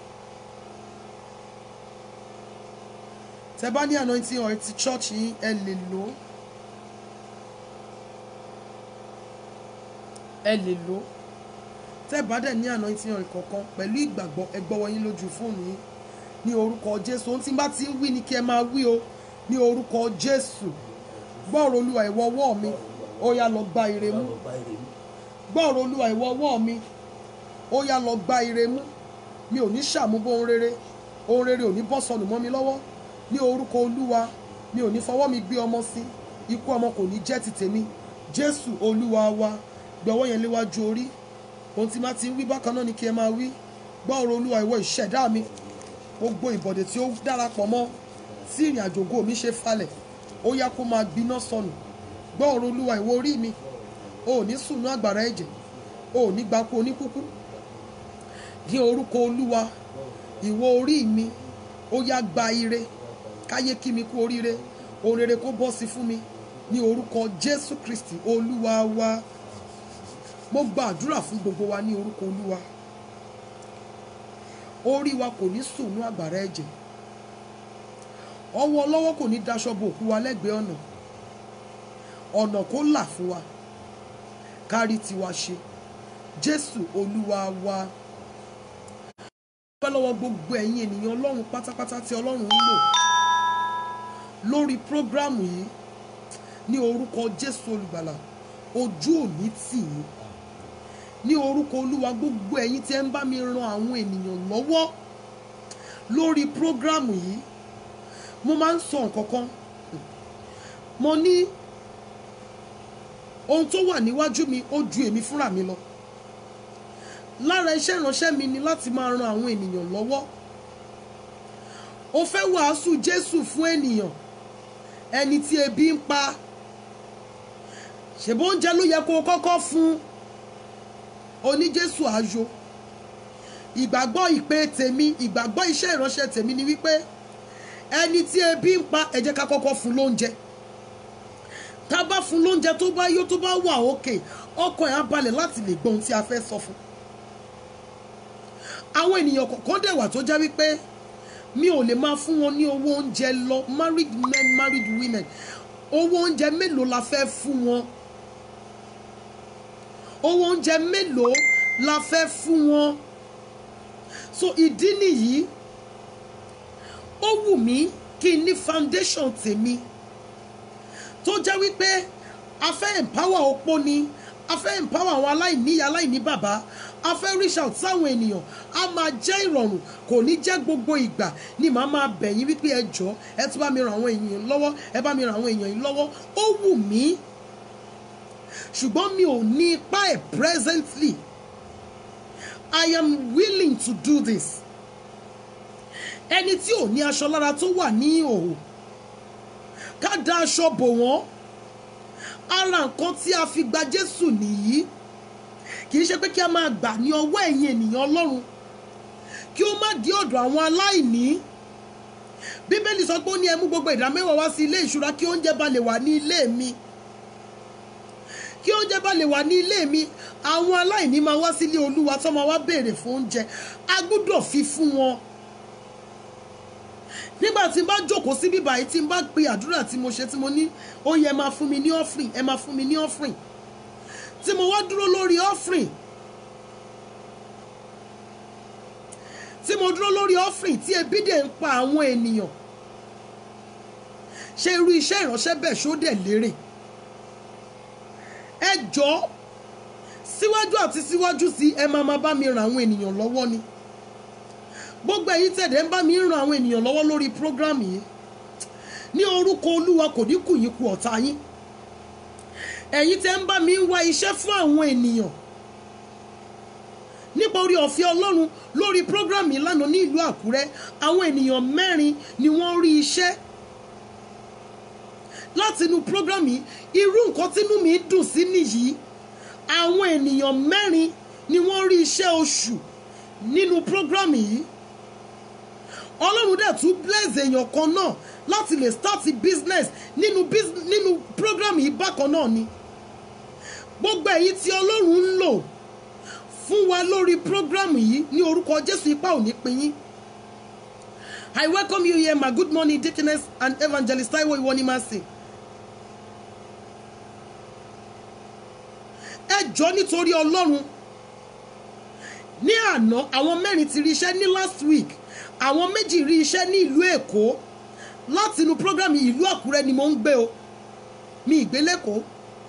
Tẹ́ bá ní anointing oil ti church yín ẹ lè lò. Ẹ lè lò. Tẹ́ bá dẹ̀ ní anointing oil kankan pẹ̀lú ìgbàgbọ́ ẹ gbọ́wọ́ yín lójú fóònù yín ní orúkọ Jésù. Ohun tí n bá ti ń wí ni kí ẹ máa wí o ní orúkọ Jésù. Gbọ́rọ̀ Olúwa ìwọ ọwọ́ mi ó yá lọ gba ire mú. Gbọ́rọ̀ Olúwa ìwọ ọwọ́ mi ó yá lọ gba ire mú. Mi ò ní ṣàmúbọ̀ ohun rere. Ohun rere ò ní bọ́ sọnù mọ́ mi lọ́wọ́. Ní orúkọ Olúwa mi ò ní fọwọ́ mi gbé ọmọ sí. Ikú ọmọ kò ní jẹ́ ti tèmi. Jésù Olúwa wa. Gbọ́wọ́ yẹn léwájú orí. Ohun tí máa ti ń wí bákan náà ni kí ẹ máa wí. Gbọ́rọ̀ Olúwa ìwọ ìṣẹ̀dá mi. Gbogbo ìbọ̀dẹ̀ tí ó darapọ̀ mọ́ tí ìrìn àjò ògo mi ṣe falẹ̀ ó yá kó máa gbiná sọnù. Gbọ́rọ̀ Olúwa ìwọ orí mi. O ò ní sùnú àgbàrá ẹ̀jẹ̀. O ò ní gbapò oníkúkú. Ní orúkọ Olúwa ìwọ orí mi ó yá gba ire. Káyé kí mi kú oríire. Ohun rere kó bọ́ sí fún mi. Ní orúkọ Jésù Kristi Olúwa wa. Mo gba àdúrà fún gbogbo wa ní orúkọ Olúwa. Orí wa kò ní sùnú àgbàrá ẹ̀jẹ̀. Ọwọ́ ọlọ́wọ́ kò ní daṣọ bo òkú wa lẹ́gbẹ̀ẹ́ ọ̀nà. Ọ̀nà kó là fún wa. Kárí tiwa ṣe. Jésù Olúwa wa. Pẹ́ lọ́wọ́ gbogbo ẹ̀yin ènìyàn Ọlọ́run pátápátá tí Ọlọ́run ń lò lórí prógrámù yìí ní orúkọ Jésù Olùgbàlà. Ojú ò ní tì yín. Ní orúkọ Olúwa gbogbo ẹ̀yin tí ẹ ń bá mi ran àwọn ènìyàn lọ́wọ́ lórí prógrámù yìí. Mo máa ń sọ nǹkan kan. Mo ní ohun tó wà níwájú mi ó ju èmi fúnra mi lọ. Lára iṣẹ́ ìránṣẹ́ mi ni láti máa ran àwọn ènìyàn lọ́wọ́. O fẹ́ wàásù Jésù fún ènìyàn. Ẹni tí ebi ń pa. Ṣèbó oúnjẹ ló yẹ kó o kọ́kọ́ fún. Oní Jésù àjò. Ìgbàgbọ́ ìpè tèmi, ìgbàgbọ́ iṣẹ́ ìránṣẹ́ tèmi ni wípé ẹni tí ebi ń pa ẹ jẹ́ ká kọ́kọ́ fún lóúnjẹ. Tá bá fún lóúnjẹ tó bá yó tó bá wà òkè, ọkàn ẹ̀ á balẹ̀ láti lè gbọ́ ohun tí a fẹ́ sọ fún. Àwọn ènìyàn kọ̀ọ̀kan dẹ̀ wà tó jẹ́ wípé mi ò lè máa fún wọn ní owó oúnjẹ lọ. Married men, married women. Owó oúnjẹ mélòó la fẹ́ fún wọn? Owó oúnjẹ mélòó la fẹ́ fún wọn? So ìdí nìyí ó wù mí kí n ní foundation tèmi tó jẹ́ wípé a fẹ́ empower opó ni, a fẹ́ empower àwọn aláìníyá aláìní bàbá, a fẹ́ reach out sáwọn ènìyàn. A máa jẹ́ ìrọ̀rùn, kò ní jẹ́ gbogbo ìgbà ni màá máa bẹ̀ yín wípé ẹ jọ̀ọ́ ẹ tún bá mi ràn àwọn èèyàn lọ́wọ́, ẹ bá mi ràn àwọn èèyàn yìí lọ́wọ́. Ó wù mí ṣùgbọ́n mi ò ní ipá ẹ̀ presently. I am willing to do this. Ẹni tí ò ní aṣọ lára tó wà ní ìhòòhò ká dá aṣọ bò wọ́n. Ara nǹkan tí a fi gba Jésù nìyí. Kì í ṣe pé kí a máa gbà ní ọwọ́ ẹ̀yin ènìyàn Ọlọ́run kí ó má di ọ̀dọ̀ àwọn aláìní. Bíbélì sọ pé ó ní ẹ mú gbogbo ìdá mẹ́wàá wá sí ilé ìṣúra kí oúnjẹ bá lè wà ní ilé mi. Kí oúnjẹ bá lè wà ní ilé mi, àwọn aláìní máa wá sílé Olúwa tó máa wá béèrè fún oúnjẹ. A gbọ́dọ̀ fi fún wọn. Nígbà tí n bá jókòó sí bíbá yìí tí n bá pe àdúrà tí mo ṣe tí mo ní ó yẹ máa fún mi ní offering, ẹ máa fún mi ní offering. Tí mo wá dúró lórí offering. Tí mo dúró lórí offering tí ebi dẹ̀ ń pa àwọn ènìyàn. Ṣé irú iṣẹ́ ìránṣẹ́ bẹ́ẹ̀ ṣó dẹ̀ lérè? Ẹ jọ̀ọ́ síwájú àti síwájú sí ẹ máa máa bá mi ràn àwọn ènìyàn lọ́wọ́ ni. Gbogbo ẹ̀yin tẹ̀dẹ̀ ń bá mi ràn àwọn ènìyàn lọ́wọ́ lórí program yìí. Ní orúkọ Olúwa kò ní kù yín kù ọ̀tá yín. Ẹ̀yin tẹ́ ń bá mi ń wá iṣẹ́ fún àwọn ènìyàn. Nípa orí ọ̀fẹ́ Ọlọ́run lórí program yìí lánàá ní ìlú Àkúrẹ́, àwọn ènìyàn mẹ́rin ni wọ́n rí iṣẹ́. láti inú program yìí irú nǹkan tínú mi dùn sí nìyí àwọn ènìyàn mẹ́rin ni wọ́n rí iṣẹ́ oṣù nínú program yìí ọlọ́run dẹ̀ tún bless èèyàn kan náà láti lè start business nínú nínú program yìí bákan náà ni gbogbo èyí tí ọlọ́run ń lò fún wa lórí program yìí ní orúkọ Jésù ipá ò ní pín yín. I welcome you here, my good morning, Deaconess and Evangelist Taiwo Iwonimasi. Ẹ jọ̀ọ́ nítorí Ọlọ́run ní àná àwọn mẹ́rin ti rí iṣẹ́ ní last week àwọn méjì rí iṣẹ́ ní ìlú Èkó láti inú program ìlú Àkúrẹ́ ni mo ń gbé o mi ìgbélẹ́kọ̀ọ́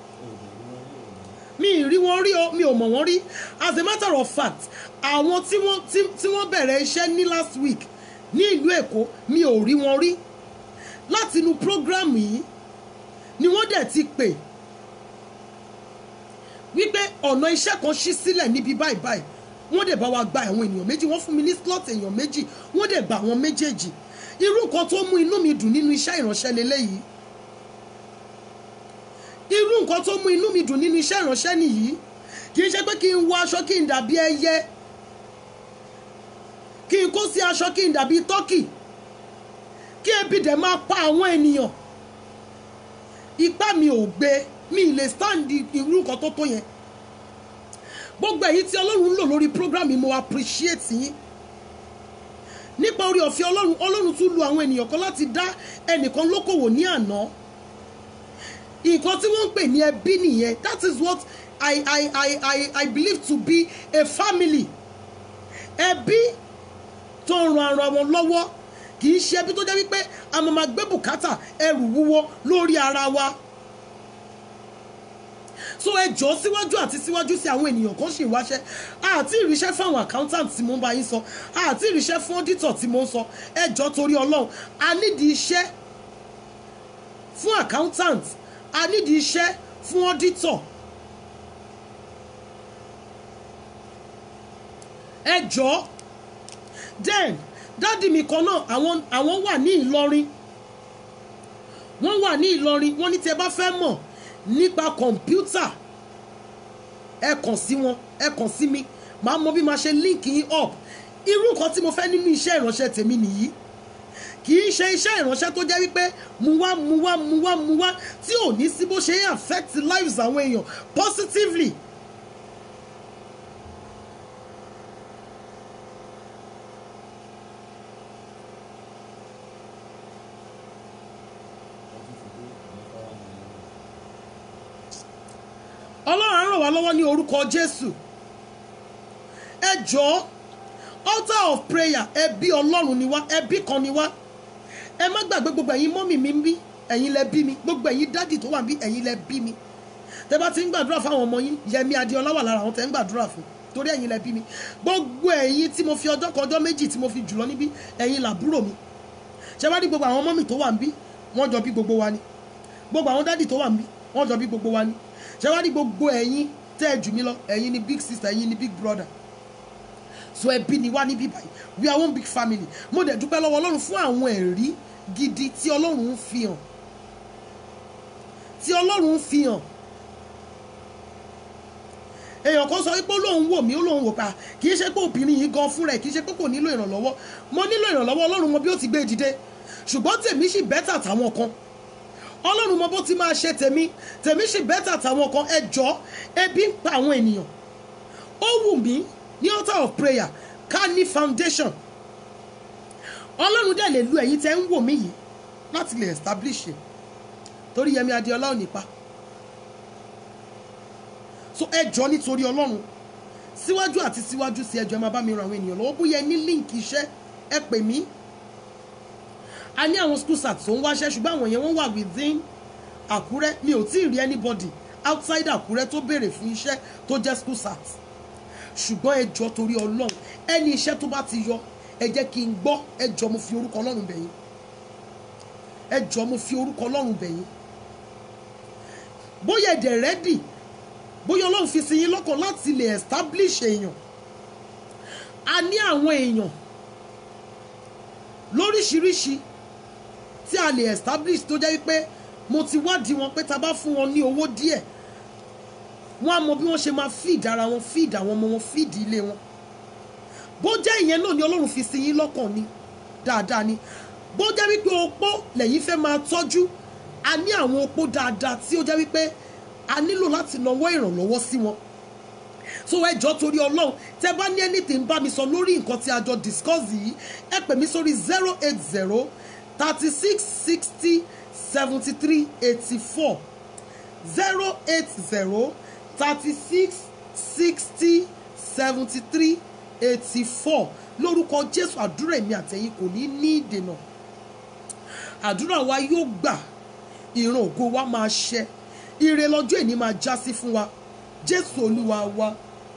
mi ì rí wọn rí o mi ò mọ̀ wọ́n rí as a matter of fact àwọn tí wọ́n tí wọ́n bẹ̀rẹ̀ iṣẹ́ ní last week ní ìlú Èkó mi ò rí wọn rí láti inú program yìí ni wọ́n dẹ̀ ti pè wípé ọ̀nà iṣẹ́ kan ṣí sílẹ̀ níbi báyìí báyìí wọ́n dẹ̀ bá wa gba àwọn èèyàn méjì wọ́n fún mi ní slot èèyàn méjì wọ́n dẹ̀ gba àwọn méjèèjì irú nǹkan tó mú inú mi dùn nínú iṣẹ́ ìránṣẹ́ leléyìí irú nǹkan tó mú inú mi dùn nínú iṣẹ́ ìránṣẹ́ nìyí kì í ṣe pé kí n wọ aṣọ kí n dàbí ẹyẹ kí n kó sí aṣọ kí n dàbí tọ́kì kí ebi dẹ̀ máa pa àwọn ènìyàn ipá mi ò gbé mi lè stand irú nǹkan tó tó yẹn gbogbo èyí tí Ọlọ́run ń lò lórí program mi mo appreciate yín nípa orí ọ̀fẹ́ Ọlọ́run Ọlọ́run tún lu àwọn ènìyàn kan láti dá ẹnìkan lókòwò ní àná nǹkan tí wọ́n ń pè ní ẹbí nìyẹn that is what I I I I I believe to be a family ẹbí tó ń ran ara wọn lọ́wọ́ kì í ṣe ẹbí tó jẹ́ wípé a máa máa gbé bùkátà ẹrù wúwo lórí ara wa so ẹ jọ̀ọ́ síwájú àti síwájú sí àwọn ènìyàn kan ṣì ń wáṣẹ́ àti ìríṣẹ́ fún àwọn accountant tí mo ń bá yín sọ àti ìríṣẹ́ fún auditor tí mo ń sọ ẹ jọ̀ọ́ torí Ọlọ́run a nídìí iṣẹ́ fún accountant a nídìí iṣẹ́ fún auditor ẹ jọ̀ọ́ then dádì mi kan náà àwọn àwọn wà ní Ìlọrin wọ́n wà ní Ìlọrin wọ́n ní tí ẹ bá fẹ́ mọ̀ nípa kọ̀ǹpútà ẹ kàn sí wọn ẹ kàn sí mi màá mọ bí màá ṣe link yín up irú nǹkan tí mo fẹ́ nínú iṣẹ́ ìránṣẹ́ tèmi nìyí kì í ṣe iṣẹ́ ìránṣẹ́ tó jẹ́ wípé mu wá mu wá mu wá mu wá tí ò ní sí bó ṣe ń affect lives àwọn èèyàn positively. Ọlọ́run á ràn wá lọ́wọ́ ní orúkọ Jésù ẹ jọ̀ọ́ altar of prayer ẹbí Ọlọ́run ni wá ẹbí kan ni wá ẹ má gbàgbé gbogbo ẹ̀yin mọ́mì mi ń bí ẹ̀yin lẹ bí mi gbogbo ẹ̀yin dádì tó wà ń bí ẹ̀yin lẹ bí mi tẹ bá ti ń gbàdúrà fáwọn ọmọ yín Yẹmi Adéọlá wà lára àwọn tẹ ń gbàdúrà fún torí ẹ̀yin lẹ bí mi gbogbo ẹ̀yin tí mo fi ọjọ́ kan ọjọ́ méjì tí mo fi jùlọ níbí ẹ̀yin làbúrò mi ṣe wá rí gbogbo àwọn mọ́mì tó wà ń bí wọ́n jọ bí gbogbo wa ni gbogbo àwọn dádì tó wà ń bí wọ́n jọ bí gbogbo wa ni ṣe wá rí gbogbo ẹ̀yin tẹ́ ẹ jù mí lọ ẹ̀yin ni big sister ẹ̀yin ni big brother so ẹbí ni wá níbí báyìí we are one big family mo dẹ̀ dúpẹ́ lọ́wọ́ Ọlọ́run fún àwọn ẹ̀rí gidi tí Ọlọ́run ń fi hàn tí Ọlọ́run ń fi hàn èèyàn kan sọ wípé olóhùn wò mí olóhùn wò pa kì í ṣe pé obìnrin yìí gan fún rẹ̀ kì í ṣe pé kò nílò ìrànlọ́wọ́ mo nílò ìrànlọ́wọ́ Ọlọ́run mọ bí ó ti gbé dìde ṣùgbọ́n tèmi sì bẹ́tà táwọn kan Ọlọ́run mọ bó ti máa ṣe tèmi tèmi sì bẹ́tà táwọn kan ẹ jọ̀ọ́ ebi ń pa àwọn ènìyàn ó wù mí ní altar of prayer ká ní foundation Ọlọ́run dẹ̀ lè lu ẹ̀yin tẹ́ ń wò mí yìí láti lè establish ẹ̀ torí Yẹmi Adéọlá ò ní pa so ẹ jọ̀ọ́ nítorí Ọlọ́run síwájú àti síwájú sí ẹ jọ̀ọ́ ẹ máa bá mi ran àwọn ènìyàn lọ́wọ́ bóyá ẹ ní líǹkì iṣẹ́ ẹ pè mí a ní àwọn school start tó ń wáṣẹ́ ṣùgbọ́n àwọn yẹn wọ́n wà within Àkúrẹ́ mi ò tí ì rí anybody outside Àkúrẹ́ tó béèrè fún iṣẹ́ tó jẹ́ school start ṣùgbọ́n ẹ jọ̀ọ́ torí Ọlọ́run ẹni iṣẹ́ tó bá ti yọ ẹ jẹ́ kí n gbọ́ ẹ jọ̀ọ́ mo fi orúkọ Ọlọ́run bẹ̀ yín ẹ jọ̀ọ́ mo fi orúkọ Ọlọ́run bẹ̀ yín bóyá ẹ̀dẹ̀ rẹ́dì bóyá Ọlọ́run fi sí yín lọ́kàn láti lè establish èèyàn a ní àwọn èèyàn lóríṣiríṣi tí a lè establish tó jẹ́ wípé mo ti wádìí wọn pé ta bá fún wọn ní owó díẹ̀ wọ́n á mọ bí wọ́n ṣe máa feed ara wọn feed àwọn ọmọ wọn feed ilé wọn bó jẹ́ ìyẹn náà ni Ọlọ́run fi sí yín lọ́kàn ni dáadáa ni bó jẹ́ wípé opó lẹ́yìn fẹ́ máa tọ́jú a ní àwọn opó dáadáa tí ó jẹ́ wípé a nílò láti nawọ́ ìrànlọ́wọ́ sí wọn so ẹ jọ̀ọ́ torí Ọlọ́run tẹ́ bá ní anything bá mi sọ lórí nǹkan tí a jọ discuss yìí ẹ pè mí sórí zero eight zero thirty six sixty seventy three eighty four zero eight zero thirty six sixty seventy three eighty four lórúkọ Jésù àdúrà èmi àtẹ̀yin kò ní ní ìdènà àdúrà wa yóò gbà ìran ògo wa máa ṣẹ ire lọ́jọ́ èní máa já sí fún wa Jésù Olúwa wa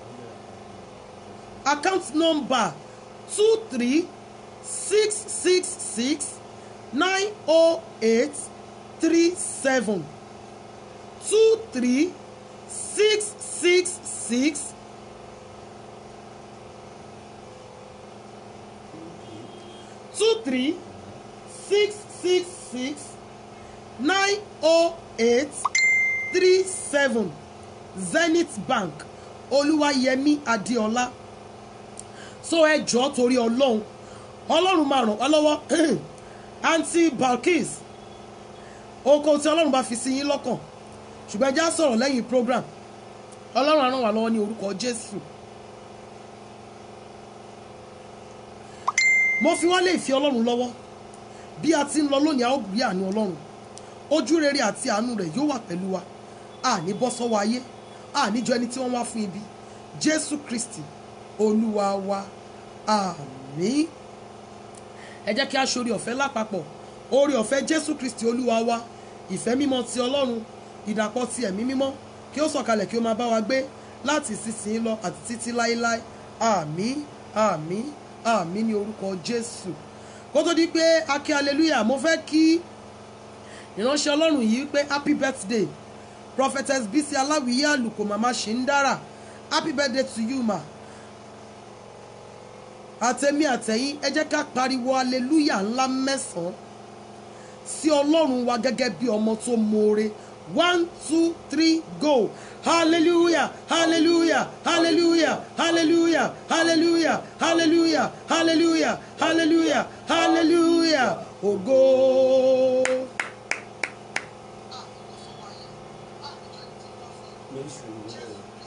account number two three six six six nine oh eight three seven two three six six six two three six six six nine oh eight three seven Zenith Bank Olúwayẹmí Adéọlá so ẹ jọ̀ọ́ torí Ọlọ́run Ọlọ́run máa ràn wá lọ́wọ́ Aunty Balkis oko tí Ọlọ́run bá fi sí yín lọ́kàn ṣùgbọ́n ẹ já sọ̀rọ̀ lẹ́yìn program Ọlọ́run á ràn wá lọ́wọ́ ní orúkọ Jésù. Mo fi wọ́n lè fi Ọlọ́run lọ́wọ́ bí a ti ń lọ lónìí a ó rí àánú Ọlọ́run ojú rere àti àánú rẹ̀ yóò wà pẹ̀lú wa a ní bọ́ sọ́wọ́ ayé a ní jọ ẹni tí wọ́n wá fún ibi Jésù Kristi Olúwa wa àmín. Ẹ jẹ́ kí a ṣorí ọ̀fẹ́ lápapọ̀ oore ọ̀fẹ́ Jésù Kristi Olúwa wa ìfẹ́ mímọ́ ti Ọlọ́run ìdàpọ̀ ti ẹ̀mí mímọ́ kí ó sọ̀kalẹ̀ kí ó máa bá wa gbé láti ìsinsìnyí lọ àti títí láéláé àmín àmín àmín ní orúkọ Jésù. Kó tó di pé a kí hallelujah mo fẹ́ kí ìránṣẹ́ Ọlọ́run yìí pé happy birthday Prophetess Bisi Aláwìyé Àlùkò màmá Ṣìndára happy birthday to you ma àtẹ̀mí àtẹ̀yìn ẹ jẹ́ ká pariwo hallelujah ńlá mẹ́sàn-án sí Ọlọ́run wa gẹ́gẹ́ bí ọmọ tó mọ̀ọ́re one two three go hallelujah hallelujah hallelujah hallelujah hallelujah hallelujah hallelujah hallelujah hallelujah ògo. Méjì